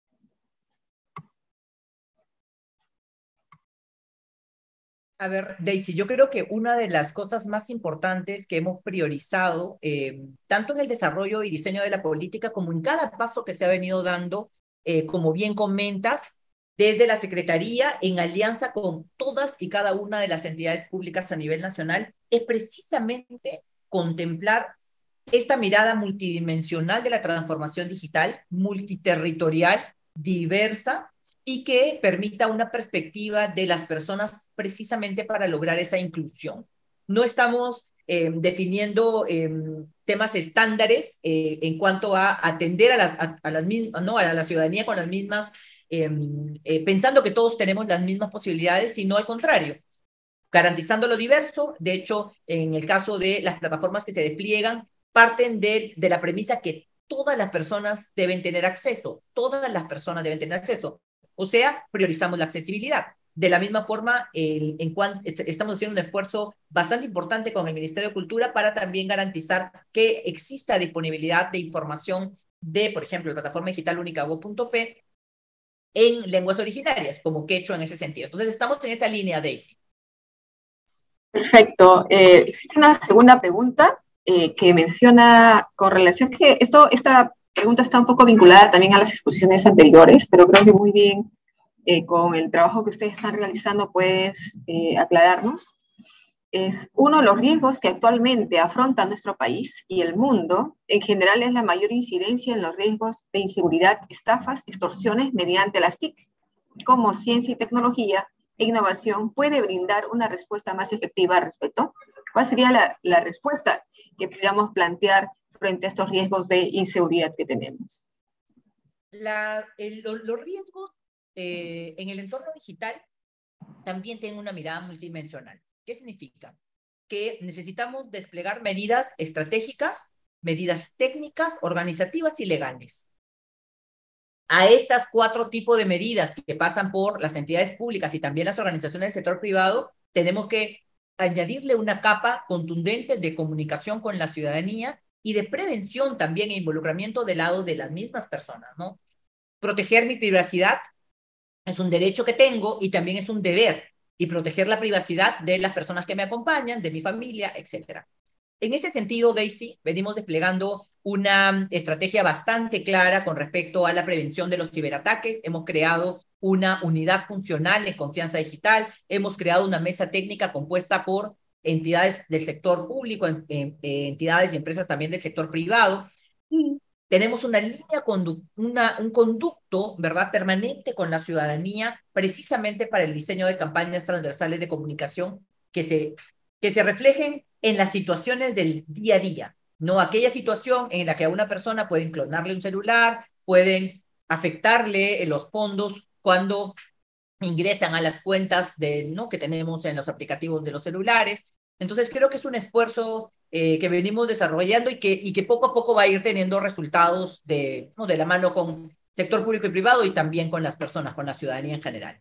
A ver, Daisy, yo creo que una de las cosas más importantes que hemos priorizado, tanto en el desarrollo y diseño de la política como en cada paso que se ha venido dando, como bien comentas, desde la Secretaría, en alianza con todas y cada una de las entidades públicas a nivel nacional, es precisamente contemplar esta mirada multidimensional de la transformación digital, multiterritorial, diversa, y que permita una perspectiva de las personas precisamente para lograr esa inclusión. No estamos definiendo temas estándares en cuanto a atender a la ciudadanía con las mismas, pensando que todos tenemos las mismas posibilidades, sino al contrario, garantizando lo diverso. De hecho, en el caso de las plataformas que se despliegan, parten de la premisa que todas las personas deben tener acceso, O sea, priorizamos la accesibilidad. De la misma forma, estamos haciendo un esfuerzo bastante importante con el Ministerio de Cultura para también garantizar que exista disponibilidad de información de, por ejemplo, la plataforma digital única go.p en lenguas originarias, como quechua en ese sentido. Entonces, estamos en esta línea, Daisy. Perfecto. Existe una segunda pregunta que menciona con relación que esta pregunta está un poco vinculada también a las exposiciones anteriores, pero creo que muy bien con el trabajo que ustedes están realizando puedes aclararnos. Es uno de los riesgos que actualmente afronta nuestro país y el mundo en general es la mayor incidencia en los riesgos de inseguridad, estafas, extorsiones mediante las TIC. Como ciencia y tecnología e innovación puede brindar una respuesta más efectiva al respecto. ¿Cuál sería la respuesta que pudiéramos plantear frente a estos riesgos de inseguridad que tenemos? Los riesgos en el entorno digital también tienen una mirada multidimensional. ¿Qué significa? Que necesitamos desplegar medidas estratégicas, medidas técnicas, organizativas y legales. A estas 4 tipos de medidas que pasan por las entidades públicas y también las organizaciones del sector privado, tenemos que añadirle una capa contundente de comunicación con la ciudadanía y de prevención también e involucramiento del lado de las mismas personas, ¿no? Proteger mi privacidad es un derecho que tengo y también es un deber, y proteger la privacidad de las personas que me acompañan, de mi familia, etc. En ese sentido, Daisy, venimos desplegando una estrategia bastante clara con respecto a la prevención de los ciberataques. Hemos creado una unidad funcional en confianza digital, hemos creado una mesa técnica compuesta por entidades del sector público, entidades y empresas también del sector privado, y tenemos una línea, un conducto, ¿verdad?, permanente con la ciudadanía, precisamente para el diseño de campañas transversales de comunicación que se reflejen en las situaciones del día a día, no aquella situación en la que a una persona pueden clonarle un celular, pueden afectarle los fondos cuando ingresan a las cuentas ¿no?, que tenemos en los aplicativos de los celulares. Entonces creo que es un esfuerzo que venimos desarrollando y que poco a poco va a ir teniendo resultados ¿no?, de la mano con sector público y privado y también con las personas, con la ciudadanía en general.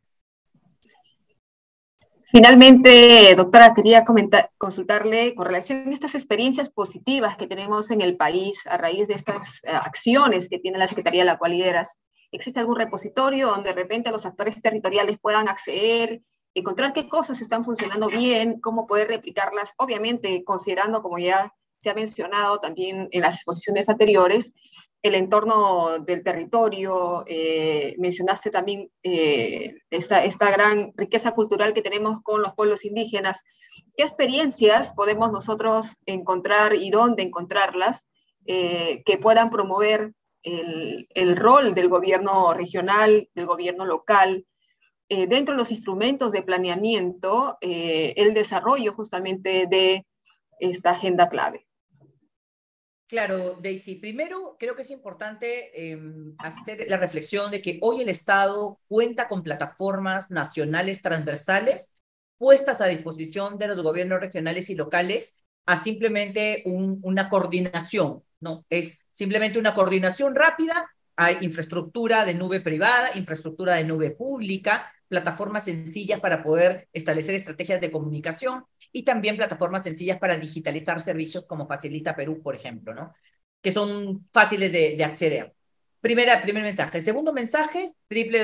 Finalmente, doctora, quería consultarle con relación a estas experiencias positivas que tenemos en el país a raíz de estas acciones que tiene la Secretaría, la cual lideras. ¿Existe algún repositorio donde de repente los actores territoriales puedan acceder, encontrar qué cosas están funcionando bien, cómo poder replicarlas? Obviamente, considerando, como ya se ha mencionado también en las exposiciones anteriores, el entorno del territorio, mencionaste también esta gran riqueza cultural que tenemos con los pueblos indígenas. ¿Qué experiencias podemos nosotros encontrar y dónde encontrarlas que puedan promover el rol del gobierno regional, del gobierno local, dentro de los instrumentos de planeamiento, el desarrollo justamente de esta agenda clave? Claro, Daisy. Primero, creo que es importante hacer la reflexión de que hoy el Estado cuenta con plataformas nacionales transversales puestas a disposición de los gobiernos regionales y locales a simplemente una coordinación, ¿no? Es simplemente una coordinación rápida. Hay infraestructura de nube privada, infraestructura de nube pública, plataformas sencillas para poder establecer estrategias de comunicación y también plataformas sencillas para digitalizar servicios como Facilita Perú, por ejemplo, ¿no?, que son fáciles de acceder. Primer mensaje. Segundo mensaje,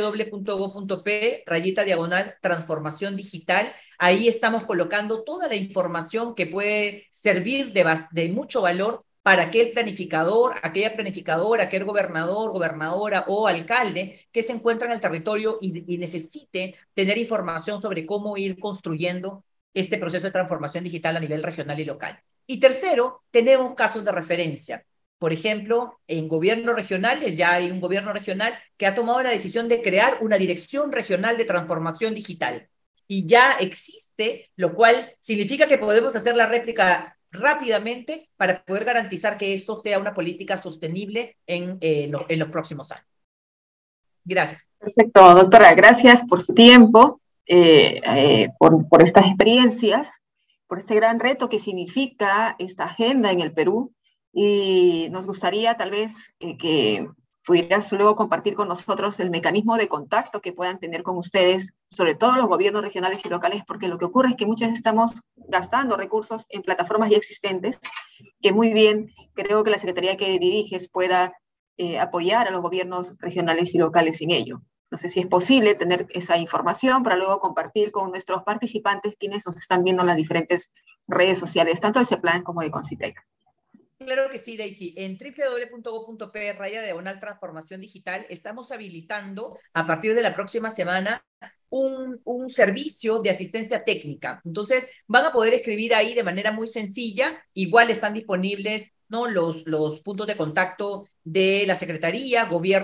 www.go.p/transformación digital. Ahí estamos colocando toda la información que puede servir de mucho valor para aquel planificador, aquella planificadora, aquel gobernador, gobernadora o alcalde que se encuentra en el territorio y necesite tener información sobre cómo ir construyendo este proceso de transformación digital a nivel regional y local. Y tercero, tenemos casos de referencia. Por ejemplo, en gobiernos regionales, ya hay un gobierno regional que ha tomado la decisión de crear una dirección regional de transformación digital. Y ya existe, lo cual significa que podemos hacer la réplica rápidamente para poder garantizar que esto sea una política sostenible en los próximos años. Gracias. Perfecto, doctora. Gracias por su tiempo, por estas experiencias, por este gran reto que significa esta agenda en el Perú. Y nos gustaría tal vez que pudieras luego compartir con nosotros el mecanismo de contacto que puedan tener con ustedes, sobre todo los gobiernos regionales y locales, porque lo que ocurre es que muchas veces estamos gastando recursos en plataformas ya existentes, que muy bien creo que la Secretaría que diriges pueda apoyar a los gobiernos regionales y locales en ello. No sé si es posible tener esa información para luego compartir con nuestros participantes quienes nos están viendo en las diferentes redes sociales, tanto de CEPLAN como de Concitec. Claro que sí, Daisy. En www.go.p/transformación digital estamos habilitando a partir de la próxima semana un servicio de asistencia técnica. Entonces, van a poder escribir ahí de manera muy sencilla. Igual están disponibles, ¿no?, los puntos de contacto de la Secretaría,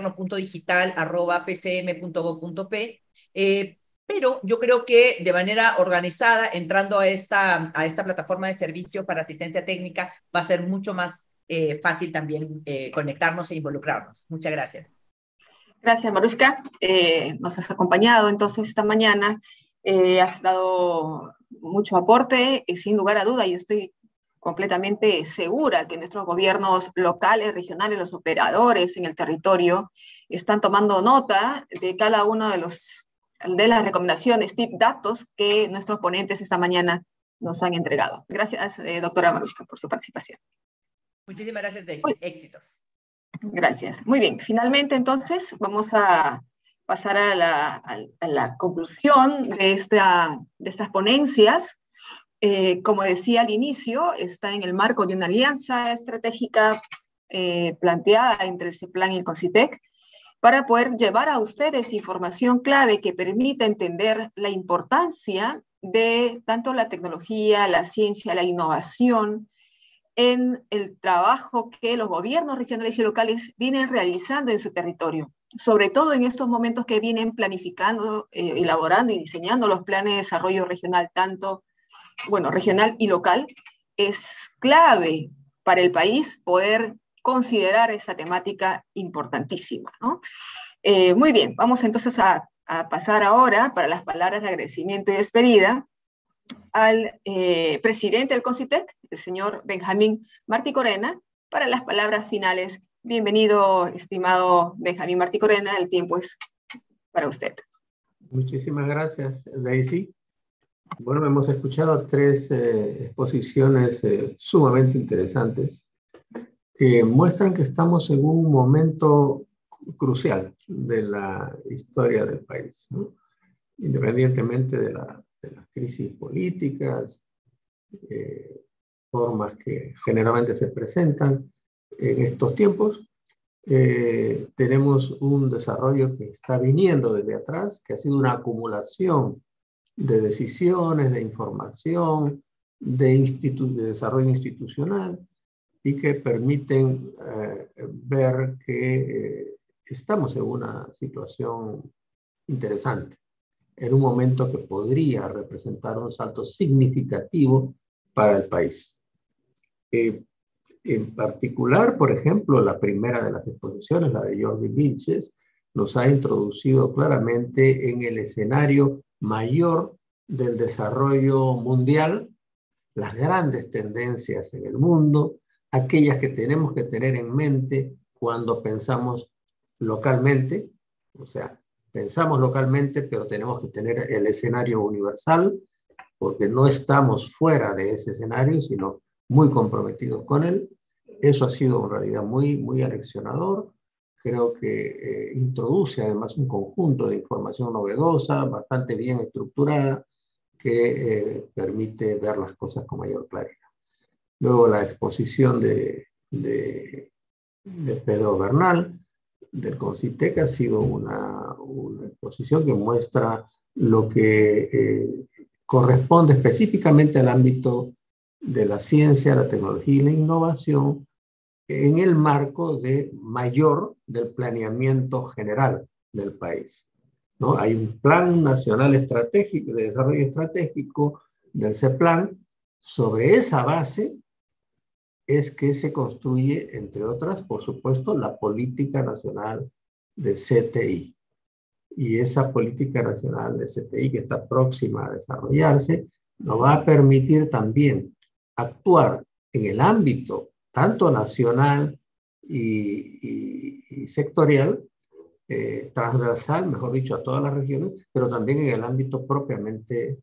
gobierno.digital@pcm.go.p. Pero yo creo que de manera organizada, entrando a esta plataforma de servicio para asistencia técnica, va a ser mucho más fácil también conectarnos e involucrarnos. Muchas gracias. Gracias, Marushka. Nos has acompañado entonces esta mañana. Has dado mucho aporte, sin lugar a duda. Yo estoy completamente segura que nuestros gobiernos locales, regionales, los operadores en el territorio están tomando nota de cada uno de las recomendaciones, tips, datos que nuestros ponentes esta mañana nos han entregado. Gracias, doctora Marushka, por su participación. Muchísimas gracias, Daisy. Éxitos. Gracias. Muy bien. Finalmente, entonces, vamos a pasar a la conclusión de estas ponencias. Como decía al inicio, está en el marco de una alianza estratégica planteada entre el CEPLAN y el Concitec, para poder llevar a ustedes información clave que permita entender la importancia de tanto la tecnología, la ciencia, la innovación en el trabajo que los gobiernos regionales y locales vienen realizando en su territorio, sobre todo en estos momentos que vienen planificando, elaborando y diseñando los planes de desarrollo regional, regional y local. Es clave para el país poder considerar esta temática importantísima, ¿no? Muy bien, vamos entonces a pasar ahora, para las palabras de agradecimiento y despedida, al presidente del CONCITEC, el señor Benjamín Martí Corena, para las palabras finales. Bienvenido, estimado Benjamín Martí Corena, el tiempo es para usted. Muchísimas gracias, Daisy. Bueno, hemos escuchado 3 exposiciones sumamente interesantes que muestran que estamos en un momento crucial de la historia del país, ¿no? Independientemente de las crisis políticas, formas que generalmente se presentan en estos tiempos, tenemos un desarrollo que está viniendo desde atrás, que ha sido una acumulación de decisiones, de información, de desarrollo institucional, y que permiten ver que estamos en una situación interesante, en un momento que podría representar un salto significativo para el país. En particular, por ejemplo, la primera de las exposiciones, la de Jordi Vilches, nos ha introducido claramente en el escenario mayor del desarrollo mundial, las grandes tendencias en el mundo, aquellas que tenemos que tener en mente cuando pensamos localmente, o sea, pensamos localmente, pero tenemos que tener el escenario universal, porque no estamos fuera de ese escenario, sino muy comprometidos con él. Eso ha sido en realidad muy aleccionador. Creo que introduce además un conjunto de información novedosa, bastante bien estructurada, que permite ver las cosas con mayor claridad. Luego la exposición de Pedro Bernal, del CONCITEC, ha sido una exposición que muestra lo que corresponde específicamente al ámbito de la ciencia, la tecnología y la innovación en el marco mayor del planeamiento general del país, ¿no? Hay un Plan Nacional Estratégico de Desarrollo Estratégico del CEPLAN. Sobre esa base es que se construye, entre otras, por supuesto, la Política Nacional de CTI. Y esa Política Nacional de CTI, que está próxima a desarrollarse, nos va a permitir también actuar en el ámbito tanto nacional y sectorial, transversal, mejor dicho, a todas las regiones, pero también en el ámbito propiamente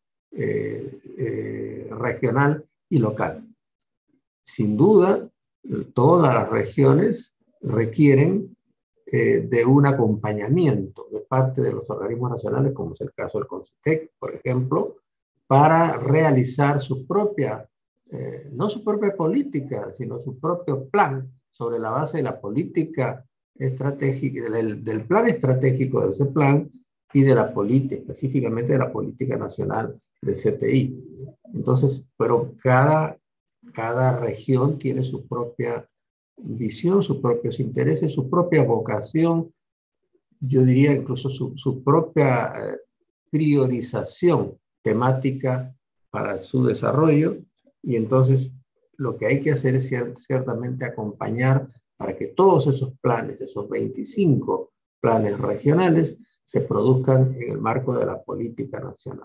regional y local. Sin duda, todas las regiones requieren de un acompañamiento de parte de los organismos nacionales, como es el caso del CONCITEC, por ejemplo, para realizar su propia, no su propia política, sino su propio plan sobre la base de la política estratégica, del plan estratégico de ese plan y de la política, específicamente de la política nacional de CTI. Entonces, pero cada región tiene su propia visión, sus propios intereses, su propia vocación, yo diría incluso su propia priorización temática para su desarrollo, y entonces lo que hay que hacer es ciertamente acompañar para que todos esos planes, esos 25 planes regionales, se produzcan en el marco de la política nacional.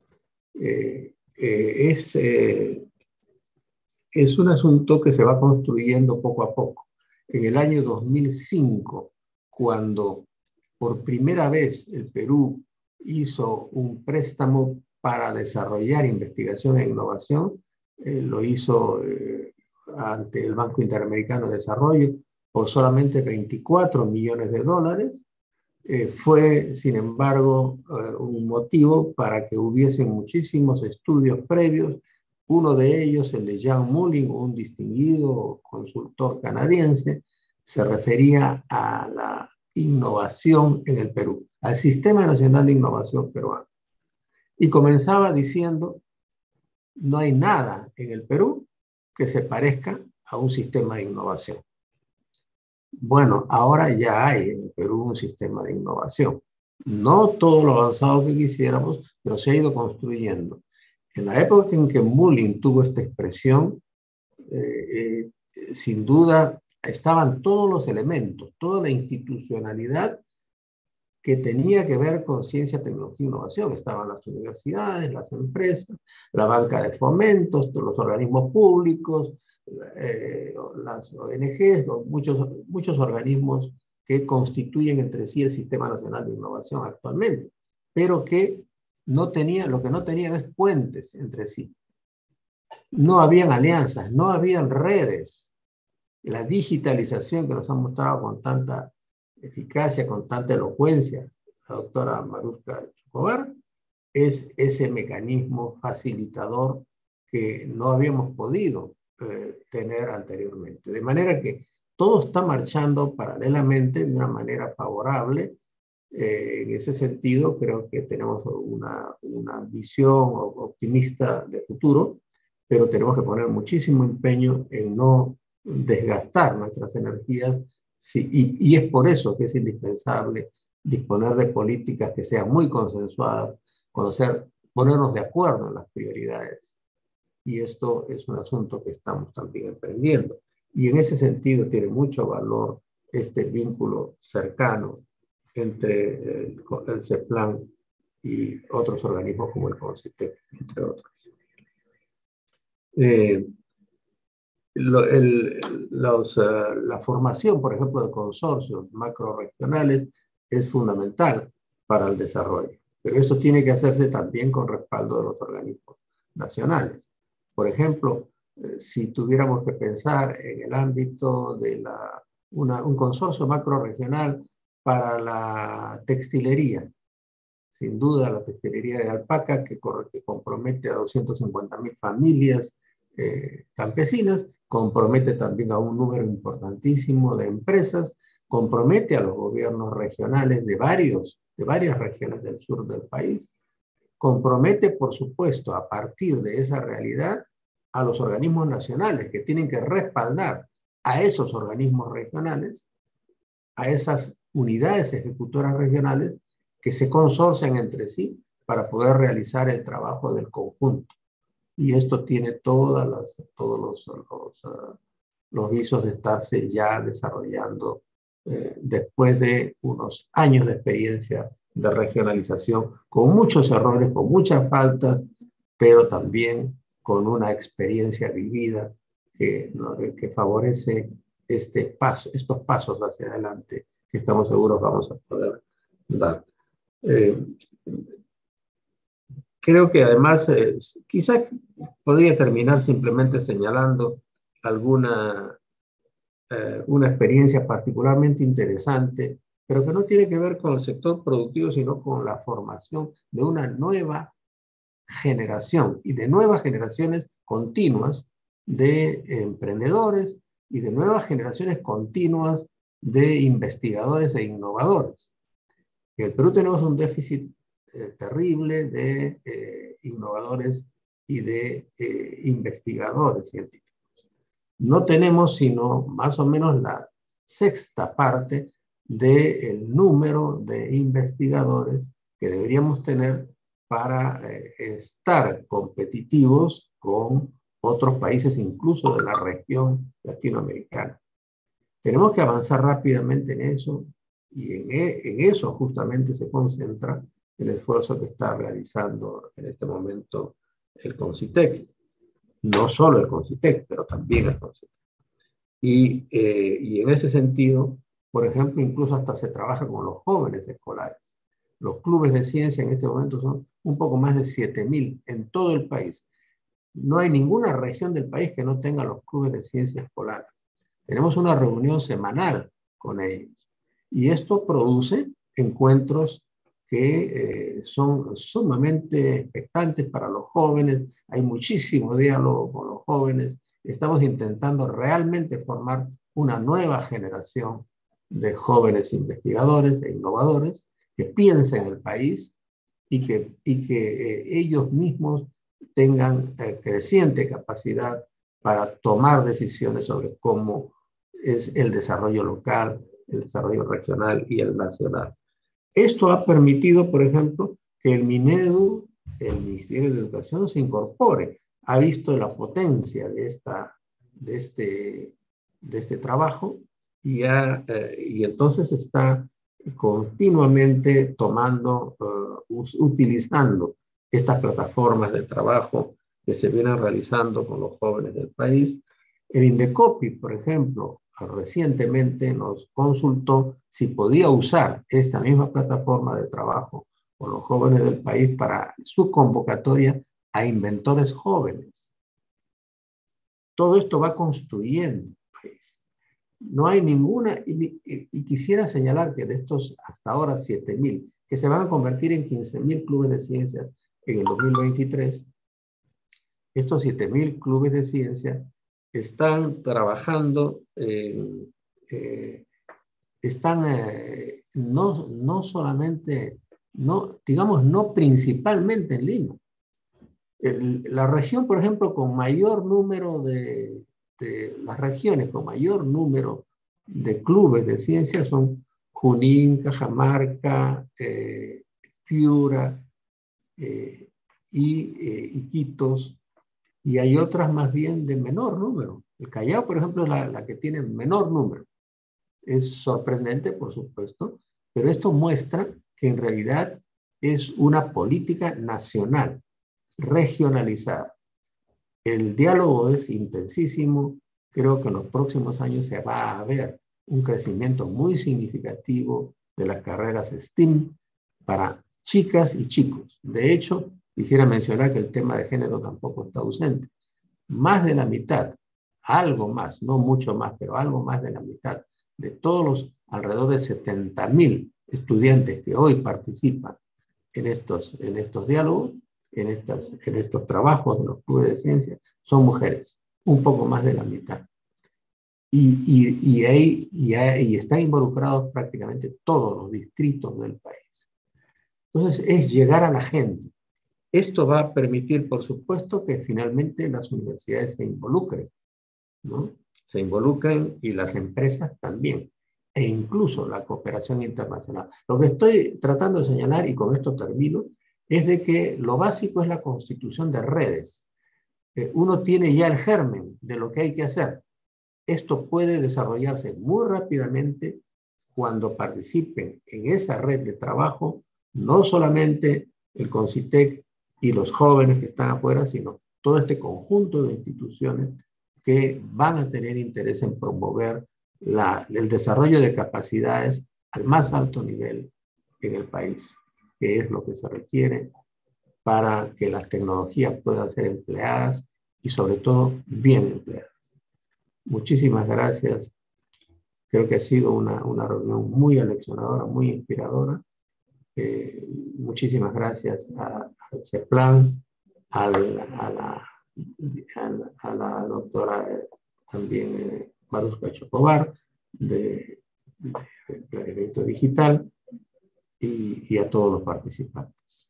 Es un asunto que se va construyendo poco a poco. En el año 2005, cuando por primera vez el Perú hizo un préstamo para desarrollar investigación e innovación, lo hizo ante el Banco Interamericano de Desarrollo por solamente 24 millones de dólares. Fue, sin embargo, un motivo para que hubiesen muchísimos estudios previos. Uno de ellos, el de Jean Mullin, un distinguido consultor canadiense, se refería a la innovación en el Perú, al Sistema Nacional de Innovación Peruano. Y comenzaba diciendo, no hay nada en el Perú que se parezca a un sistema de innovación. Bueno, ahora ya hay en el Perú un sistema de innovación. No todo lo avanzado que quisiéramos, pero se ha ido construyendo. En la época en que Mullin tuvo esta expresión, sin duda estaban todos los elementos, toda la institucionalidad que tenía que ver con ciencia, tecnología e innovación. Estaban las universidades, las empresas, la banca de fomentos, los organismos públicos, las ONGs, muchos organismos que constituyen entre sí el Sistema Nacional de Innovación actualmente, pero que lo que no tenían es puentes entre sí. No habían alianzas, no habían redes. La digitalización que nos ha mostrado con tanta eficacia, con tanta elocuencia la doctora Maruska Chocobar, es ese mecanismo facilitador que no habíamos podido tener anteriormente. De manera que todo está marchando paralelamente de una manera favorable. En ese sentido, creo que tenemos una visión optimista de futuro, pero tenemos que poner muchísimo empeño en no desgastar nuestras energías, sí, y es por eso que es indispensable disponer de políticas que sean muy consensuadas, ponernos de acuerdo en las prioridades. Y esto es un asunto que estamos también emprendiendo. Y en ese sentido tiene mucho valor este vínculo cercano entre el CEPLAN y otros organismos como el CONCITEC, entre otros. La formación, por ejemplo, de consorcios macrorregionales es fundamental para el desarrollo, pero esto tiene que hacerse también con respaldo de los organismos nacionales. Por ejemplo, si tuviéramos que pensar en el ámbito de un consorcio macrorregional para la textilería, sin duda la textilería de alpaca, que compromete a 250.000 familias campesinas, compromete también a un número importantísimo de empresas, compromete a los gobiernos regionales de varias regiones del sur del país, compromete, por supuesto, a partir de esa realidad, a los organismos nacionales que tienen que respaldar a esos organismos regionales, a esas unidades ejecutoras regionales que se consorcian entre sí para poder realizar el trabajo del conjunto. Y esto tiene todos los visos de estarse ya desarrollando después de unos años de experiencia de regionalización, con muchos errores, con muchas faltas, pero también con una experiencia vivida que favorece estos pasos hacia adelante que estamos seguros vamos a poder dar. Creo que además, quizá podría terminar simplemente señalando una experiencia particularmente interesante, pero que no tiene que ver con el sector productivo, sino con la formación de una nueva generación y de nuevas generaciones continuas de emprendedores y de nuevas generaciones continuas de investigadores e innovadores. En el Perú tenemos un déficit terrible de innovadores y de investigadores científicos. No tenemos sino más o menos la sexta parte del número de investigadores que deberíamos tener para estar competitivos con otros países, incluso de la región latinoamericana. Tenemos que avanzar rápidamente en eso, y en eso justamente se concentra el esfuerzo que está realizando en este momento el CONCITEC. No solo el CONCITEC, pero también el CONCITEC. Y en ese sentido, por ejemplo, incluso hasta se trabaja con los jóvenes escolares. Los clubes de ciencia en este momento son un poco más de 7.000 en todo el país. No hay ninguna región del país que no tenga los clubes de ciencia escolares. Tenemos una reunión semanal con ellos. Y esto produce encuentros que son sumamente expectantes para los jóvenes. Hay muchísimo diálogo con los jóvenes. Estamos intentando realmente formar una nueva generación de jóvenes investigadores e innovadores que piensen el país y que ellos mismos tengan creciente capacidad para tomar decisiones sobre cómo es el desarrollo local, el desarrollo regional y el nacional. Esto ha permitido, por ejemplo, que el Minedu, el Ministerio de Educación, se incorpore. Ha visto la potencia de este trabajo y entonces está continuamente utilizando estas plataformas de trabajo que se vienen realizando con los jóvenes del país. El Indecopi, por ejemplo, recientemente nos consultó si podía usar esta misma plataforma de trabajo con los jóvenes del país para su convocatoria a inventores jóvenes. Todo esto va construyendo el país. No hay ninguna, y quisiera señalar que de estos hasta ahora 7.000, que se van a convertir en 15.000 clubes de ciencia en el 2023, estos 7.000 clubes de ciencia están trabajando, no solamente, digamos, no principalmente en Lima. La región, por ejemplo, con mayor número las regiones con mayor número de clubes de ciencia son Junín, Cajamarca, Piura y Iquitos, y hay otras más bien de menor número. El Callao, por ejemplo, es la que tiene menor número. Es sorprendente, por supuesto, pero esto muestra que en realidad es una política nacional, regionalizada. El diálogo es intensísimo. Creo que en los próximos años se va a ver un crecimiento muy significativo de las carreras STEAM para chicas y chicos. De hecho, quisiera mencionar que el tema de género tampoco está ausente. Más de la mitad, algo más, no mucho más, pero algo más de la mitad de todos los alrededor de 70.000 estudiantes que hoy participan en estos diálogos, en estos trabajos de los clubes de ciencia, son mujeres, un poco más de la mitad. Y están involucrados prácticamente todos los distritos del país. Entonces, es llegar a la gente. Esto va a permitir, por supuesto, que finalmente las universidades se involucren, ¿no? Se involucren y las empresas también, e incluso la cooperación internacional. Lo que estoy tratando de señalar, y con esto termino, es de que lo básico es la constitución de redes. Uno tiene ya el germen de lo que hay que hacer. Esto puede desarrollarse muy rápidamente cuando participen en esa red de trabajo, no solamente el CONCITEC y los jóvenes que están afuera, sino todo este conjunto de instituciones que van a tener interés en promover el desarrollo de capacidades al más alto nivel en el país, que es lo que se requiere para que las tecnologías puedan ser empleadas y sobre todo bien empleadas. Muchísimas gracias. Creo que ha sido una reunión muy aleccionadora, muy inspiradora. Muchísimas gracias al CEPLAN, a la doctora también Maruska Chocobar de Planeamiento Digital y a todos los participantes.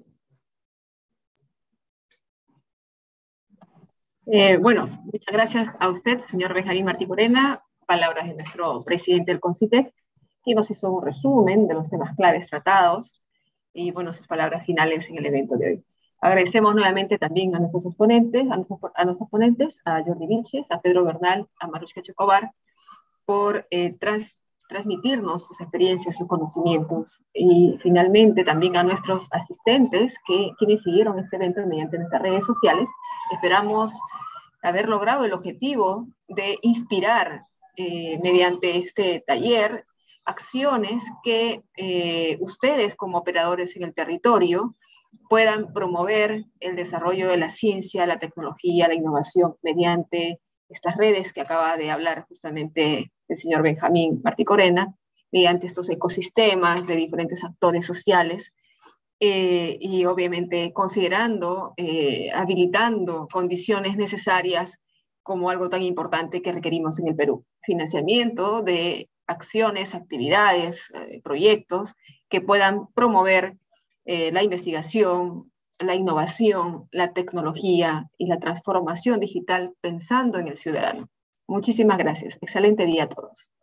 Bueno, muchas gracias a usted, señor Benjamín Martí Corena. Palabras de nuestro presidente del CONCITEC, que nos hizo un resumen de los temas claves tratados y, bueno, sus palabras finales en el evento de hoy. Agradecemos nuevamente también a nuestros exponentes, a nuestros ponentes, a Jordi Vilches, a Pedro Bernal, a Maruska Chocobar, por transmitirnos sus experiencias, sus conocimientos, y finalmente también a nuestros asistentes, quienes siguieron este evento mediante nuestras redes sociales. Esperamos haber logrado el objetivo de inspirar mediante este taller acciones que ustedes como operadores en el territorio puedan promover el desarrollo de la ciencia, la tecnología, la innovación mediante estas redes que acaba de hablar justamente el señor Benjamín Martí Corena, mediante estos ecosistemas de diferentes actores sociales y obviamente considerando, habilitando condiciones necesarias como algo tan importante que requerimos en el Perú. Financiamiento de acciones, actividades, proyectos que puedan promover la investigación, la innovación, la tecnología y la transformación digital pensando en el ciudadano. Muchísimas gracias. Excelente día a todos.